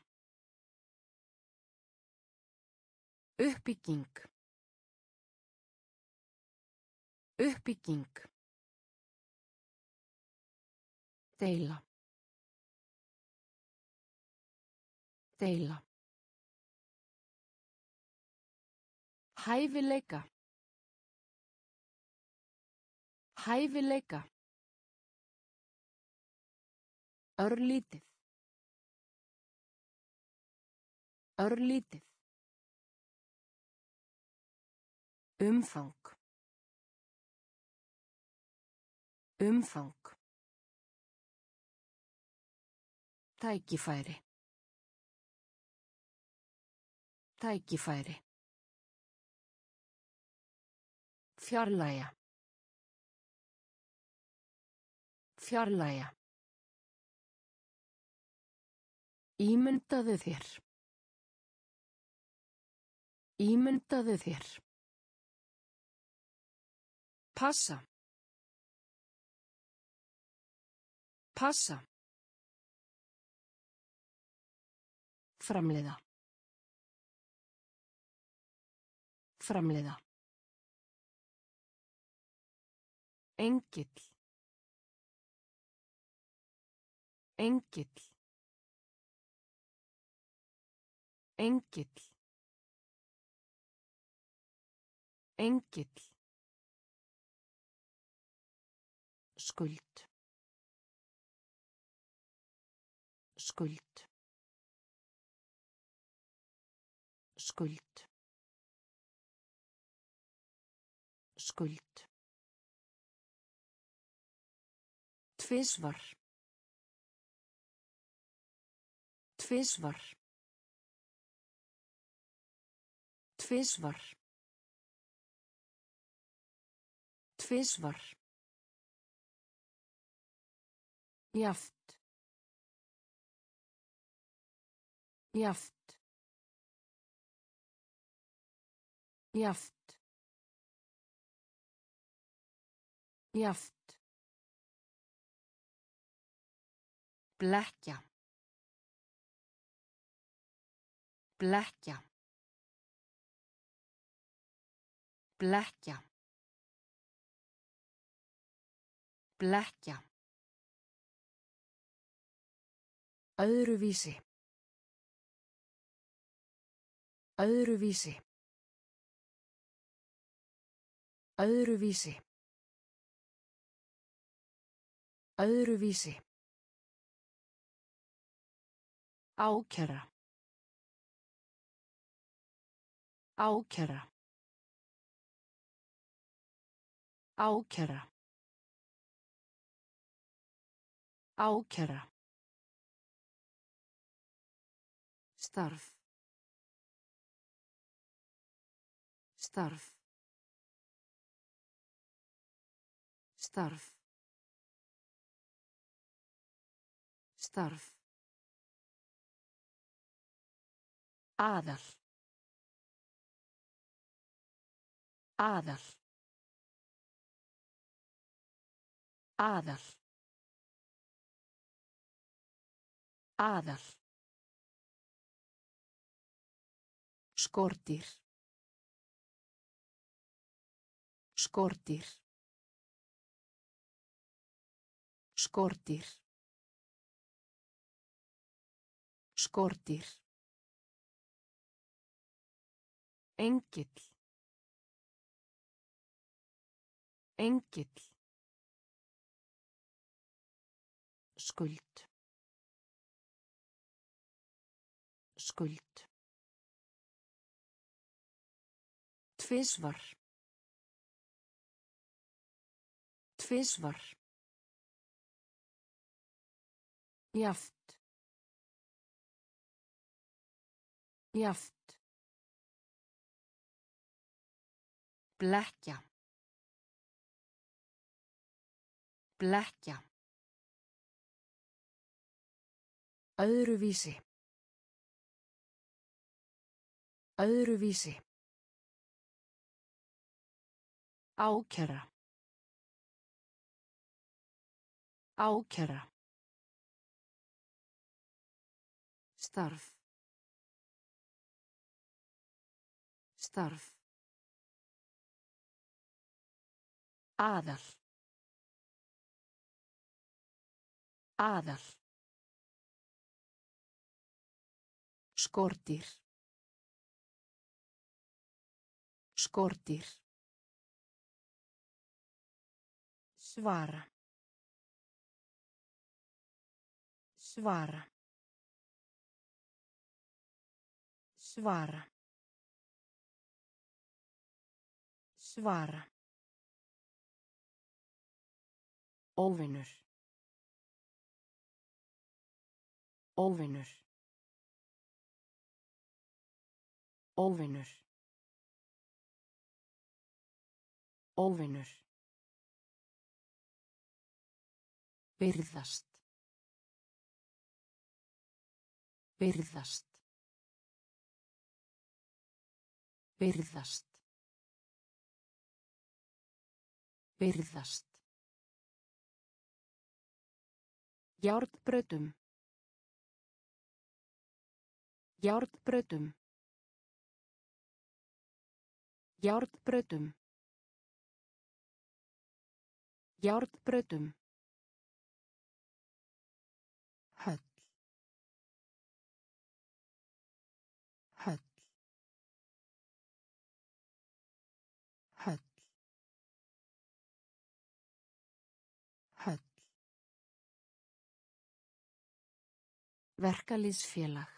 Uppbygging. Uppbygging. Deila. Deila. Hæfileika. Hæfileika. Örlítið. Örlítið. Umfang. Umfang. Tækifæri. Tækifæri. Fjarlægja. Fjarlægja. Ímyndaðu þér. Ímyndaðu þér. Passa. Passa. Framleiða. Framleiða. Engill. Engill. Engill. Engill. Skuld. Skuld. Skuld. Skuld. Tvisvar. Tvisvar. Tvisvar. Tvisvar. Jaft. Jaft. Jaft. Jaft. Blekkja. Blekkja. Blekkja. Blekkja. Öðruvísi. Öðruvísi. Öðruvísi. Öðruvísi. Ákæra. Ákæra. Ákæra. Ákæra. Starf. Starf. Starf. Starf. Aðal. Aðal. Aðal. Aðal. Skordýr. Skordýr. Skordýr. Skordýr. Engill. Engill. Skuld. Skuld. Tvisvar. Tvisvar. Jaft. Jaft. Blekkja. Blekkja. Öðruvísi. Öðruvísi. Ákæra. Ákæra. Starf. Starf. Aðal. Aðal. Skordýr. Skordýr. Svara. Svara. Svara. Svara. Óvinur. Óvinur. Óvinur. Óvinur. Virðast. Virðast. Virðast. Virðast. Járnbrautum. Járnbrautum. Járnbrautum. Járnbrautum. Höll. Höll. Höll. Höll. Verkalýðsfélag.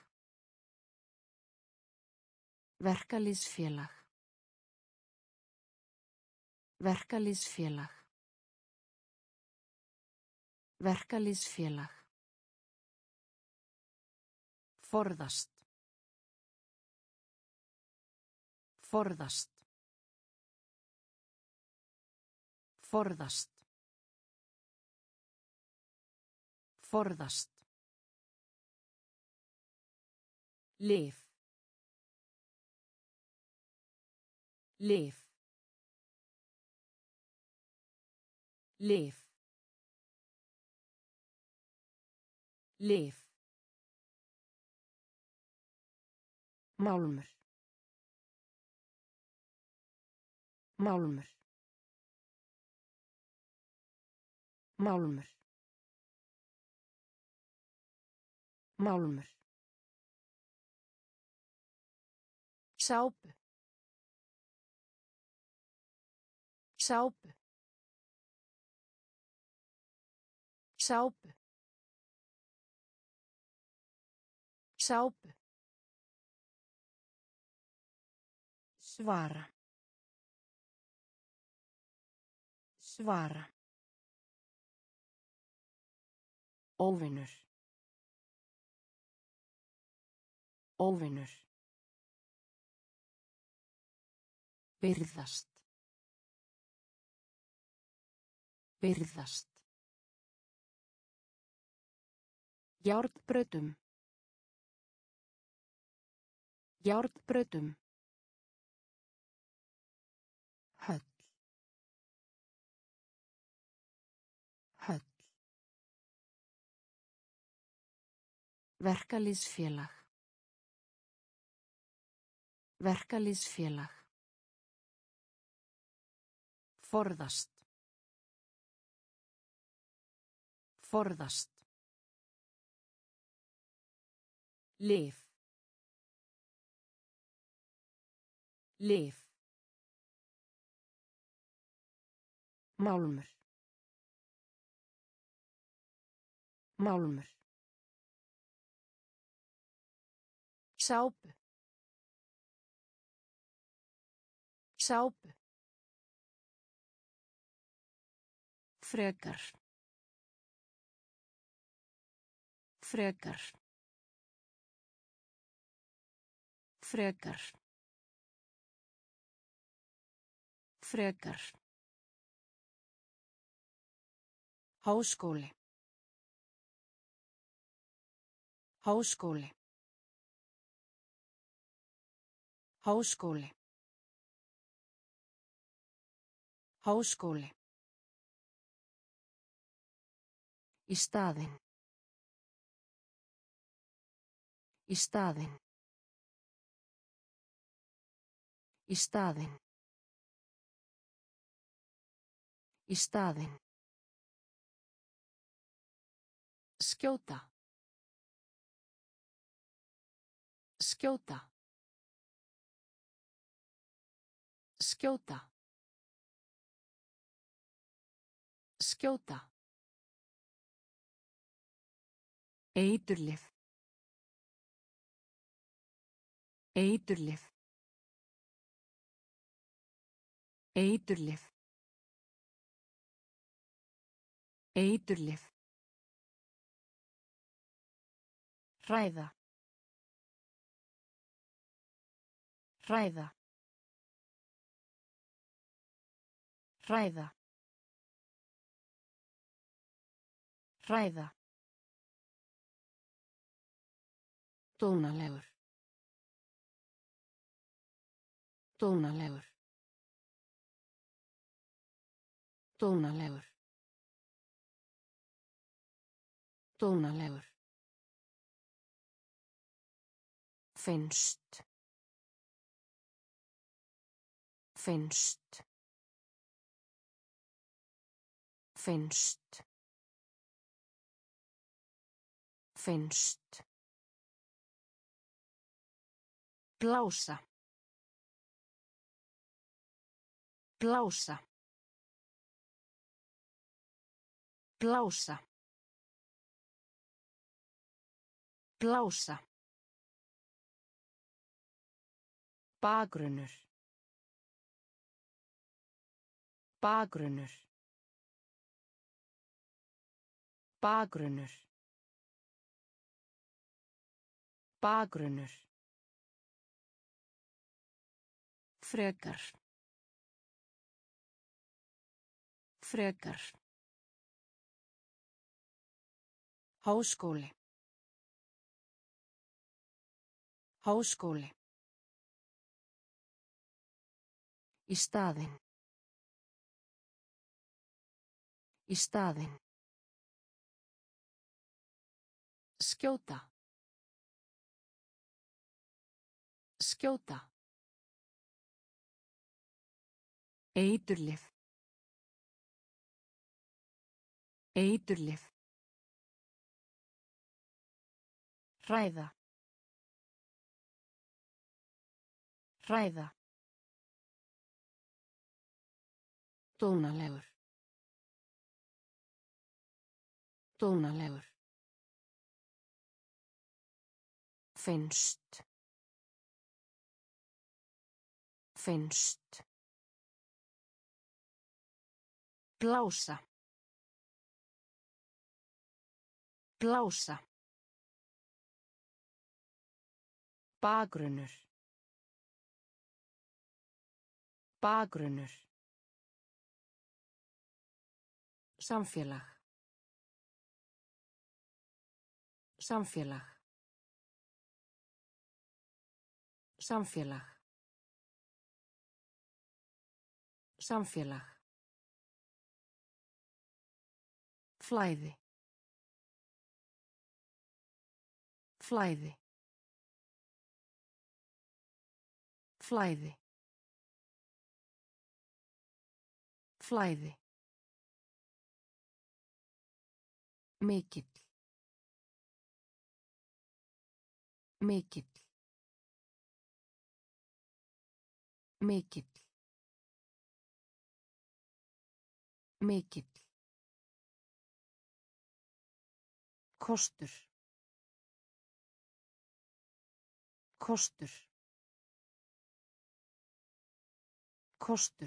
Verkalýðsfélag. Verkalýðsfélag. Verkalýðsfélag. Forðast. Forðast. Forðast. Forðast. Lyf. Lyf. Lyf. Lyf. Málmur. Málmur. Málmur. Málmur. Sápu. Sápu. Sápu. Sápu. Svara. Svara. Óvinur. Óvinur. Virðast. Virðast. Járnbrautum. Járnbrautum. Höll. Höll. Verkalýðsfélag. Verkalýðsfélag. Forðast. Forðast. Lyf. Lyf. Málmur. Málmur. Sápu. Sápu. Frekar. Frekar. Frekar. Frekar. Háskóli. Háskóli. Háskóli. Háskóli. Í staðinn. Í staðinn. Í staðinn. Í staðinn. Skjóta. Skjóta. Skjóta. Skjóta. Eiturlyf. Eiturlyf. Eiturlyf. Eiturlyf. Hræða. Hræða. Hræða. Hræða. Dónalegur. Dónalegur. Dónalegur. Dónalegur. Finnst. Finnst. Finnst. Finnst. Blása. Blása. Blása. Blása. Bakgrunnur. Bakgrunnur. Bakgrunnur. Bakgrunnur. Frekar. Frekar. Háskóli. Háskóli. Í staðinn. Í staðinn. Skjóta. Skjóta. Eiturlyf. Eiturlyf. Hræða. Hræða. Dónalegur. Dónalegur. Finnst. Finnst. Blása. Blása. Bakgrunnur. Bakgrunnur. Samfélag. Samfélag. Samfélag. Samfélag. Flæði. Flæði. Flæði. Flæði. Mikill. Mikill. Mikill. Mikill. Kostur. Kostur. Kostur.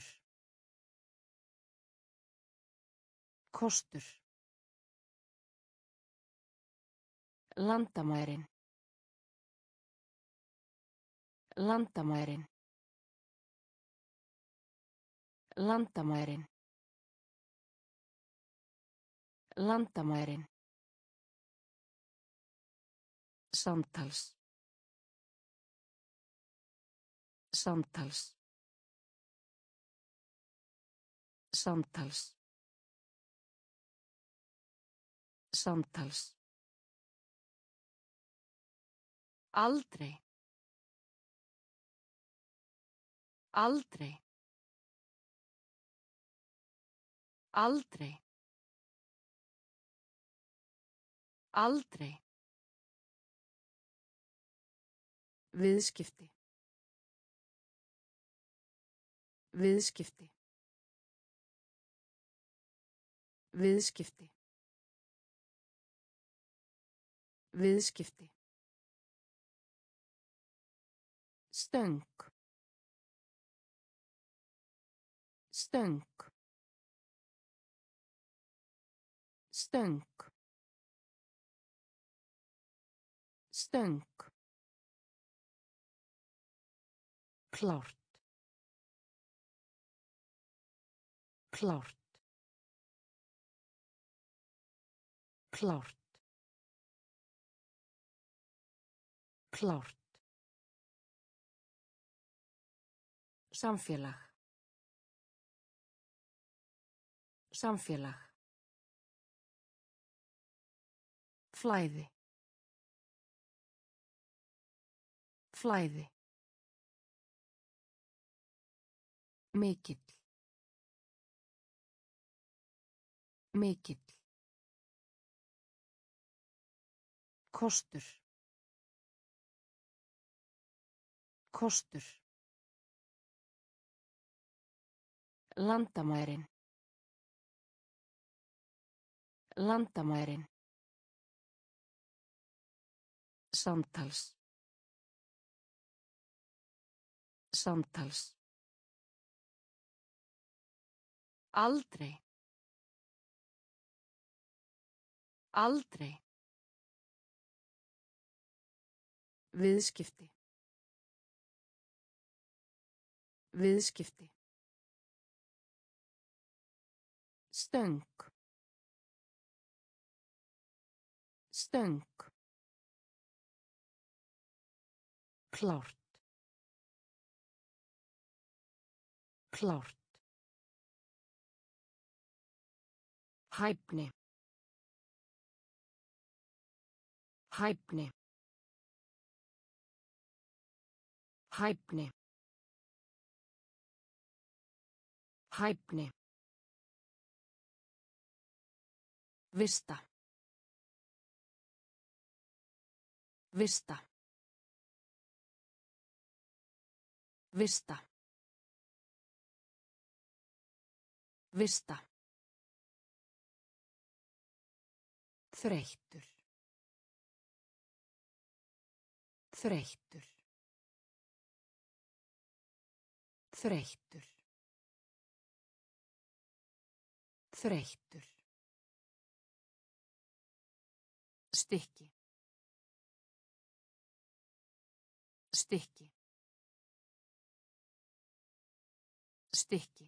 Kostur. Landamærin. Landamærin. Landamærin. Landamærin. Samtals. Samtals. Samtals. Samtals. Aldrei. Aldrei. Aldrei. Aldrei. Viðskipti. Viðskipti. Viðskipti. Viðskipti. Stöng. Stöng. Stöng. Stöng. Klárt. Klárt. Klárt. Klárt. Samfélag. Samfélag. Flæði. Flæði. Mikill. Mikill. Kostur. Kostur. Landamærin. Landamærin. Samtals. Samtals. Aldrei. Aldrei. Viðskipti. Viðskipti. Stöng. Stöng. Klárt. Klárt. Hæfni. Hæfni. Hæfni. Hæfni. Vista. Vista. Vista. Vista. Þreyttur. Þreyttur. Þreyttur. Þreyttur. Stykki. Stykki. Stykki.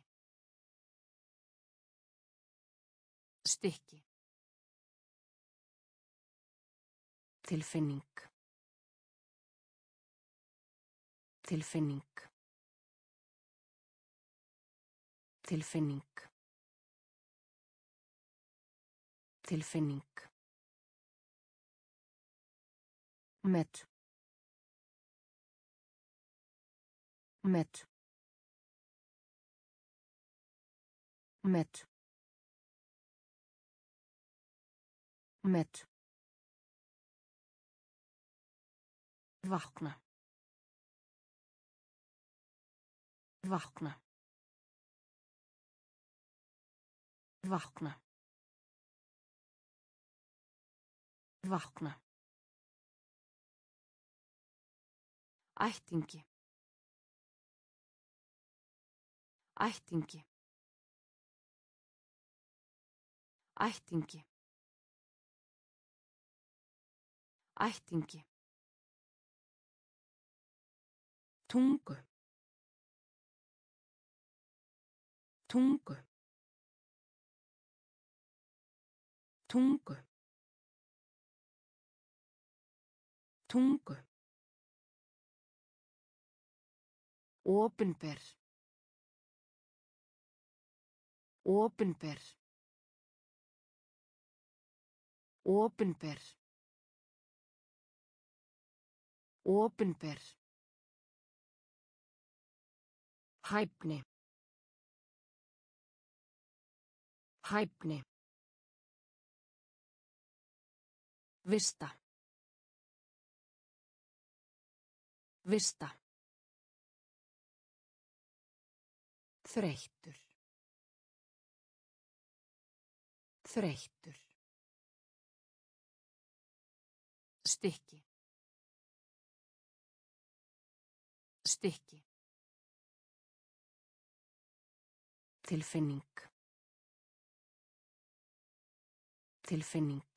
Stykki. Tilfinning. Tilfinning. Tilfinning. Tilfinning. Met. Met. Met. Met. Vakna. Vakna. Vakna. Vakna. Ættingi. Ættingi. Ættingi. Ættingi. Tungu. Tungu. Tungu. Tungu. Opinber. Opinber. Opinber. Opinber. Hæfni. Hæfni. Vista. Vista. Þreyttur. Þreyttur. Stykki. Stykki. Tilfinning. Tilfinning.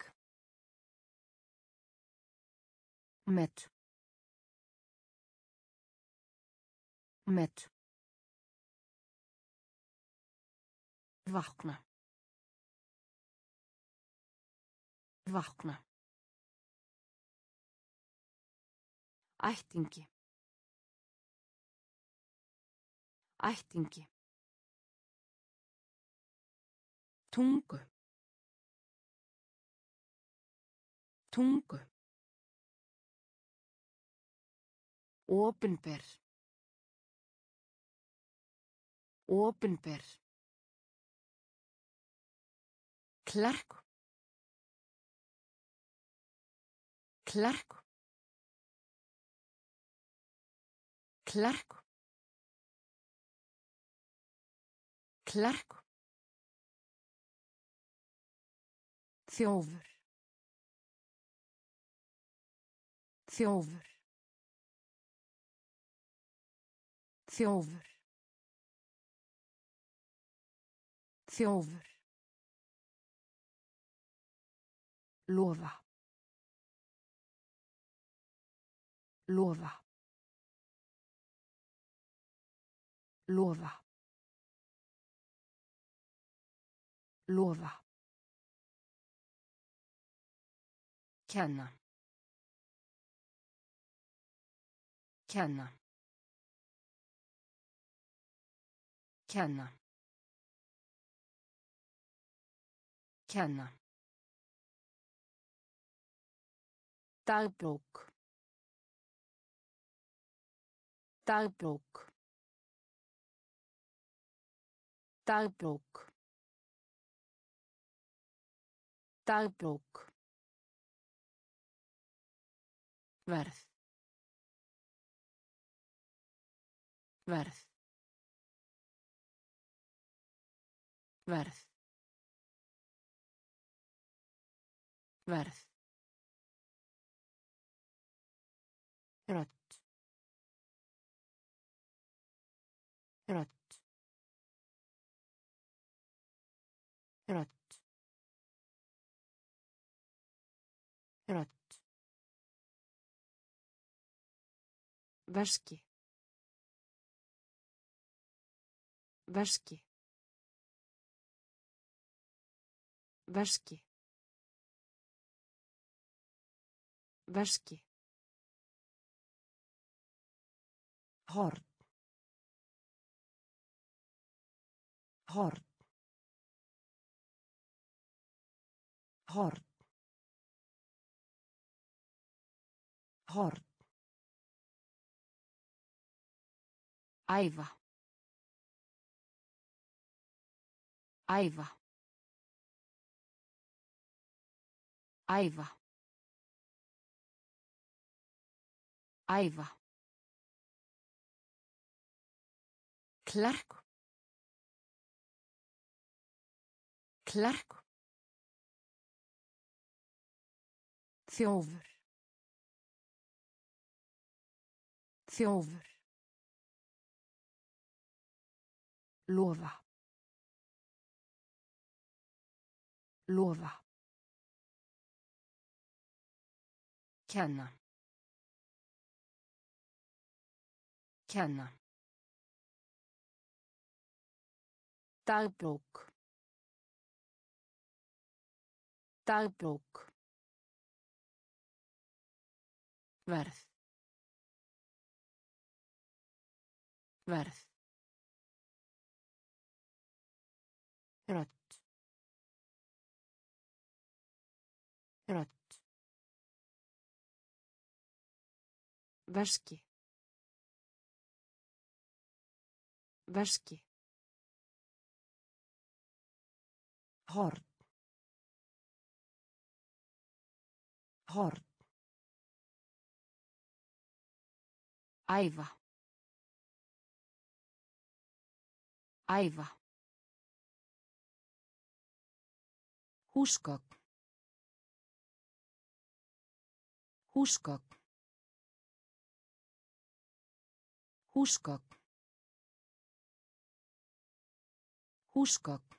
Met. Met. Vakna. Vakna. Ættingi. Ættingi. Tungu. Tungu. Opinber. Opinber. Klerk. Klerk. Klerk. Klerk. Þjófur. Þjófur. Þjófur. Þjófur. Lofa. Lofa. Lofa. Lofa. Kenna. Kenna. Kenna. Kenna. Dagbók. Dagbók. Dagbók. Dagbók. Verð. Verð. Verð. Verð. Rödd. Rödd. Rödd. Rödd. Veski. Veski. Veski. Veski. Horn. Horn. Horn. Horn. Æfa. Æfa. Æfa. Æfa. Klerk. Klerk. Þjófur. Þjófur. Lofa. Lofa. Kenna. Kenna. Dagbók. Dagbók. Verð. Verð. Rödd. Rödd. Veski. Veski. Horn. Horn. Æfa. Æfa. Húsgögn. Húsgögn. Húsgögn. Húsgögn.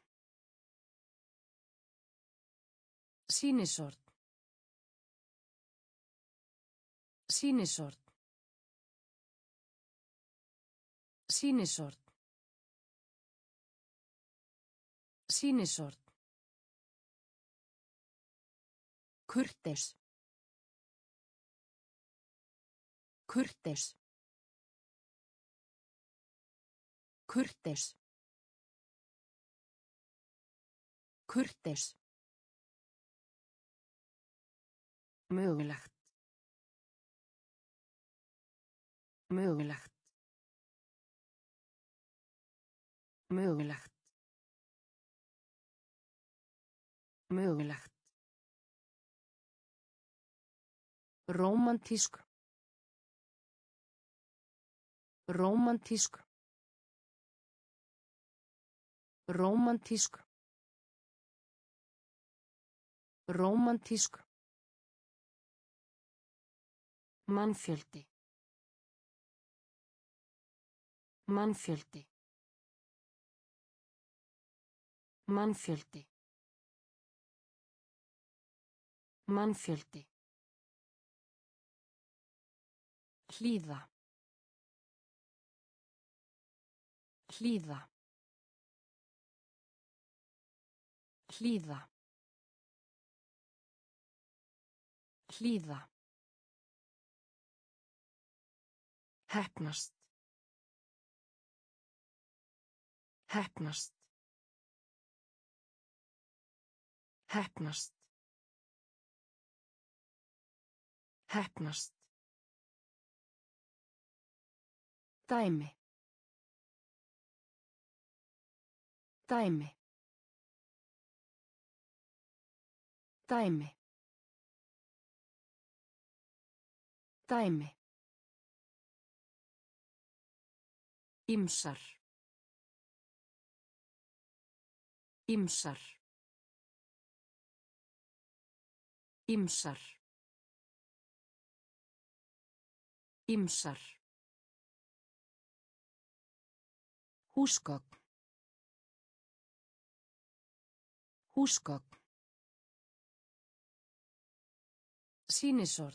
Sýnisort. Sýnisort. Sýnisort. Sýnisort. Kurteis. Kurteis. Kurteis. Kurteis. Mögulegt. Mögulegt. Mögulegt. Mögulegt. Rómantísk. Rómantísk. Rómantísk. Rómantísk. Mannfjöldi. Mannfjöldi. Mannfjöldi. Mannfjöldi. Hlýða. Hlýða. Hlýða. Hlýða. Heppnast. Heppnast. Heppnast. Heppnast. Dæmi. Dæmi. Dæmi. Dæmi. Ýmsar. Ýmsar. Ýmsar. Ýmsar. Húsgögn. Húsgögn. Sýnishorn.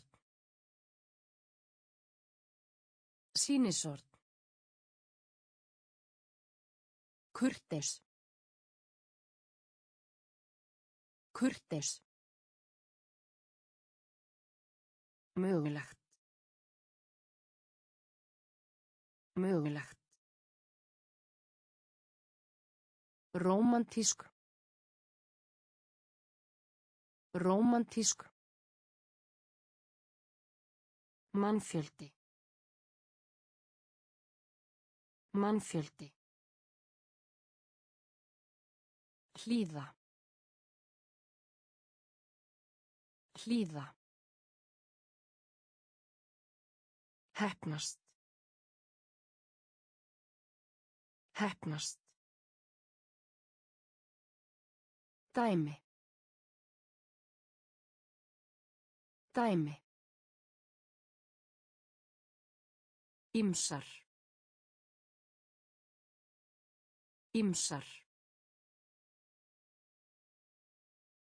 Sýnishorn. Kurteis. Kurteis. Mögulegt. Mögulegt. Rómantísk. Rómantísk. Mannfjöldi. Mannfjöldi. Hlýða. Hlýða. Heppnast. Heppnast. Dæmi. Dæmi. Ýmsar. Ýmsar.